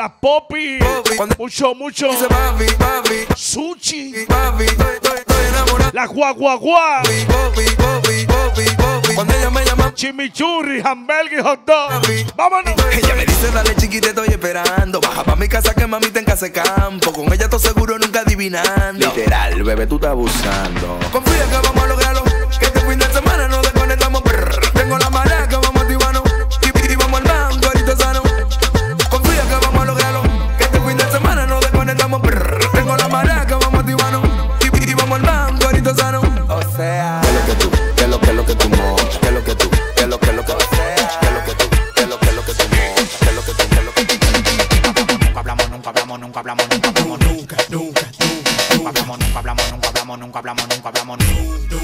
La Poppy. Mucho, mucho. Sushi. La guaguaguá. Cuando ella me llama chimichurri, hamburger y hot dog. Vámonos. Ella me dice, dale chiquita, estoy esperando. Baja pa' mi casa que mamita en casa de campo. Con ella todo seguro, nunca adivinando. Literal, bebé, tú estás abusando. Confía que vamos a lograrlo. Que este fin de semana nos desconectamos. Brr. Tengo la marea que vamos a activarnos. Y, y vamos al banco, ahorita sano. Confía que vamos a lograrlo. Que este fin de semana nos desconectamos. Brr. Tengo la marea que vamos a activarnos. Y, y vamos al banco, ahorita sano. O sea, ¿qué es lo que tú? ¿Qué es lo que es lo que tú montas? ¿Qué es lo que tú? ¿Qué es lo que es lo que tú? ¿Qué es lo que tú? ¿Qué es lo que es lo que tú montas? ¿Qué es lo que tú? ¿Qué es lo que tú? Nunca hablamos, nunca hablamos, nunca hablamos, nunca hablamos, nunca, nunca, nunca hablamos, nunca hablamos, nunca hablamos, nunca hablamos, nunca hablamos, nunca,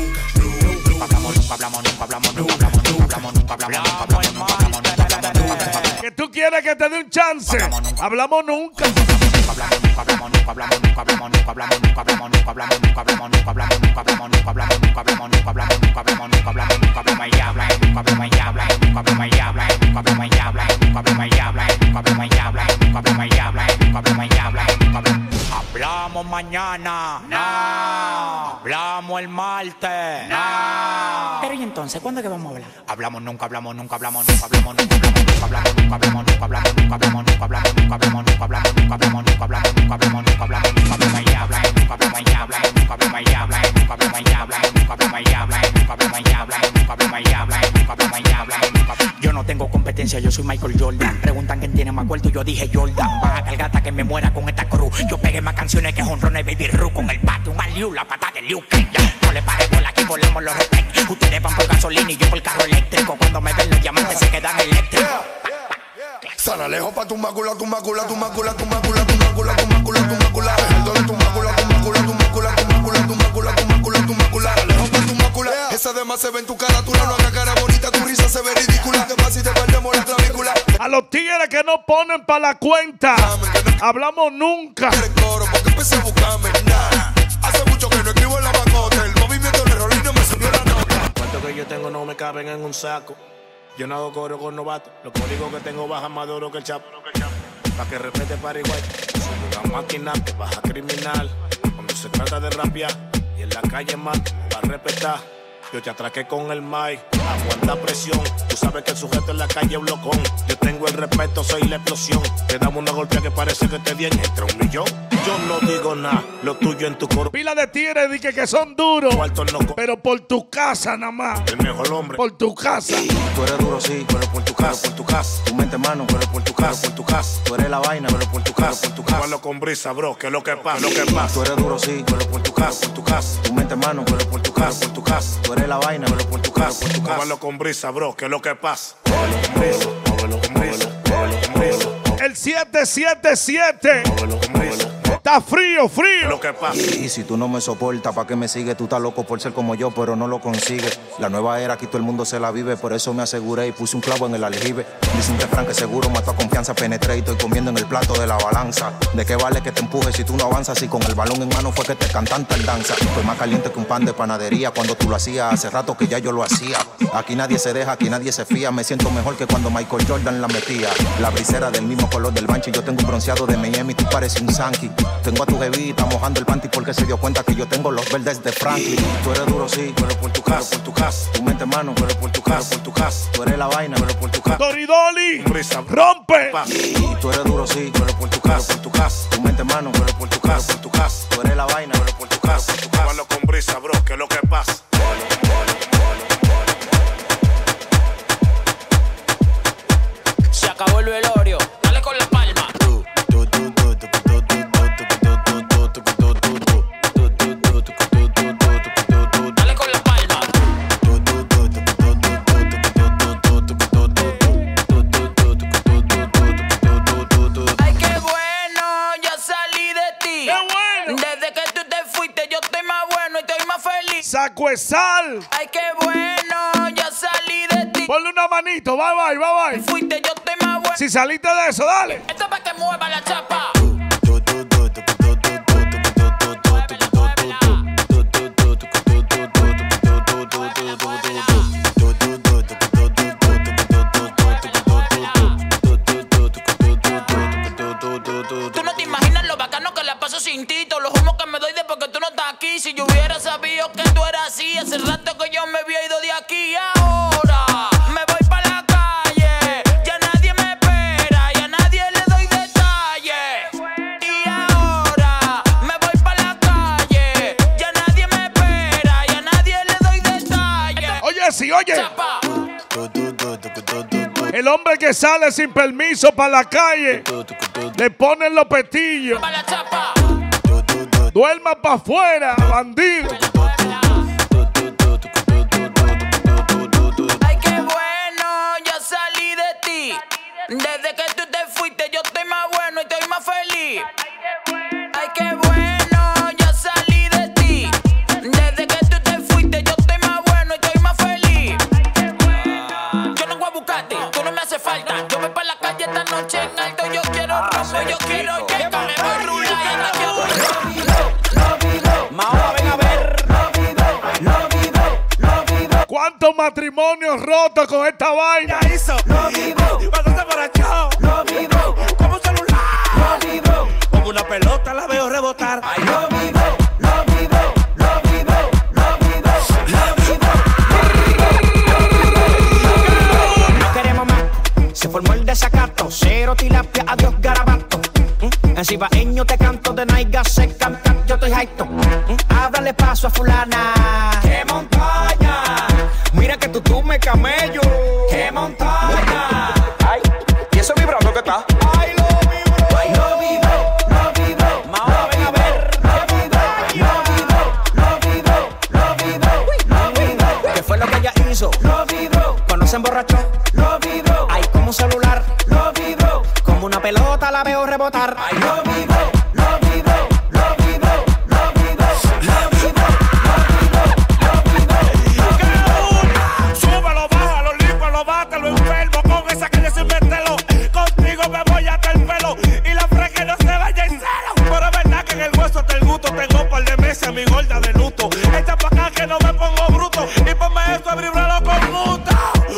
nunca hablamos, nunca hablamos, nunca hablamos, nunca hablamos, nunca hablamos, nunca hablamos, nunca hablamos, nunca hablamos, nunca hablamos. Que tú quieres que te dé un chance. Hablamos nunca. Hablamos, nunca hablamos, nunca hablamos, nunca hablamos, nunca hablamos, nunca hablamos, nunca hablamos, nunca hablamos, nunca hablamos, nunca hablamos, nunca hablamos, nunca hablamos, nunca hablamos, nunca hablamos, nunca hablamos, nunca hablamos, y habla, nunca hablamos, y habla, nunca hablamos, y habla, nunca hablamos, y habla, nunca hablamos, y habla, nunca hablamos, y habla, nunca hablamos, y habla, nunca hablamos, y habla, nunca hablamos. Hablamos mañana, no. Hablamos el martes, no. Pero y entonces, ¿cuándo es que vamos a hablar? Hablamos, nunca hablamos, nunca hablamos, nunca hablamos, nunca hablamos, nunca hablamos, nunca hablamos, nunca hablamos, nunca hablamos, nunca hablamos, nunca hablamos, nunca hablamos, nunca hablamos, nunca hablamos, nunca hablamos, nunca hablamos, y habla, nunca hablamos, y habla, nunca hablamos, y habla, nunca hablamos, y habla, nunca hablamos, y habla, nunca hablamos, y habla, nunca hablamos, y habla, nunca hablamos, y habla, nunca hablamos. Yo no tengo competencia, yo soy Michael Jordan. Preguntan quién tiene más cuarto y yo dije Jordan. Baja cargata que me muera con esta cruz. Yo pegué más canciones que honrones Baby Ru. Con el bate, un aliu, la pata de Liu Kang. No le pare bola, aquí volamos los respect. Ustedes van por gasolina y yo por carro eléctrico. Cuando me ven los diamantes se quedan eléctricos. Sana lejos pa' tu mácula, tu mácula, tu mácula, tu mácula, tu mácula, tu mácula, tu mácula. Alto de tu mácula, tu mácula, tu mácula, tu mácula, tu mácula, tu mácula, tu mácula. Sana lejos pa' tu mácula. Esa demás se ve en tu cara, tú no hagas cara bonita, tu risa se ve ridícula. Te vas y te perdemos la clavícula. A los tigres que no ponen pa' la cuenta. Hablamos nunca. Porque empecé a buscarme, nah. Hace mucho que no escribo en la macota. El movimiento de Rolino me subió la nota. Cuánto que yo tengo no me caben en un saco. Yo no hago coro con novato. Los códigos que tengo bajan más duro que el chapo. Pa' que respete Paraguay. Soy una máquina que baja criminal. Cuando se trata de rapear y en la calle más va a respetar. Yo te atraqué con el mic, aguanta presión. Tú sabes que el sujeto en la calle es blocón. Yo tengo el respeto, soy la explosión. Te damos una golpea que parece que te dieron entre un millón. Yo no digo nada, lo tuyo en tu coro. Pila de tigres dije que son duros, no, pero por tu casa nada más. El mejor hombre. Por tu casa. Tú eres duro, sí, pero por tu casa, por tu casa. Tu mente mano, pero por tu casa, por tu casa. Tú eres la vaina, pero por tu casa, por tu casa. Háblalo con brisa, bro, que es lo que pasa, lo que pasa. Tú eres duro, sí, pero por tu casa, por tu casa. Tu mente mano, pero por tu casa, por tu casa. Tú eres la vaina, pero por tu casa, por tu casa. Háblalo con brisa, bro, que es lo que pasa. Háblalo con brisa, háblalo con brisa, háblalo con brisa. El siete siete siete. Está frío, frío. Lo que pasa. Y si tú no me soportas, ¿para qué me sigues? Tú estás loco por ser como yo, pero no lo consigues. La nueva era, aquí todo el mundo se la vive. Por eso me aseguré y puse un clavo en el aljibe. Dice un refrán que seguro mató a confianza. Penetré y estoy comiendo en el plato de la balanza. ¿De qué vale que te empujes si tú no avanzas? Si con el balón en mano fue que te cantan tal danza. Fue más caliente que un pan de panadería cuando tú lo hacías. Hace rato que ya yo lo hacía. Aquí nadie se deja, aquí nadie se fía. Me siento mejor que cuando Michael Jordan la metía. La brisera del mismo color del Banshee. Yo tengo un bronceado de Miami, tú pareces un Sankey. Tengo a tu jevita mojando el panty porque se dio cuenta que yo tengo los verdes de Franklin. Tú eres duro, sí, pero por tu casa, por tu casa. Tu mente mano, pero por tu casa, por tu casa. Tú eres la vaina, pero por tu casa. Doridoli, rompe. Tú eres duro, sí, pero por tu casa, por tu casa. Tu mente mano, pero por tu casa, por tu casa. Tú eres la vaina, pero por tu casa, por tu casa. Háblalo con brisa, bro, que es lo que pasa. Se acabó el velorio. Dale con la palma. Dale con la palma. Ay, qué bueno, ya salí de ti. Qué bueno. Desde que tú te fuiste, yo estoy más bueno y estoy más feliz. Saco de sal. Ay, qué bueno, ya salí de ti. Ponle una manito, bye bye, bye bye. Fuiste, yo estoy más bueno. Si saliste de eso, dale. Esto es para que mueva la chapa. tintito, los humos que me doy después que tú no estás aquí. Si yo hubiera sabido que tú eras así, hace rato que yo me había ido de aquí. Ahora me voy para la calle, ya nadie me espera, ya nadie le doy detalles. Y ahora me voy para la calle, ya nadie me espera, ya nadie le doy detalles. Oye, sí, oye. El hombre que sale sin permiso para la calle, le ponen los petillos. Duerma para afuera, bandido. Ay, qué bueno, yo salí de ti. Desde que tú te fuiste, yo estoy más bueno y estoy más feliz. Ay, qué bueno, yo salí de ti. Desde que tú te fuiste, yo estoy más bueno y estoy más feliz. Yo no voy a buscarte, tú no me hace falta. Yo voy para la calle esta noche en alto. Yo quiero rojo, yo quiero yeca, me voy rulando. ¿Cuántos matrimonios rotos con esta vaina? Ya hizo. Lo vivo. Cuando se emborrachó. Lo vivo. Como un celular. Lo vivo. Como una pelota la veo rebotar. Ay, lo vivo. Lo vivo. Lo vivo. Lo vivo. Lo vivo. No queremos más. Se formó el desacato. Cero tilapia, adiós garabato. En cibaeño te canto de naiga se canta. Yo estoy jaito. Háblale paso a fulana. ¡Qué montaña! Mira que tú tú me camello. ¡Qué montaña! Ay, ¿y eso vibrando que está? Ay, lo vibro. Ay, lo vivo, lo vivo. Mahoma, ven a ver. Lo vivo, lo vivo, lo vivo, lo vivo, lo vivo. ¿Qué fue lo que ella hizo? Lo vivo. Cuando se emborrachó. Lo vivo. Ay, como un celular. Lo vivo. Como una pelota la veo rebotar. Ay, lo vivo, lo vivo, lo vivo, lo vivo, lo vivo, lo vivo, lo vivo. Súbelo, bájalo, límpialo, bátalo, enfermo. Con esa calle sin meterlo. Contigo me voy hasta el pelo. Y la fresca no se vaya en cero. Pero es verdad que en el hueso hasta el gusto. Tengo un par de meses a mi gorda de luto. Echa pa' acá que no me pongo bruto. Y ponme esto a vibrarlo con gusto.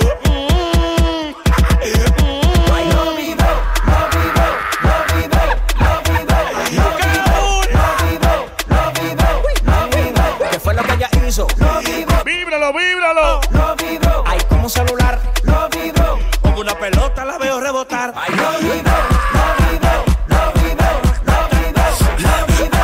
Víbralo, víbralo. Lo vivo. Ay, como un celular. Lo vivo. Como una pelota la veo rebotar. Ay, lo vivo. Lo vivo. Lo vivo. Lo vivo. Lo vivo.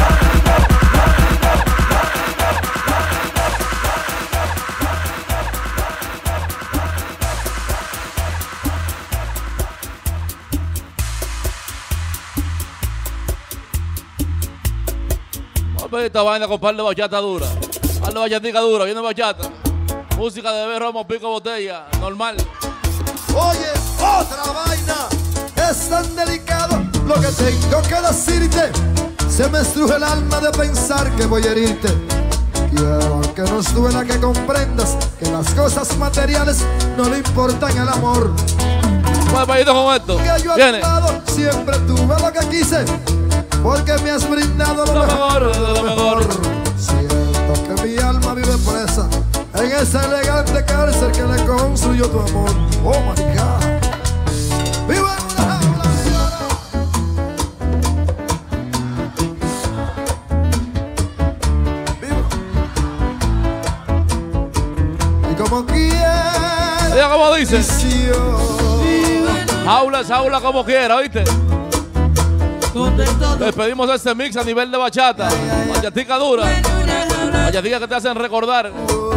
Vamos a pedir esta vaina con par de bachata dura. Par de bachatica dura, viene bachata. Música de bebé, romo, pico, botella, normal. Oye, otra vaina. Es tan delicado lo que tengo que decirte. Se me estruje el alma de pensar que voy a herirte. Quiero que nos duela que comprendas que las cosas materiales no le importan al amor. Bueno, país con esto. Que yo a Viene. tu lado siempre tuve lo que quise. Porque me has brindado lo, Lo mejor, mejor, lo mejor. Siento que mi alma vive presa en esa elegante cárcel que le construyó tu amor. Oh my God. Vivo en una jaula. Vivo. Y como quiera. Ella como dice. Jaula es jaula como quiera, ¿oíste? Despedimos este mix a nivel de bachata. Bachatica dura. Bachatica que te hacen recordar.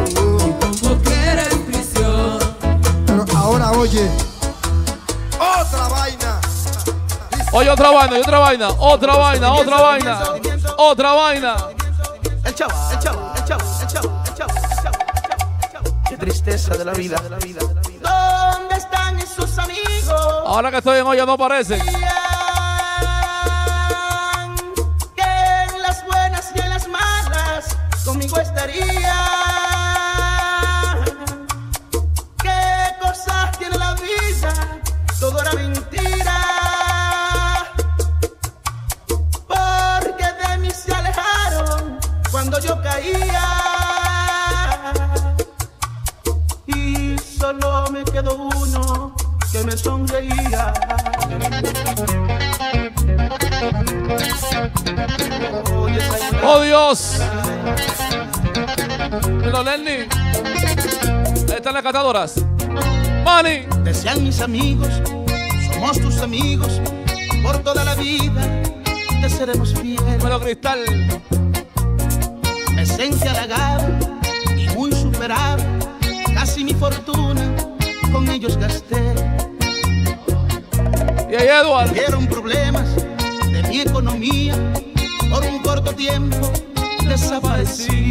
Pero ahora oye. Otra vaina. Oye, otra vaina, y otra vaina, otra vaina, otra vaina, otra vaina. El chavo, el chavo, el chavo, el chavo, el chavo, el chavo, el chavo. Qué tristeza de la vida. ¿Dónde están esos amigos? Ahora que estoy en olla no aparecen. Que en las buenas y en las malas conmigo estaría. ¿Qué cosas tiene la vida? Todo era mentira. Porque de mí se alejaron cuando yo caía. Y solo me quedó uno que me sonreía. ¡Oh, Dios! Mira, Lenny. Ahí están las catadoras. ¡Money! Desean mis amigos, somos tus amigos, por toda la vida te seremos fieles. Bueno, Cristal. Me sentí halagado y muy superado, casi mi fortuna con ellos gasté. Y ahí, Eduardo. Tuvieron problemas de mi economía, por un corto tiempo desaparecí.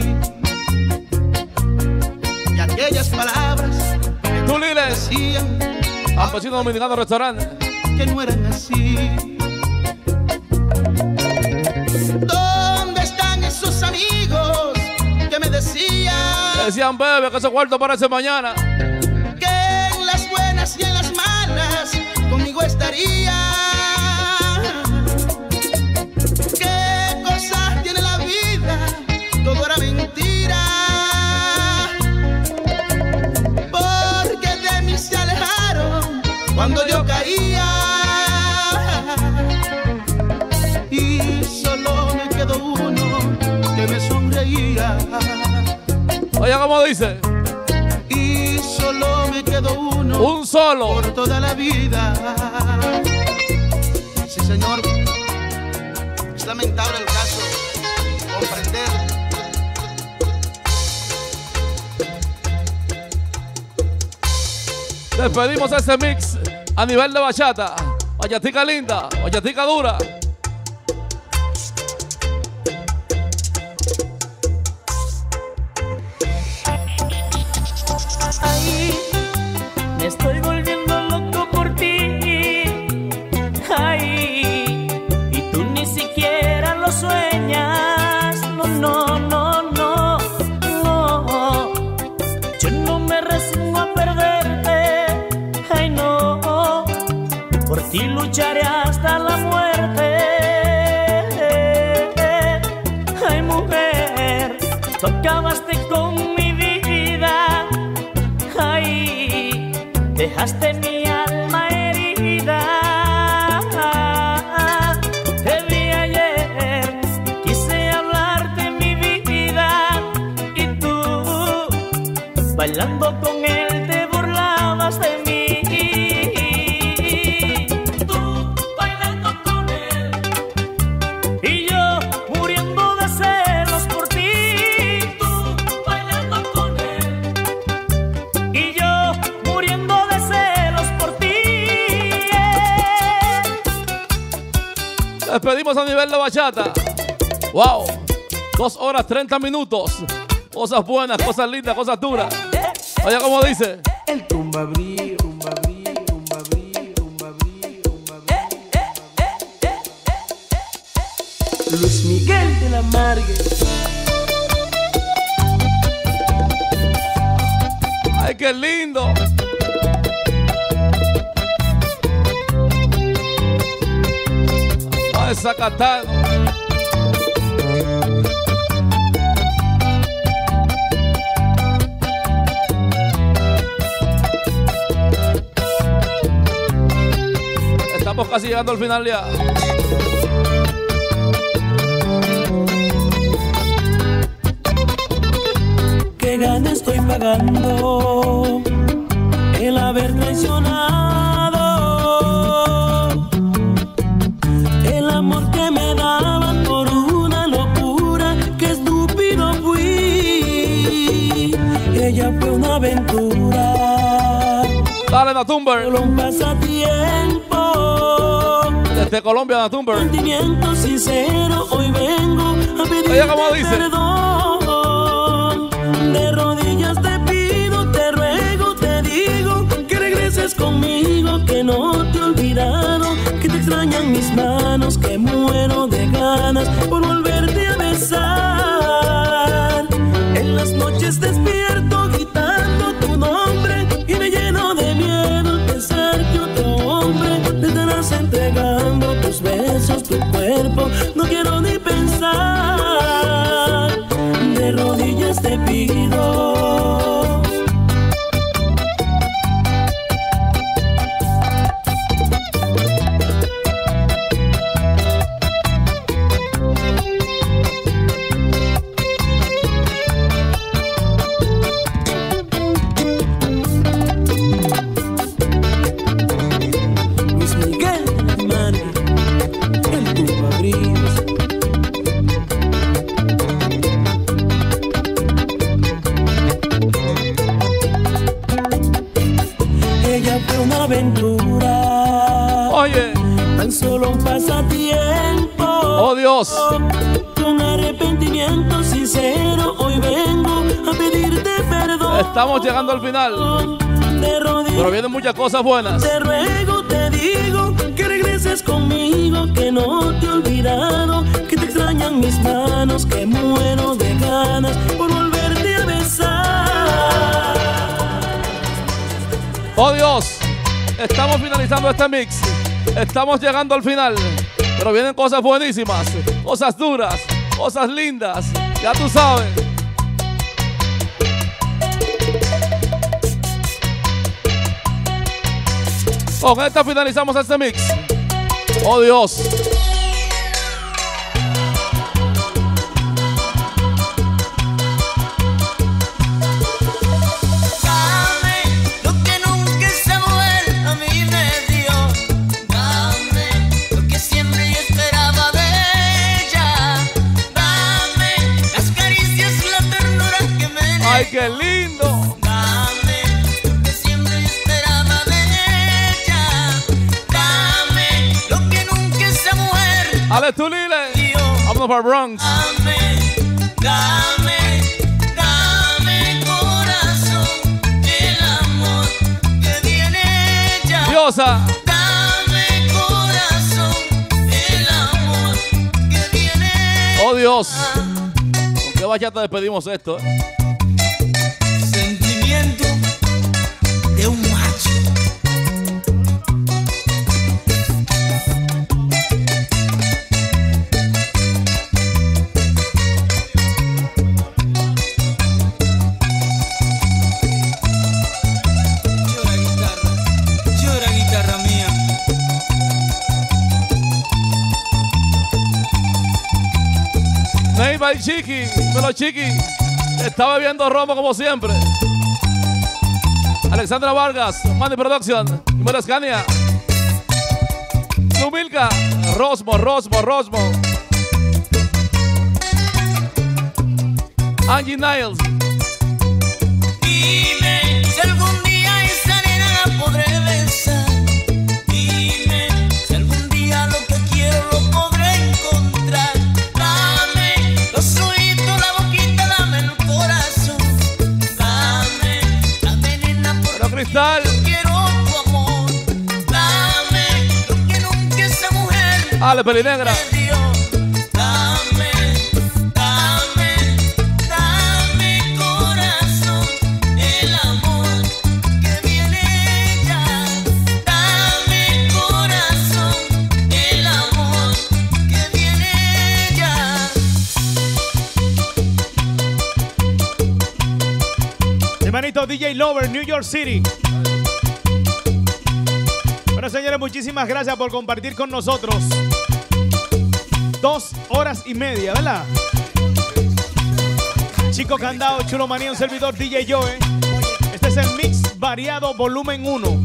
Y aquellas palabras que tú le decían al Pachino Dominicano Restaurante que no eran así. ¿Dónde están esos amigos que me decían? Decían, bebé, que ese cuarto aparece mañana. Que en las buenas y en las malas conmigo estaría. ¿Qué cosas tiene la vida? Todo era mentira. Porque de mí se alejaron cuando yo caía. Y solo me quedó uno que me sonreía. Oye, ¿cómo dice? Y solo me quedó uno. Un solo. Por toda la vida. Sí, señor. Es lamentable el caso. Comprender. Despedimos ese mix a nivel de bachata. Bachatica linda, bachatica dura. Ay, me estoy volviendo loco por ti. Ay, y tú ni siquiera lo sueñas. No, no, no, no, no. Yo no me resigno a perderte. Ay, no. Por ti lucharé hasta la muerte. Ay, mujer, tú acabaste con mi vida. Ay, dejaste mi alma herida. Te vi ayer, quise hablarte mi vida. Y tú, bailando con él, te burlabas de mí. Tú, bailando con él. Y yo, muriendo de celos por ti. Tú, bailando con él. Y yo muriendo de celos por ti. Despedimos a nivel de bachata. Wow. Dos horas treinta minutos. Cosas buenas, cosas lindas, cosas duras. Oye, ¿cómo dice? El tumba brí, rumba brí, rumba brí, rumba brí, rumba brí. Luis Miguel de la Margue. ¡Ay, qué lindo! ¡Ay, Zacatán! Estamos casi llegando al final ya. Qué gana estoy pagando el haber traicionado el amor que me daban por una locura. Qué estúpido fui. Ella fue una aventura. Dale, Natumber. Solo un pasatiempo. Desde Colombia, Natumber. Sentimiento sincero, hoy vengo a pedir Oye, ¿cómo dice? perdón. De rodillas te pido, te ruego, te digo que regreses conmigo, que no te he olvidado, que te extrañan mis manos, que muero de ganas por volverte a besar. En las noches despierto gritando tu nombre y me lleno de miedo al pensar que otro hombre te estarás entregando tus besos, tu cuerpo. No quiero ni pensar. De rodillas te pido. Dios. Con arrepentimiento sincero hoy vengo a pedirte perdón. Estamos llegando al final. De rodillas Pero vienen muchas cosas buenas. te ruego, te digo que regreses conmigo, que no te he olvidado, que te extrañan mis manos, que muero de ganas por volverte a besar. Oh Dios, estamos finalizando este mix. Estamos llegando al final. Pero vienen cosas buenísimas, cosas duras, cosas lindas. Ya tú sabes. Con esta finalizamos este mix. Oh Dios. Dame lo que nunca esa mujer a mí me dio. Dame lo que siempre yo esperaba de ella. Dame las caricias, la ternura que me dio. Ay, qué lindo. Dame lo que siempre yo esperaba de ella. Dame lo que nunca esa mujer. Ale Tulile. Vámonos para Bronx. Dame, dame, dame corazón, el amor que viene ella. Diosa. Dame corazón, el amor que viene. Oh Dios. ¿Con qué bachata despedimos esto? eh? Sentimiento de un macho. Llora guitarra, llora guitarra mía. Neiva y Chiqui, pero Chiqui está bebiendo romo como siempre. Alexandra Vargas, Manny Production, Número Scania. Lumilka, Rosmo, Rosmo, Rosmo. Angie Niles. Dime si algún día esa nena la podré besar. Dime si algún día lo que quiero lo podré encontrar. Dame los oídos, la boquita, dame el corazón. Dame, dame nena porque Pero Cristal. yo quiero tu amor. Dame lo que nunca esa mujer Ale Pelinegra. me dio. Dame, dame, dame corazón, el amor que viene ella. Dame corazón, el amor que viene ella. Hermanito D J Lover, New York City. Bueno, señores, muchísimas gracias por compartir con nosotros. Dos horas y media, ¿verdad? Chico Candao, Chulo Manía, un servidor D J Joe. Este es el mix variado volumen uno.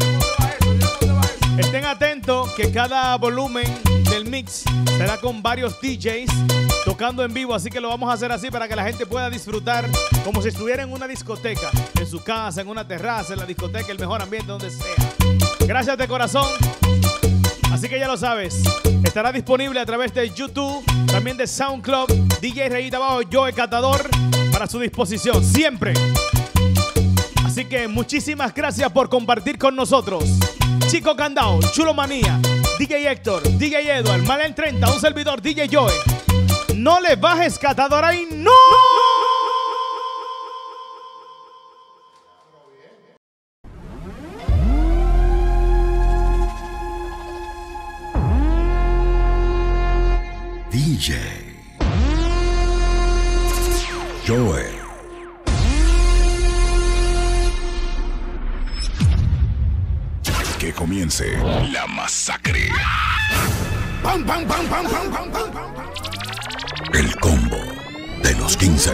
Estén atentos que cada volumen del mix será con varios D Js tocando en vivo, así que lo vamos a hacer así para que la gente pueda disfrutar como si estuviera en una discoteca, en su casa, en una terraza, en la discoteca, el mejor ambiente, donde sea. Gracias de corazón. Así que ya lo sabes, estará disponible a través de YouTube, también de SoundCloud, D J Rayita Abajo, Joe Catador, para su disposición, siempre. Así que muchísimas gracias por compartir con nosotros. Chico Candao, Chulo Manía, D J Héctor, D J Edward, Malen treinta, un servidor D J Joe. No le bajes, Catador, ahí no. D J Joe. Que comience la masacre. Pam, pam, pam, pam, pam, pam, pam, pam. El combo de los quince.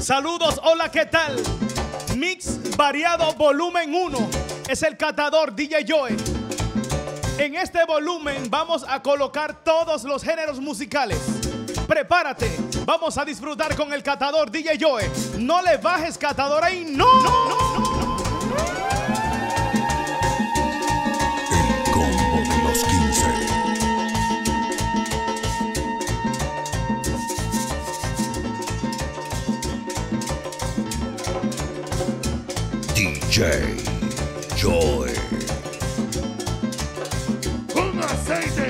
Saludos, hola, ¿qué tal? Mix variado volumen uno. Es el catador D J Joe. En este volumen vamos a colocar todos los géneros musicales. Prepárate, vamos a disfrutar con el catador D J Joe. No le bajes, catador, ahí no. no, no, no. El combo de los quince. D J Joe. Con aceite.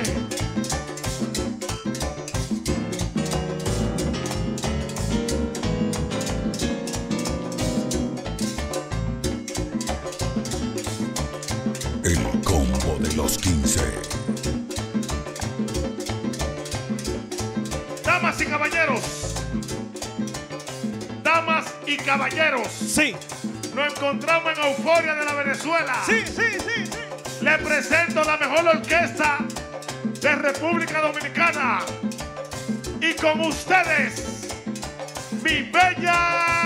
El combo de los quince. Damas y caballeros. Damas y caballeros. Sí. Nos encontramos en Euforia de la Venezuela. Sí, sí, sí, sí. Le presento la mejor orquesta de República Dominicana. Y con ustedes, mi bella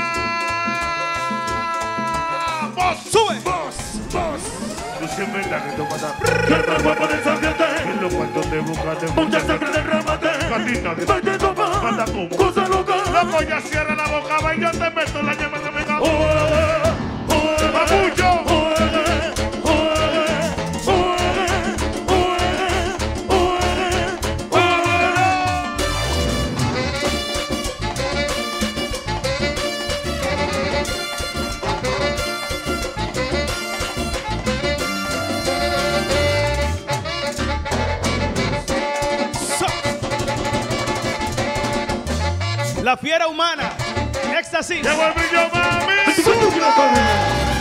voz. Sube. Voz, voz. Tú sí es verdad que tú matas. Siempre guapo desafiante. En los cuartos te buscaste. Mucha sangre derramate. Gatita de vete papá. Anda como cosa loca. La polla cierra la boca. Va y yo te meto la llama que me da. ¡Papucho! La fiera humana. Éxtasis. ¡Llegó el brillo, mami!